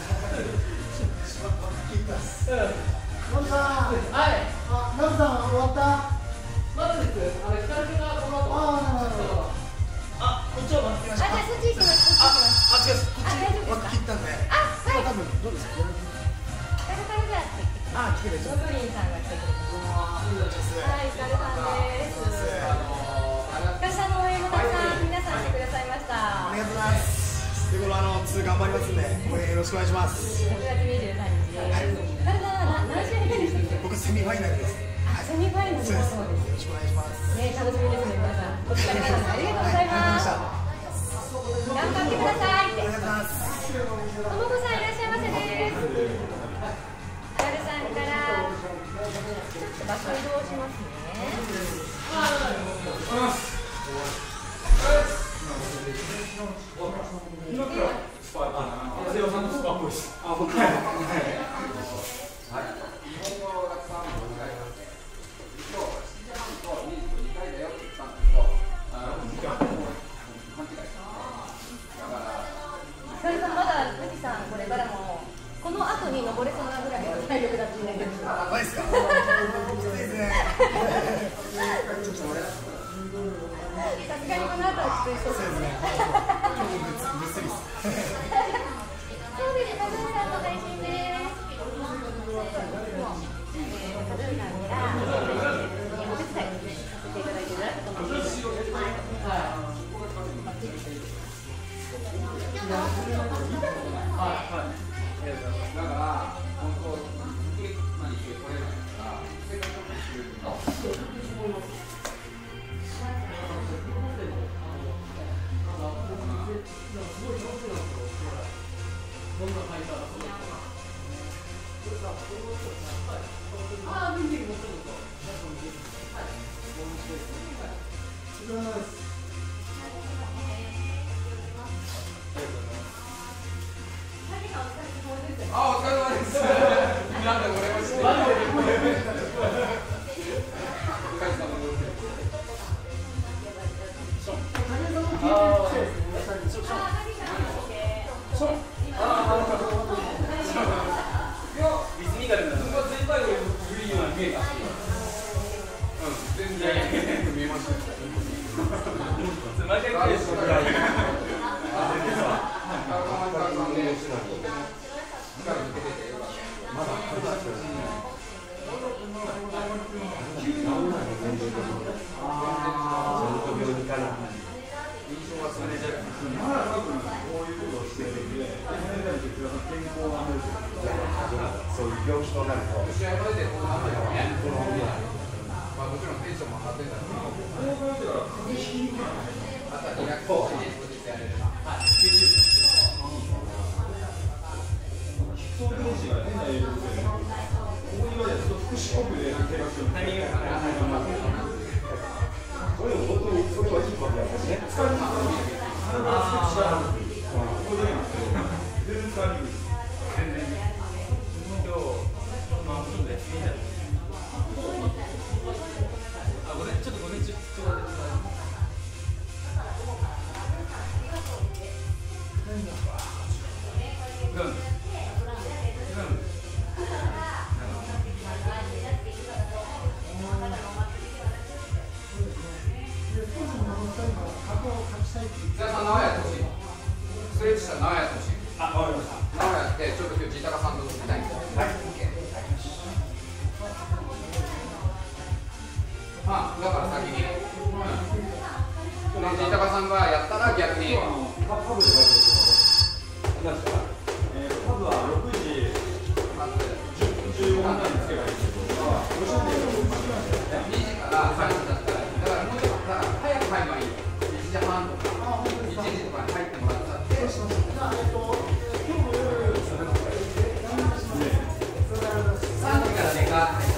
ノブさん、 はい。 あ、ノブさん終わった？ まだです。光がこの後。 こっちは待ってきました。 あ、じゃあそっち行きます。 あ、違う、こっあ、大丈夫ですか。 ち切ったんで。 あ、はい。 多分どうですか？ タルタルじゃあ、 来てる。 ロブリンさんが来てくれてます。はい、お疲れさんです。会社の応援もたくさん皆さんしてくださいました。 ありがとうございます。ということで、次頑張りますんで、応援よろしくお願いします。 6月23日。体何試合目でしたっけ？ 僕セミファイナルです。 セミファイナルもそうです。 よろしくお願いします。 ね、楽しみですね、皆さん。お疲れ様です。ありがとうございます。頑張ってくださいって。 ありがとうございます。 ともこさんいらっしゃいませです。あやるさんからちょっと場所移動しますね。それとまだ富士山これからもこの後に登れそうなぐらいの体力だってね。 マジですか？きついですね。 さすがにこの後はきついそうですね。 ぐっすりです。 そうです。カズンさんの配信です。カズンさんがお手伝いさせていただいてると思います。 だから本当特別なに取れないからせっかく知るのあ、お疲れ様です。なんだこれはして。リズミカルなのが全体を古いように見えた。全然見えました。つまりはです。 そういう病気となると試合までこうなるよね。まあもちろんテンションも上がってたんだけど。あとはリラックスしてやれれば。はい。そういう同士が変な影響で、ここにまでちょっと福祉国でタイミングがこれも本当にそれはいいことだったしね。 疲れる体が少ししたら、ここで全然疲れる。全然。今日、まあ、そうですね。あ、ちょっと午前中。 津田さん、直哉やってほしい。ストレッチしたら直哉やってほしい。 あ、わかりました。 直哉やって、ちょっと今日、ジタカさんと見たいんで。はい。まあ、だから先に。ジタカさんがやったら逆に。 パブで何ですか。パブは6時15分につけばいいんですけど。2 時から3時だったら、だからもうちょっと早く入ればいい。1時半とか、1時とかに入ってもらったって。3時から寝かって。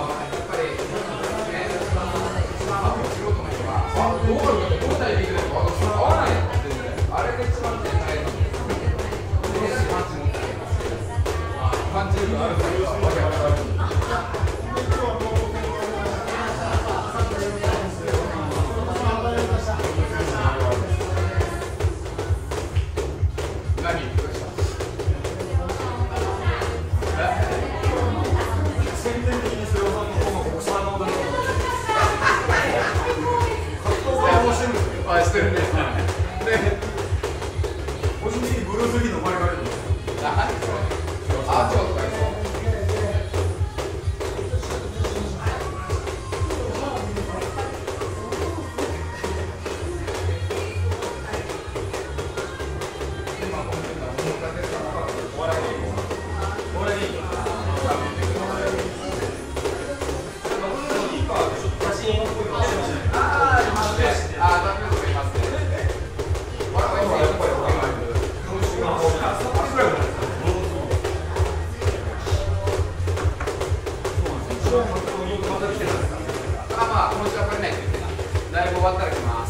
どうなるかってどう対比でるか分かるね。で、 個人的にブルース・リーの生まれ変わりと思う。 何それ。アーチョーとか言そう。ライブ終わったら来ます。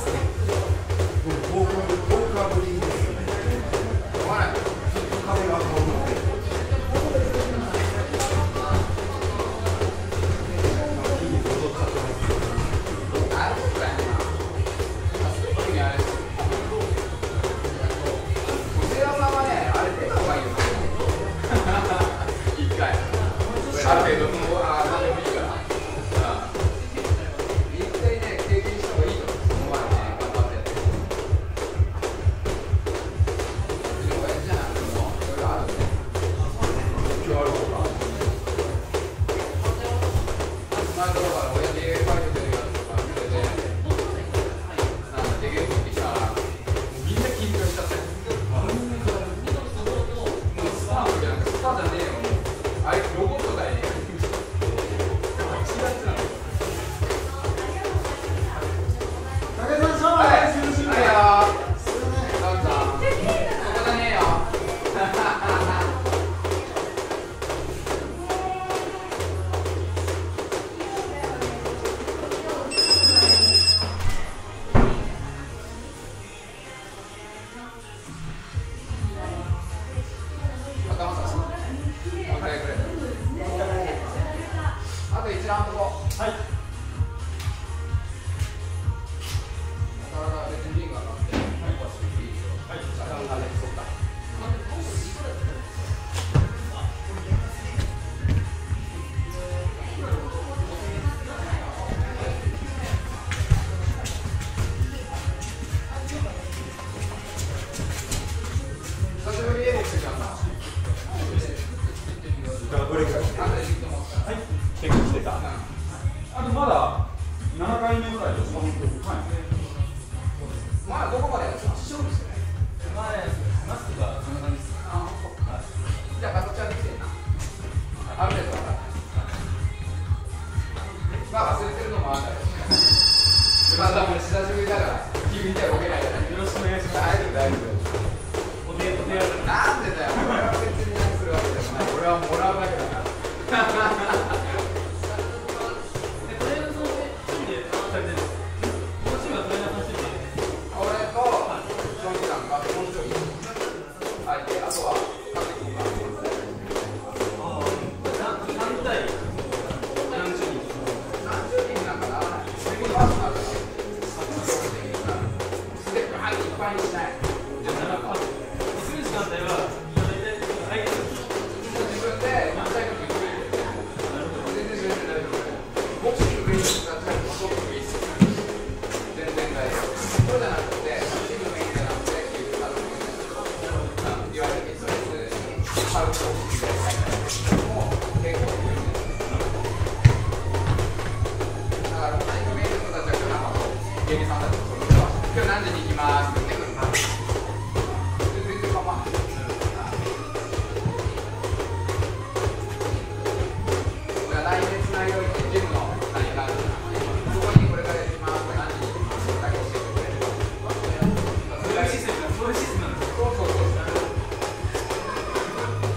ある程度もう何でもいいから。一回ね経験した方がいいと思う。その前にね頑張ってやって。でもじゃあいろいろあるね。今日ある方が。前のところから親父が書いてるやつとか見てて、なんかでけえ時にさ、みんな緊張しちゃって。もうスターじゃなくてスターじゃねえよ。あいつロボットだよね。あと1ラウンド後。はい。別にリングが上がって、はい。そうか。久しぶりです。 どれくらい？はい。チェックしてた。あとまだ7回目ぐらいです。はい。 まあどこまでやるんですか？勝負ですね。 マスクがそんな感じです。 じゃあ形はできてるな。ある程度分かった。まあ忘れてるのもあるんだけど。まあ多分久しぶりだから君見てはボケないじゃない。 よろしくお願いします。 大丈夫大丈夫。 お手当て。 なんでだよ。俺は別に何するわけでもない。俺はもらうだけだから。今日何時に行きますって言ってくるな。全然構わない。来年つないでおいてジムの何があるかそこにこれからやりますって何時に行きますってだけ教えてくれる。そういうシステムなんです。そうそうそう。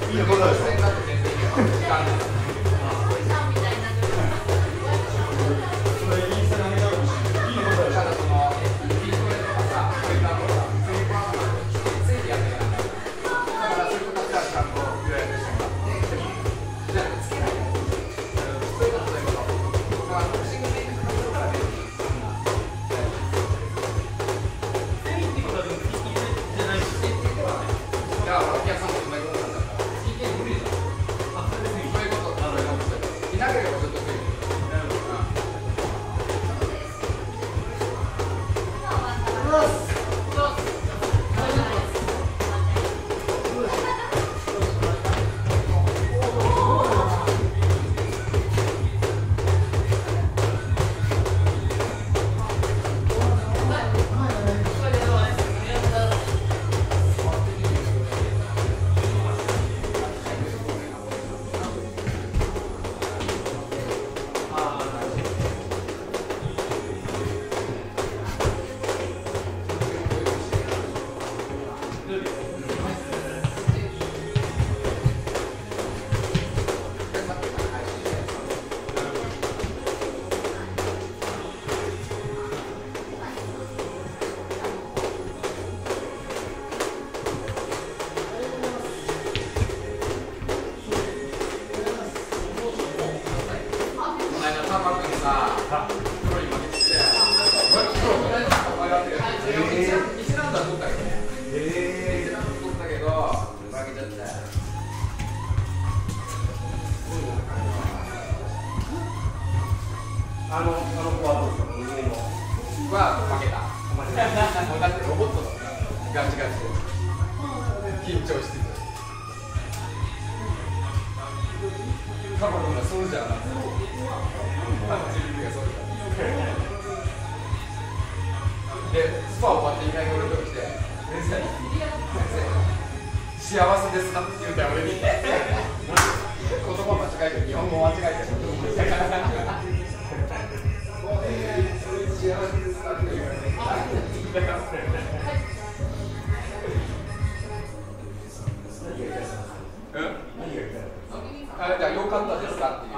いいことだでしょ。全然時間ない。 ます。 さんマックにさ、プロに負けてきて、プロ5年間お前がってるやつ、1ラウンドは取ったけどね、1ラウンド取ったけど、負けちゃって。 あの子はどうですか、胸の。 は負けた。もうだってロボットだガチガチで。緊張してた。カバ君がそうじゃなくて、自分がそうじゃなくて。で、スパ終わって意外に俺のとこ来て、先生、幸せですかって言うて俺に。言葉間違えて、日本語間違えて。幸せですかって言われて。じゃあ、よかったですかっていう。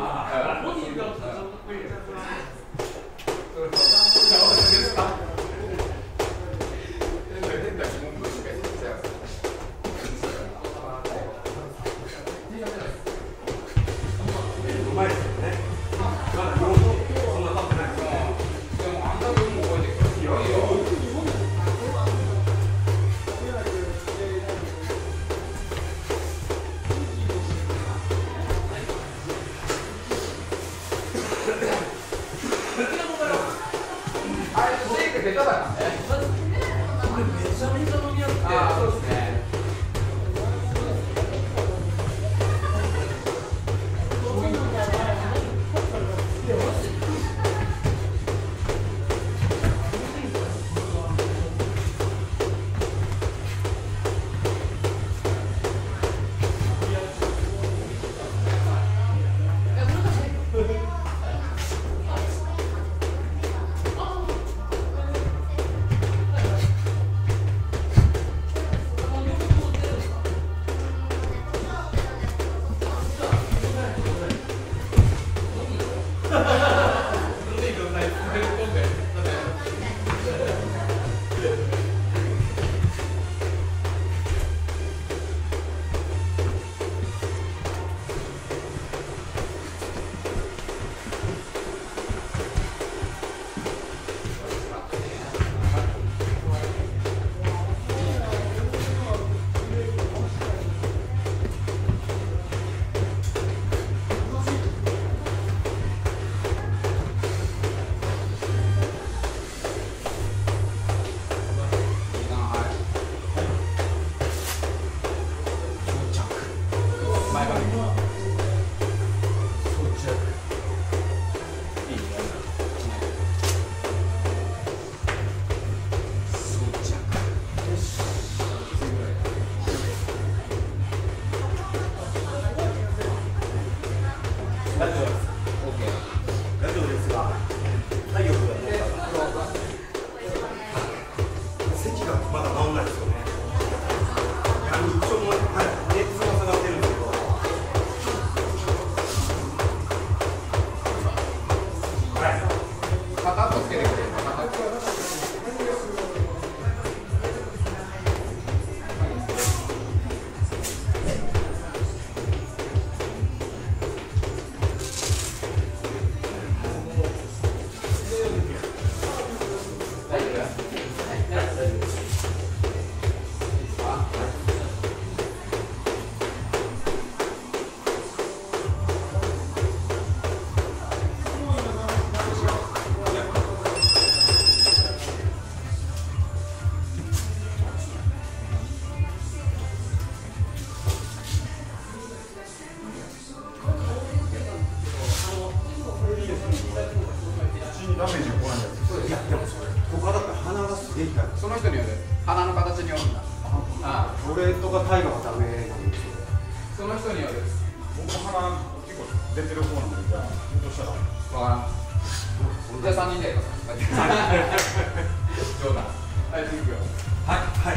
その人による鼻の形によるんだ。 俺とかタイガーがダメなんですよ。 その人による。 僕鼻結構出てる方なんで、じゃあひょっとしたらわからん。じゃあ3人でやります。冗談。はい、次行くよ。 はいはい。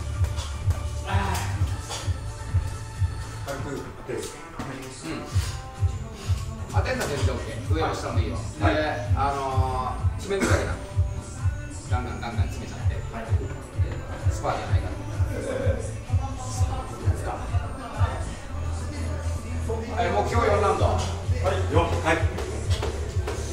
軽く当てる。 当てんの全然 OK。上も下もいいよ。で、詰めるだけだ。ガンガンガンガン詰めちゃって。スパーじゃないから。はい、目標4ラウンド。 はい、4、はい。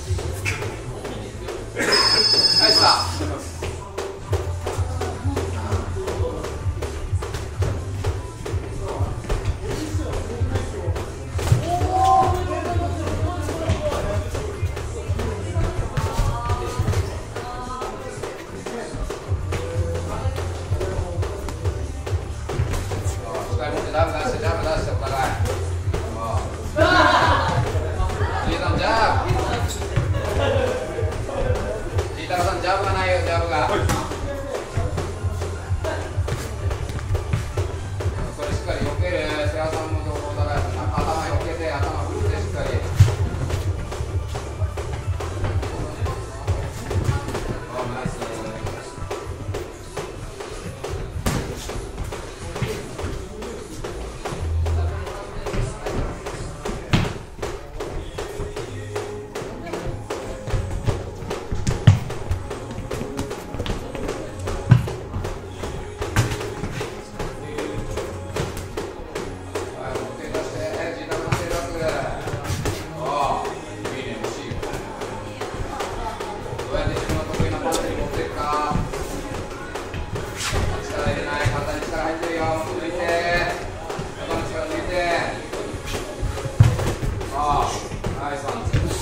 ナイスワンツー。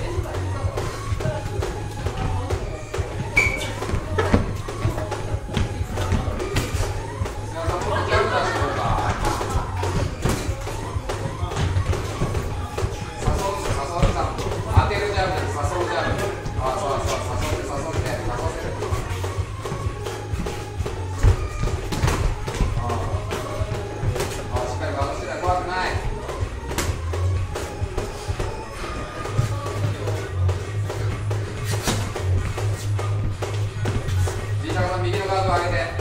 右のガードを上げて、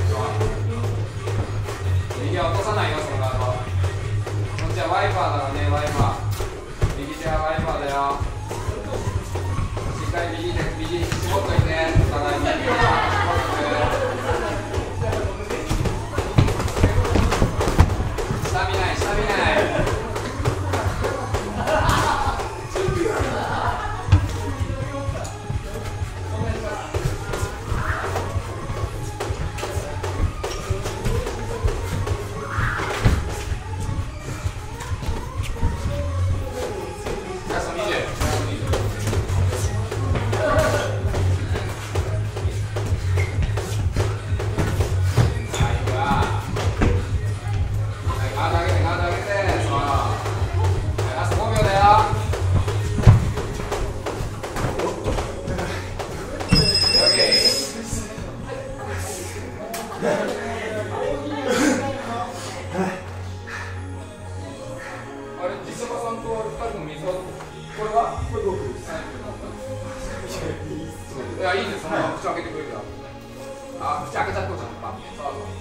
右は落とさないよ、そのガード。こっちはワイパーだからね、ワイパー。右手はワイパーだよ。しっかり右絞っといて、お互いに。下見ない、下見ない。あれ、実坂さんと2人の水はこれはこれ僕です。いや、いいです、そのまま口開けてくれたら。あ、口開けちゃってこうじゃん。